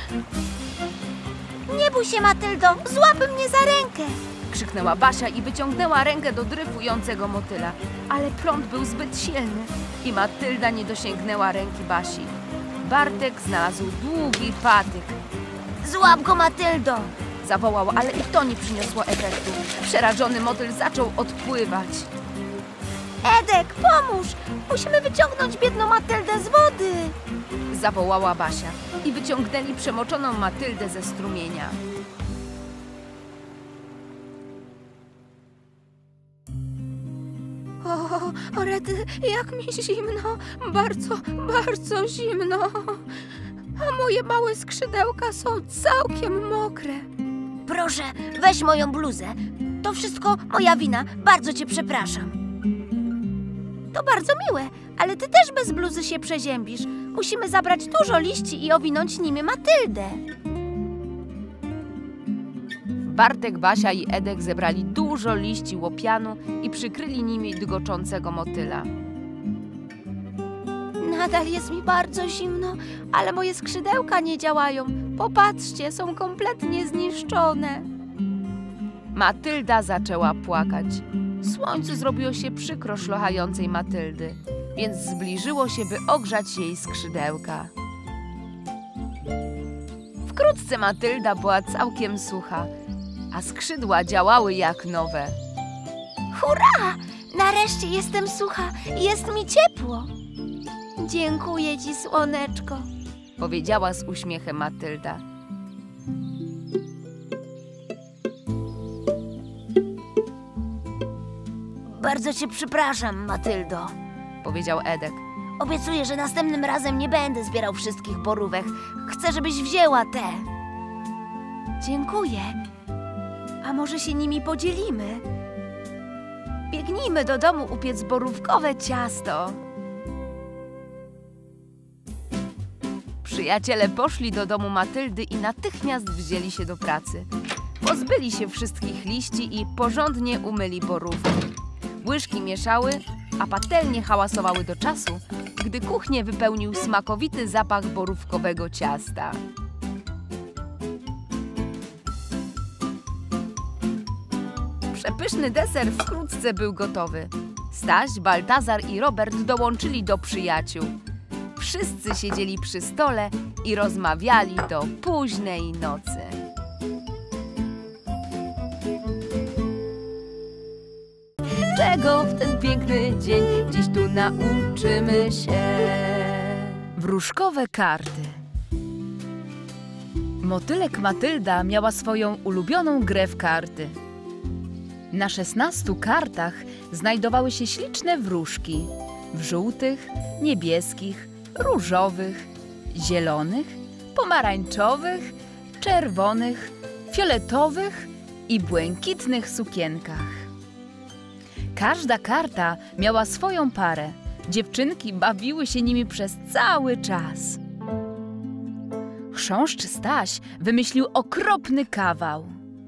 Nie bój się, Matyldo, złap mnie za rękę. Krzyknęła Basia i wyciągnęła rękę do dryfującego motyla, ale prąd był zbyt silny i Matylda nie dosięgnęła ręki Basi. Bartek znalazł długi patyk. Złap go, Matyldo. Zawołał, ale i to nie przyniosło efektu. Przerażony motyl zaczął odpływać. Edek, pomóż! Musimy wyciągnąć biedną Matyldę z wody. Zawołała Basia i wyciągnęli przemoczoną Matyldę ze strumienia. O, o rety, jak mi zimno, bardzo, bardzo zimno. A moje małe skrzydełka są całkiem mokre. Proszę, weź moją bluzę. To wszystko moja wina. Bardzo cię przepraszam. To bardzo miłe, ale ty też bez bluzy się przeziębisz. Musimy zabrać dużo liści i owinąć nimi Matyldę. Bartek, Basia i Edek zebrali dużo liści łopianu i przykryli nimi dygoczącego motyla. Nadal jest mi bardzo zimno, ale moje skrzydełka nie działają. Popatrzcie, są kompletnie zniszczone. Matylda zaczęła płakać. Słońcu zrobiło się przykro szlochającej Matyldy, więc zbliżyło się, by ogrzać jej skrzydełka. Wkrótce Matylda była całkiem sucha, a skrzydła działały jak nowe. Hurra! Nareszcie jestem sucha i jest mi ciepło. Dziękuję ci, słoneczko. Powiedziała z uśmiechem Matylda. Bardzo cię przepraszam, Matyldo. Powiedział Edek. Obiecuję, że następnym razem nie będę zbierał wszystkich borówek. Chcę, żebyś wzięła te. Dziękuję. A może się nimi podzielimy? Biegnijmy do domu upiec borówkowe ciasto. Przyjaciele poszli do domu Matyldy i natychmiast wzięli się do pracy. Pozbyli się wszystkich liści i porządnie umyli borówki. Łyżki mieszały, a patelnie hałasowały do czasu, gdy kuchnię wypełnił smakowity zapach borówkowego ciasta. Przepyszny deser wkrótce był gotowy. Staś, Baltazar i Robert dołączyli do przyjaciół. Wszyscy siedzieli przy stole i rozmawiali do późnej nocy. Czego w ten piękny dzień dziś tu nauczymy się? Wróżkowe karty. Motylek Matylda miała swoją ulubioną grę w karty. Na szesnastu kartach znajdowały się śliczne wróżki w żółtych, niebieskich, różowych, zielonych, pomarańczowych, czerwonych, fioletowych i błękitnych sukienkach. Każda karta miała swoją parę. Dziewczynki bawiły się nimi przez cały czas. Chrząszcz Staś wymyślił okropny kawał.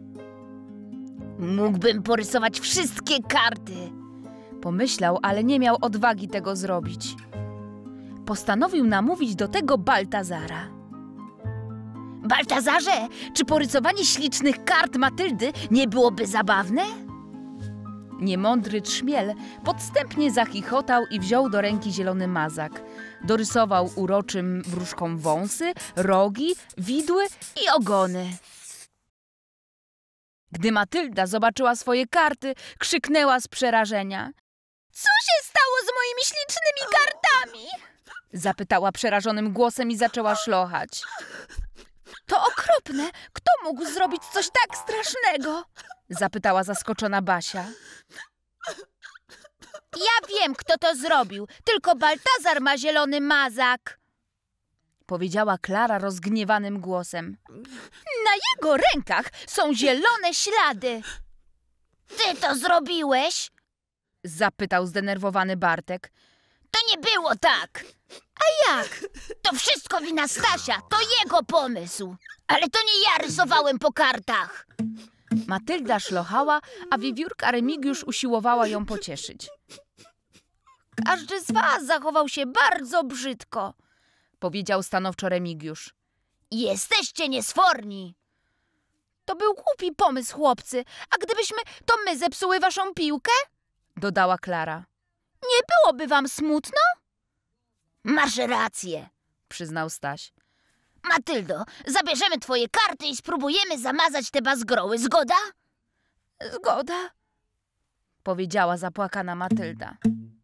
Mógłbym porysować wszystkie karty. Pomyślał, ale nie miał odwagi tego zrobić. Postanowił namówić do tego Baltazara. Baltazarze, czy porysowanie ślicznych kart Matyldy nie byłoby zabawne? Niemądry trzmiel podstępnie zachichotał i wziął do ręki zielony mazak. Dorysował uroczym wróżkom wąsy, rogi, widły i ogony. Gdy Matylda zobaczyła swoje karty, krzyknęła z przerażenia. Co się stało z moimi ślicznymi kartami? Zapytała przerażonym głosem i zaczęła szlochać. To okropne! Kto mógł zrobić coś tak strasznego? Zapytała zaskoczona Basia. Ja wiem, kto to zrobił. Tylko Baltazar ma zielony mazak. Powiedziała Klara rozgniewanym głosem. Na jego rękach są zielone ślady. Ty to zrobiłeś? Zapytał zdenerwowany Bartek. To nie było tak. A jak? To wszystko wina Stasia. To jego pomysł. Ale to nie ja rysowałem po kartach. Matylda szlochała, a wiewiórka Remigiusz usiłowała ją pocieszyć. Każdy z was zachował się bardzo brzydko, powiedział stanowczo Remigiusz. Jesteście niesforni. To był głupi pomysł, chłopcy. A gdybyśmy to my zepsuły waszą piłkę? Dodała Klara. Nie byłoby wam smutno? Masz rację, przyznał Staś. Matyldo, zabierzemy twoje karty i spróbujemy zamazać te bazgroły. Zgoda? Zgoda, powiedziała zapłakana Matylda.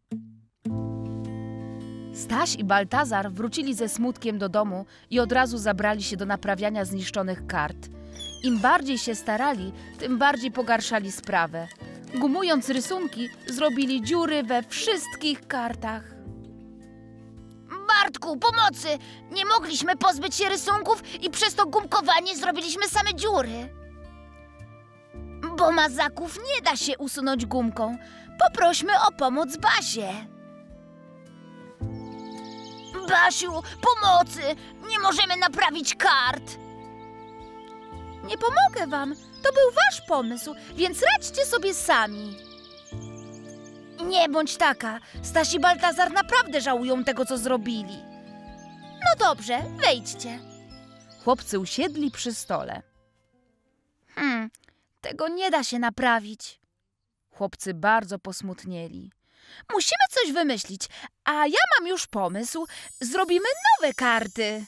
Staś i Baltazar wrócili ze smutkiem do domu i od razu zabrali się do naprawiania zniszczonych kart. Im bardziej się starali, tym bardziej pogarszali sprawę. Gumując rysunki, zrobili dziury we wszystkich kartach. Bartku, pomocy! Nie mogliśmy pozbyć się rysunków i przez to gumkowanie zrobiliśmy same dziury. Bo mazaków nie da się usunąć gumką. Poprośmy o pomoc Basię. Basiu, pomocy! Nie możemy naprawić kart. Nie pomogę wam. To był wasz pomysł, więc radźcie sobie sami. Nie bądź taka. Staś i Baltazar naprawdę żałują tego, co zrobili. No dobrze, wejdźcie. Chłopcy usiedli przy stole. Hmm, tego nie da się naprawić. Chłopcy bardzo posmutnieli. Musimy coś wymyślić, a ja mam już pomysł. Zrobimy nowe karty.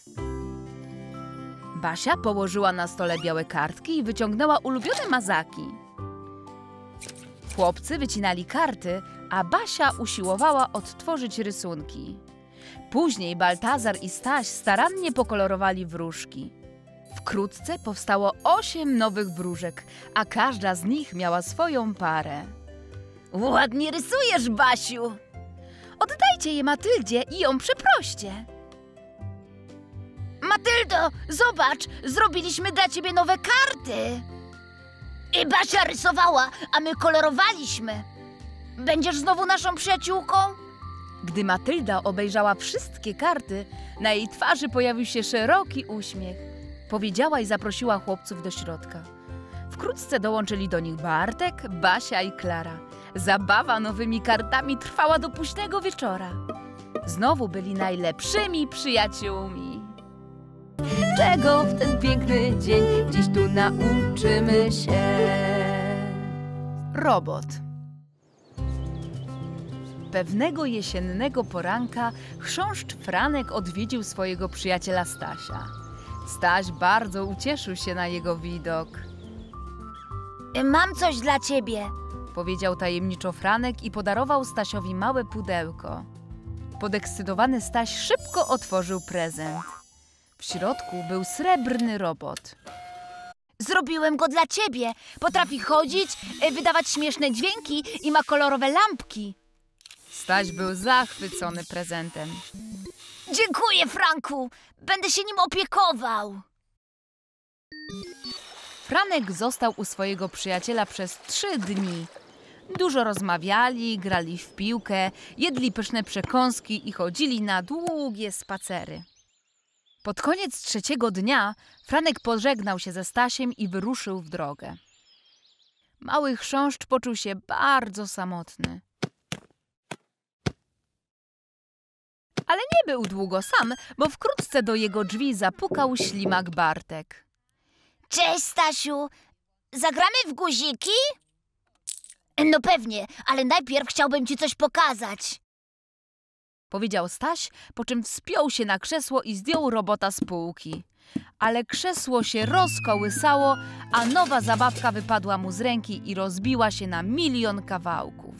Basia położyła na stole białe kartki i wyciągnęła ulubione mazaki. Chłopcy wycinali karty, a Basia usiłowała odtworzyć rysunki. Później Baltazar i Staś starannie pokolorowali wróżki. Wkrótce powstało osiem nowych wróżek, a każda z nich miała swoją parę. Ładnie rysujesz, Basiu. Oddajcie je Matyldzie i ją przeproście. Matyldo, zobacz, zrobiliśmy dla ciebie nowe karty. I Basia rysowała, a my kolorowaliśmy. Będziesz znowu naszą przyjaciółką? Gdy Matylda obejrzała wszystkie karty, na jej twarzy pojawił się szeroki uśmiech. Powiedziała i zaprosiła chłopców do środka. Wkrótce dołączyli do nich Bartek, Basia i Klara. Zabawa nowymi kartami trwała do późnego wieczora. Znowu byli najlepszymi przyjaciółmi. Czego w ten piękny dzień dziś tu nauczymy się? Robot. Pewnego jesiennego poranka chrząszcz Franek odwiedził swojego przyjaciela Stasia. Staś bardzo ucieszył się na jego widok. Mam coś dla ciebie. Powiedział tajemniczo Franek i podarował Stasiowi małe pudełko. Podekscytowany Staś szybko otworzył prezent. W środku był srebrny robot. Zrobiłem go dla ciebie. Potrafi chodzić, wydawać śmieszne dźwięki i ma kolorowe lampki. Staś był zachwycony prezentem. Dziękuję, Franku. Będę się nim opiekował. Franek został u swojego przyjaciela przez trzy dni. Dużo rozmawiali, grali w piłkę, jedli pyszne przekąski i chodzili na długie spacery. Pod koniec trzeciego dnia Franek pożegnał się ze Stasiem i wyruszył w drogę. Mały chrząszcz poczuł się bardzo samotny. Ale nie był długo sam, bo wkrótce do jego drzwi zapukał ślimak Bartek. Cześć, Stasiu. Zagramy w guziki? No pewnie, ale najpierw chciałbym ci coś pokazać. Powiedział Staś, po czym wspiął się na krzesło i zdjął robota z półki. Ale krzesło się rozkołysało, a nowa zabawka wypadła mu z ręki i rozbiła się na milion kawałków.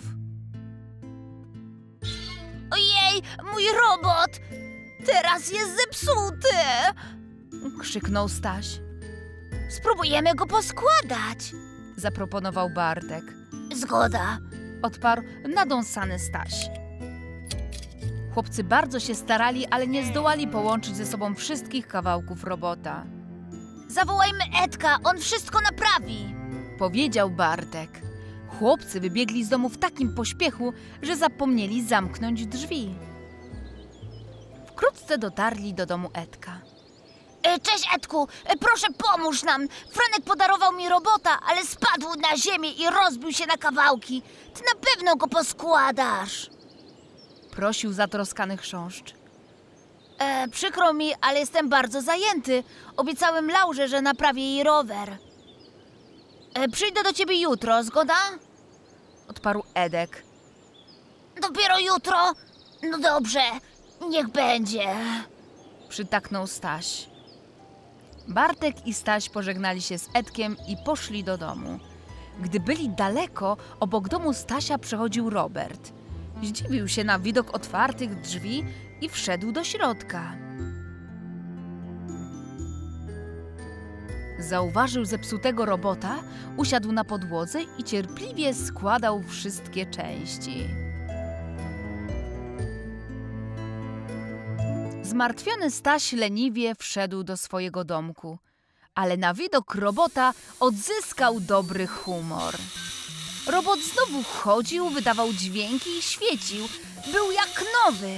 Ojej, mój robot! Teraz jest zepsuty! Krzyknął Staś. Spróbujemy go poskładać. Zaproponował Bartek. Zgoda. Odparł nadąsany Staś. Chłopcy bardzo się starali, ale nie zdołali połączyć ze sobą wszystkich kawałków robota. Zawołajmy Edka, on wszystko naprawi. Powiedział Bartek. Chłopcy wybiegli z domu w takim pośpiechu, że zapomnieli zamknąć drzwi. Wkrótce dotarli do domu Edka. E, Cześć, Edku, e, proszę pomóż nam. Franek podarował mi robota, ale spadł na ziemię i rozbił się na kawałki. Ty na pewno go poskładasz. Prosił zatroskany chrząszcz. E, przykro mi, ale jestem bardzo zajęty. Obiecałem Laurze, że naprawię jej rower. E, przyjdę do ciebie jutro, zgoda? Odparł Edek. Dopiero jutro? No dobrze, niech będzie. Przytaknął Staś. Bartek i Staś pożegnali się z Edkiem i poszli do domu. Gdy byli daleko, obok domu Stasia przechodził Robert. Zdziwił się na widok otwartych drzwi i wszedł do środka. Zauważył zepsutego robota, usiadł na podłodze i cierpliwie składał wszystkie części. Zmartwiony Staś leniwie wszedł do swojego domku, ale na widok robota odzyskał dobry humor. Robot znowu chodził, wydawał dźwięki i świecił. Był jak nowy.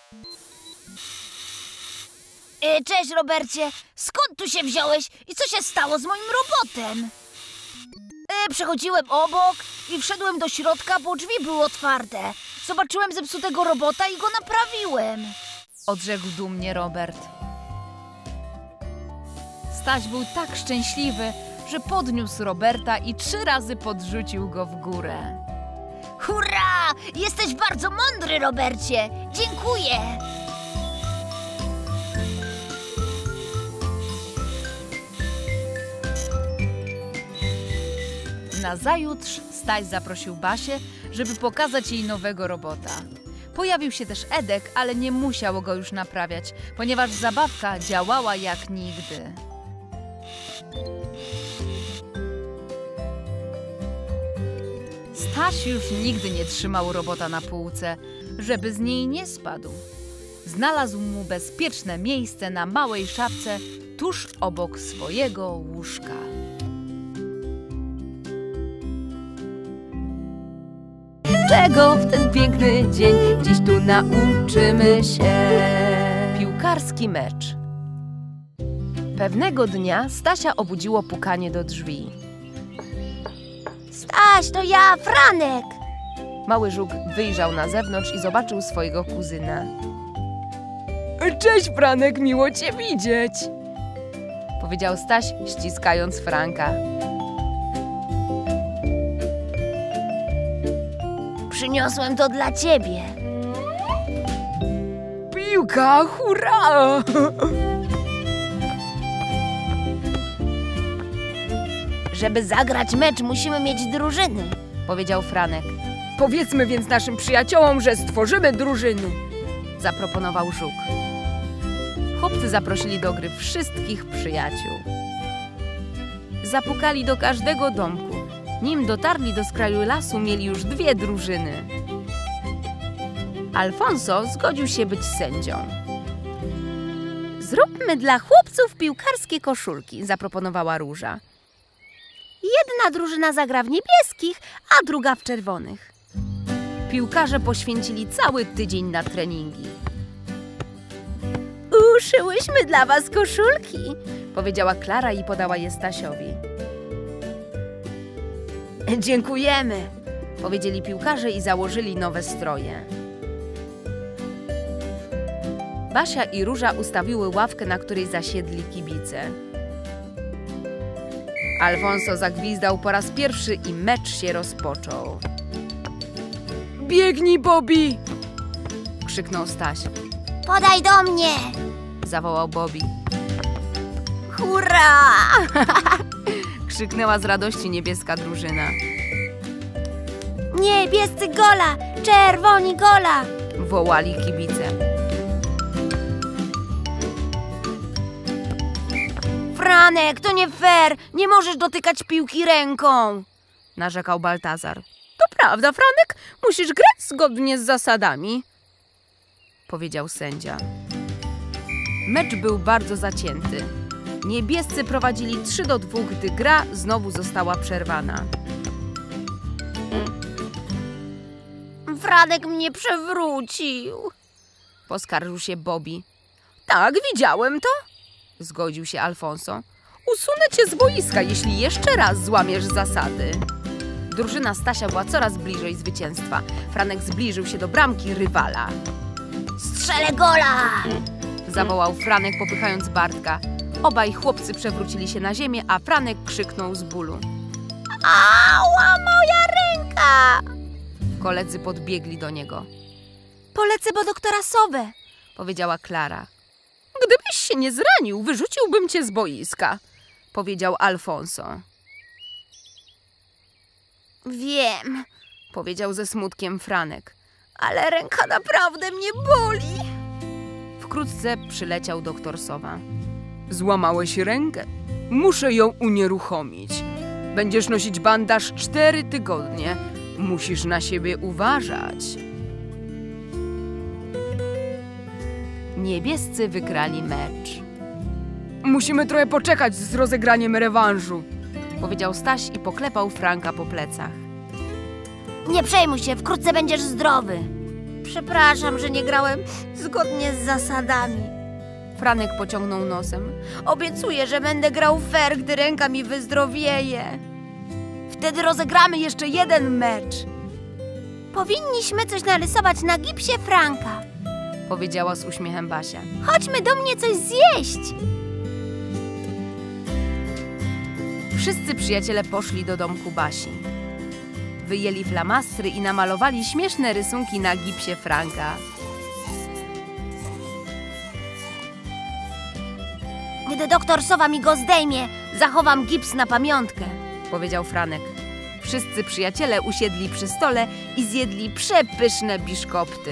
E, cześć, Robercie. Skąd tu się wziąłeś i co się stało z moim robotem? E, przechodziłem obok i wszedłem do środka, bo drzwi były otwarte. Zobaczyłem zepsutego robota i go naprawiłem. Odrzekł dumnie Robert. Staś był tak szczęśliwy, że podniósł Roberta i trzy razy podrzucił go w górę. Hurra! Jesteś bardzo mądry, Robercie. Dziękuję. Nazajutrz Staś zaprosił Basię, żeby pokazać jej nowego robota. Pojawił się też Edek, ale nie musiał go już naprawiać, ponieważ zabawka działała jak nigdy. Staś już nigdy nie trzymał robota na półce. żeby z niej nie spadł. Znalazł mu bezpieczne miejsce na małej szafce tuż obok swojego łóżka. Czego w ten piękny dzień dziś tu nauczymy się? Piłkarski mecz. Pewnego dnia Stasia obudziło pukanie do drzwi. Staś, to ja, Franek. Mały żuk wyjrzał na zewnątrz i zobaczył swojego kuzyna. Cześć, Franek, miło cię widzieć. Powiedział Staś, ściskając Franka. Przyniosłem to dla ciebie. Piłka, hurra! Żeby zagrać mecz, musimy mieć drużyny. Powiedział Franek. Powiedzmy więc naszym przyjaciołom, że stworzymy drużyny. Zaproponował żuk. Chłopcy zaprosili do gry wszystkich przyjaciół. Zapukali do każdego domku. Nim dotarli do skraju lasu, mieli już dwie drużyny. Alfonso zgodził się być sędzią. Zróbmy dla chłopców piłkarskie koszulki, zaproponowała Róża. Jedna drużyna zagra w niebieskich, a druga w czerwonych. Piłkarze poświęcili cały tydzień na treningi. Uszyłyśmy dla was koszulki, powiedziała Klara i podała je Stasiowi. Dziękujemy, powiedzieli piłkarze i założyli nowe stroje. Basia i Róża ustawiły ławkę, na której zasiedli kibice. Alfonso zagwizdał po raz pierwszy i mecz się rozpoczął. Biegnij, Bobby! Krzyknął Staś. Podaj do mnie! Zawołał Bobby. Hurra! Krzyknęła z radości niebieska drużyna. Niebiescy gola! Czerwoni gola! Wołali kibice. Franek, to nie fair! Nie możesz dotykać piłki ręką! Narzekał Baltazar. To prawda, Franek, musisz grać zgodnie z zasadami, powiedział sędzia. Mecz był bardzo zacięty. Niebiescy prowadzili trzy do dwóch, gdy gra znowu została przerwana. Franek mnie przewrócił. Poskarżył się Bobby. Tak, widziałem to. Zgodził się Alfonso. Usunę cię z boiska, jeśli jeszcze raz złamiesz zasady. Drużyna Stasia była coraz bliżej zwycięstwa. Franek zbliżył się do bramki rywala. Strzelę gola! Zawołał Franek, popychając Bartka. Obaj chłopcy przewrócili się na ziemię, a Franek krzyknął z bólu. Ała, moja ręka! Koledzy podbiegli do niego. Polecę po doktora Sowę, powiedziała Klara. Gdybyś się nie zranił, wyrzuciłbym cię z boiska, powiedział Alfonso. Wiem, powiedział ze smutkiem Franek. ale ręka naprawdę mnie boli. Wkrótce przyleciał doktor Sowa. Złamałeś rękę. Muszę ją unieruchomić. Będziesz nosić bandaż cztery tygodnie. Musisz na siebie uważać. Niebiescy wygrali mecz. Musimy trochę poczekać z rozegraniem rewanżu, powiedział Staś i poklepał Franka po plecach. Nie przejmuj się, wkrótce będziesz zdrowy. Przepraszam, że nie grałem zgodnie z zasadami. Franek pociągnął nosem. Obiecuję, że będę grał fair, gdy ręka mi wyzdrowieje. Wtedy rozegramy jeszcze jeden mecz. Powinniśmy coś narysować na gipsie Franka, powiedziała z uśmiechem Basia. Chodźmy do mnie coś zjeść. Wszyscy przyjaciele poszli do domku Basi. Wyjęli flamastry i namalowali śmieszne rysunki na gipsie Franka. Gdy doktor Sowa mi go zdejmie, zachowam gips na pamiątkę, powiedział Franek. Wszyscy przyjaciele usiedli przy stole i zjedli przepyszne biszkopty.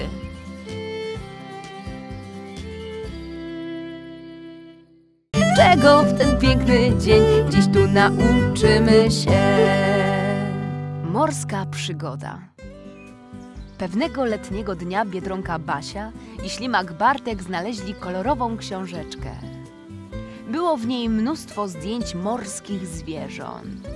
Czego w ten piękny dzień dziś tu nauczymy się? Morska przygoda. Pewnego letniego dnia Biedronka Basia i ślimak Bartek znaleźli kolorową książeczkę. Było w niej mnóstwo zdjęć morskich zwierząt,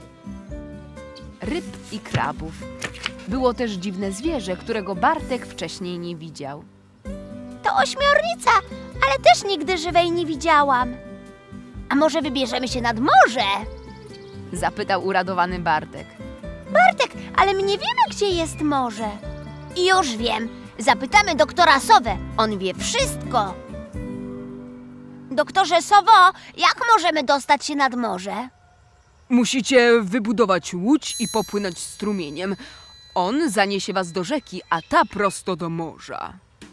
ryb i krabów. Było też dziwne zwierzę, którego Bartek wcześniej nie widział. To ośmiornica, ale też nigdy żywej nie widziałam. A może wybierzemy się nad morze? Zapytał uradowany Bartek. Bartek, ale my nie wiemy, gdzie jest morze. Już wiem. Zapytamy doktora Sowę. On wie wszystko. Doktorze Sowo, jak możemy dostać się nad morze? Musicie wybudować łódź i popłynąć strumieniem. On zaniesie was do rzeki, a ta prosto do morza.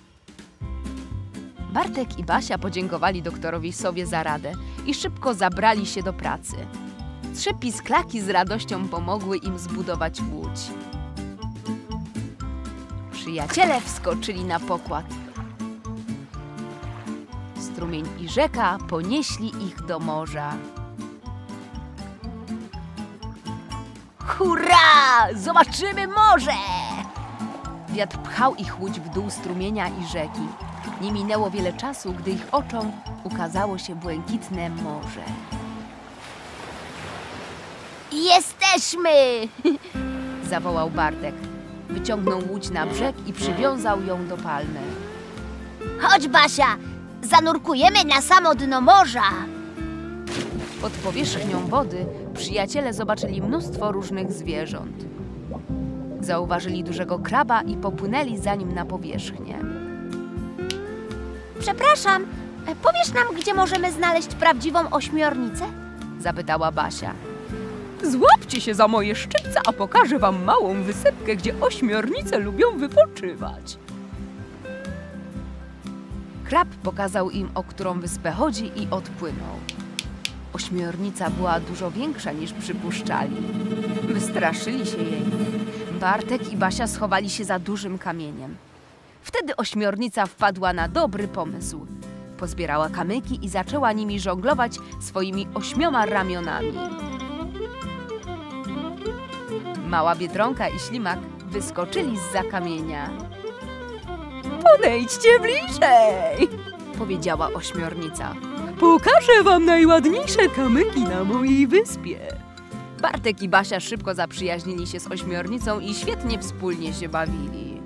Bartek i Basia podziękowali doktorowi Sowie za radę i szybko zabrali się do pracy. Trzy pisklaki z radością pomogły im zbudować łódź. Przyjaciele wskoczyli na pokład. Strumień i rzeka ponieśli ich do morza. Hurra! Zobaczymy morze! Wiatr pchał ich łódź w dół strumienia i rzeki. Nie minęło wiele czasu, gdy ich oczom ukazało się błękitne morze. Jesteśmy! Zawołał Bartek. Wyciągnął łódź na brzeg i przywiązał ją do palmy. Chodź, Basia, zanurkujemy na samo dno morza. Pod powierzchnią wody przyjaciele zobaczyli mnóstwo różnych zwierząt. Zauważyli dużego kraba i popłynęli za nim na powierzchnię. Przepraszam, powiesz nam, gdzie możemy znaleźć prawdziwą ośmiornicę? Zapytała Basia. Złapcie się za moje szczypce, a pokażę wam małą wysepkę, gdzie ośmiornice lubią wypoczywać. Krab pokazał im, o którą wyspę chodzi i odpłynął. Ośmiornica była dużo większa niż przypuszczali. Wystraszyli się jej. Bartek i Basia schowali się za dużym kamieniem. Wtedy ośmiornica wpadła na dobry pomysł. Pozbierała kamyki i zaczęła nimi żonglować swoimi ośmioma ramionami. Mała Biedronka i ślimak wyskoczyli zza kamienia. Podejdźcie bliżej! Powiedziała ośmiornica. Pokażę wam najładniejsze kamyki na mojej wyspie. Bartek i Basia szybko zaprzyjaźnili się z ośmiornicą i świetnie wspólnie się bawili.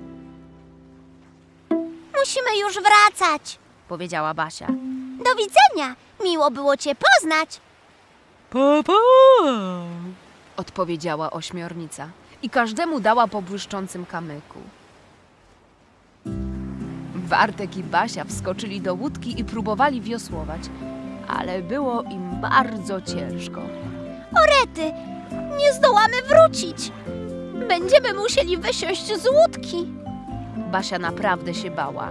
Musimy już wracać. Powiedziała Basia. Do widzenia. Miło było cię poznać. Pa, pa! Odpowiedziała ośmiornica i każdemu dała po błyszczącym kamyku. Bartek i Basia wskoczyli do łódki i próbowali wiosłować, ale było im bardzo ciężko. Orety, nie zdołamy wrócić. Będziemy musieli wysiąść z łódki. Basia naprawdę się bała.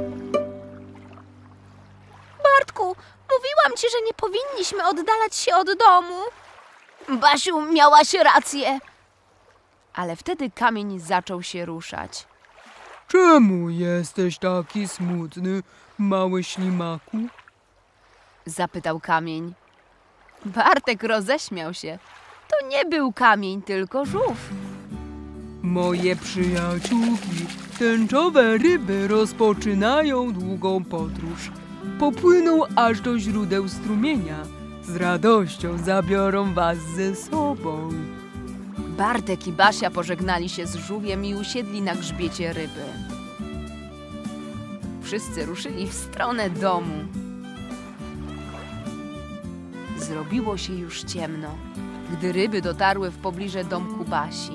Bartku, mówiłam ci, że nie powinniśmy oddalać się od domu. Basiu, miałaś rację. Ale wtedy kamień zaczął się ruszać. Czemu jesteś taki smutny, mały ślimaku? Zapytał kamień. Bartek roześmiał się. To nie był kamień, tylko żółw. Moje przyjaciółki, tęczowe ryby rozpoczynają długą podróż. Popłyną aż do źródeł strumienia. Z radością zabiorą was ze sobą. Bartek i Basia pożegnali się z żółwiem i usiedli na grzbiecie ryby. Wszyscy ruszyli w stronę domu. Zrobiło się już ciemno, gdy ryby dotarły w pobliże domku Basi.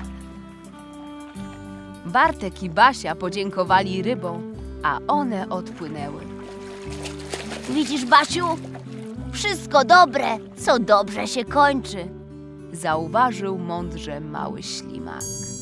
Bartek i Basia podziękowali rybom, a one odpłynęły. Widzisz, Basiu? Wszystko dobre, co dobrze się kończy. Zauważył mądrze mały ślimak.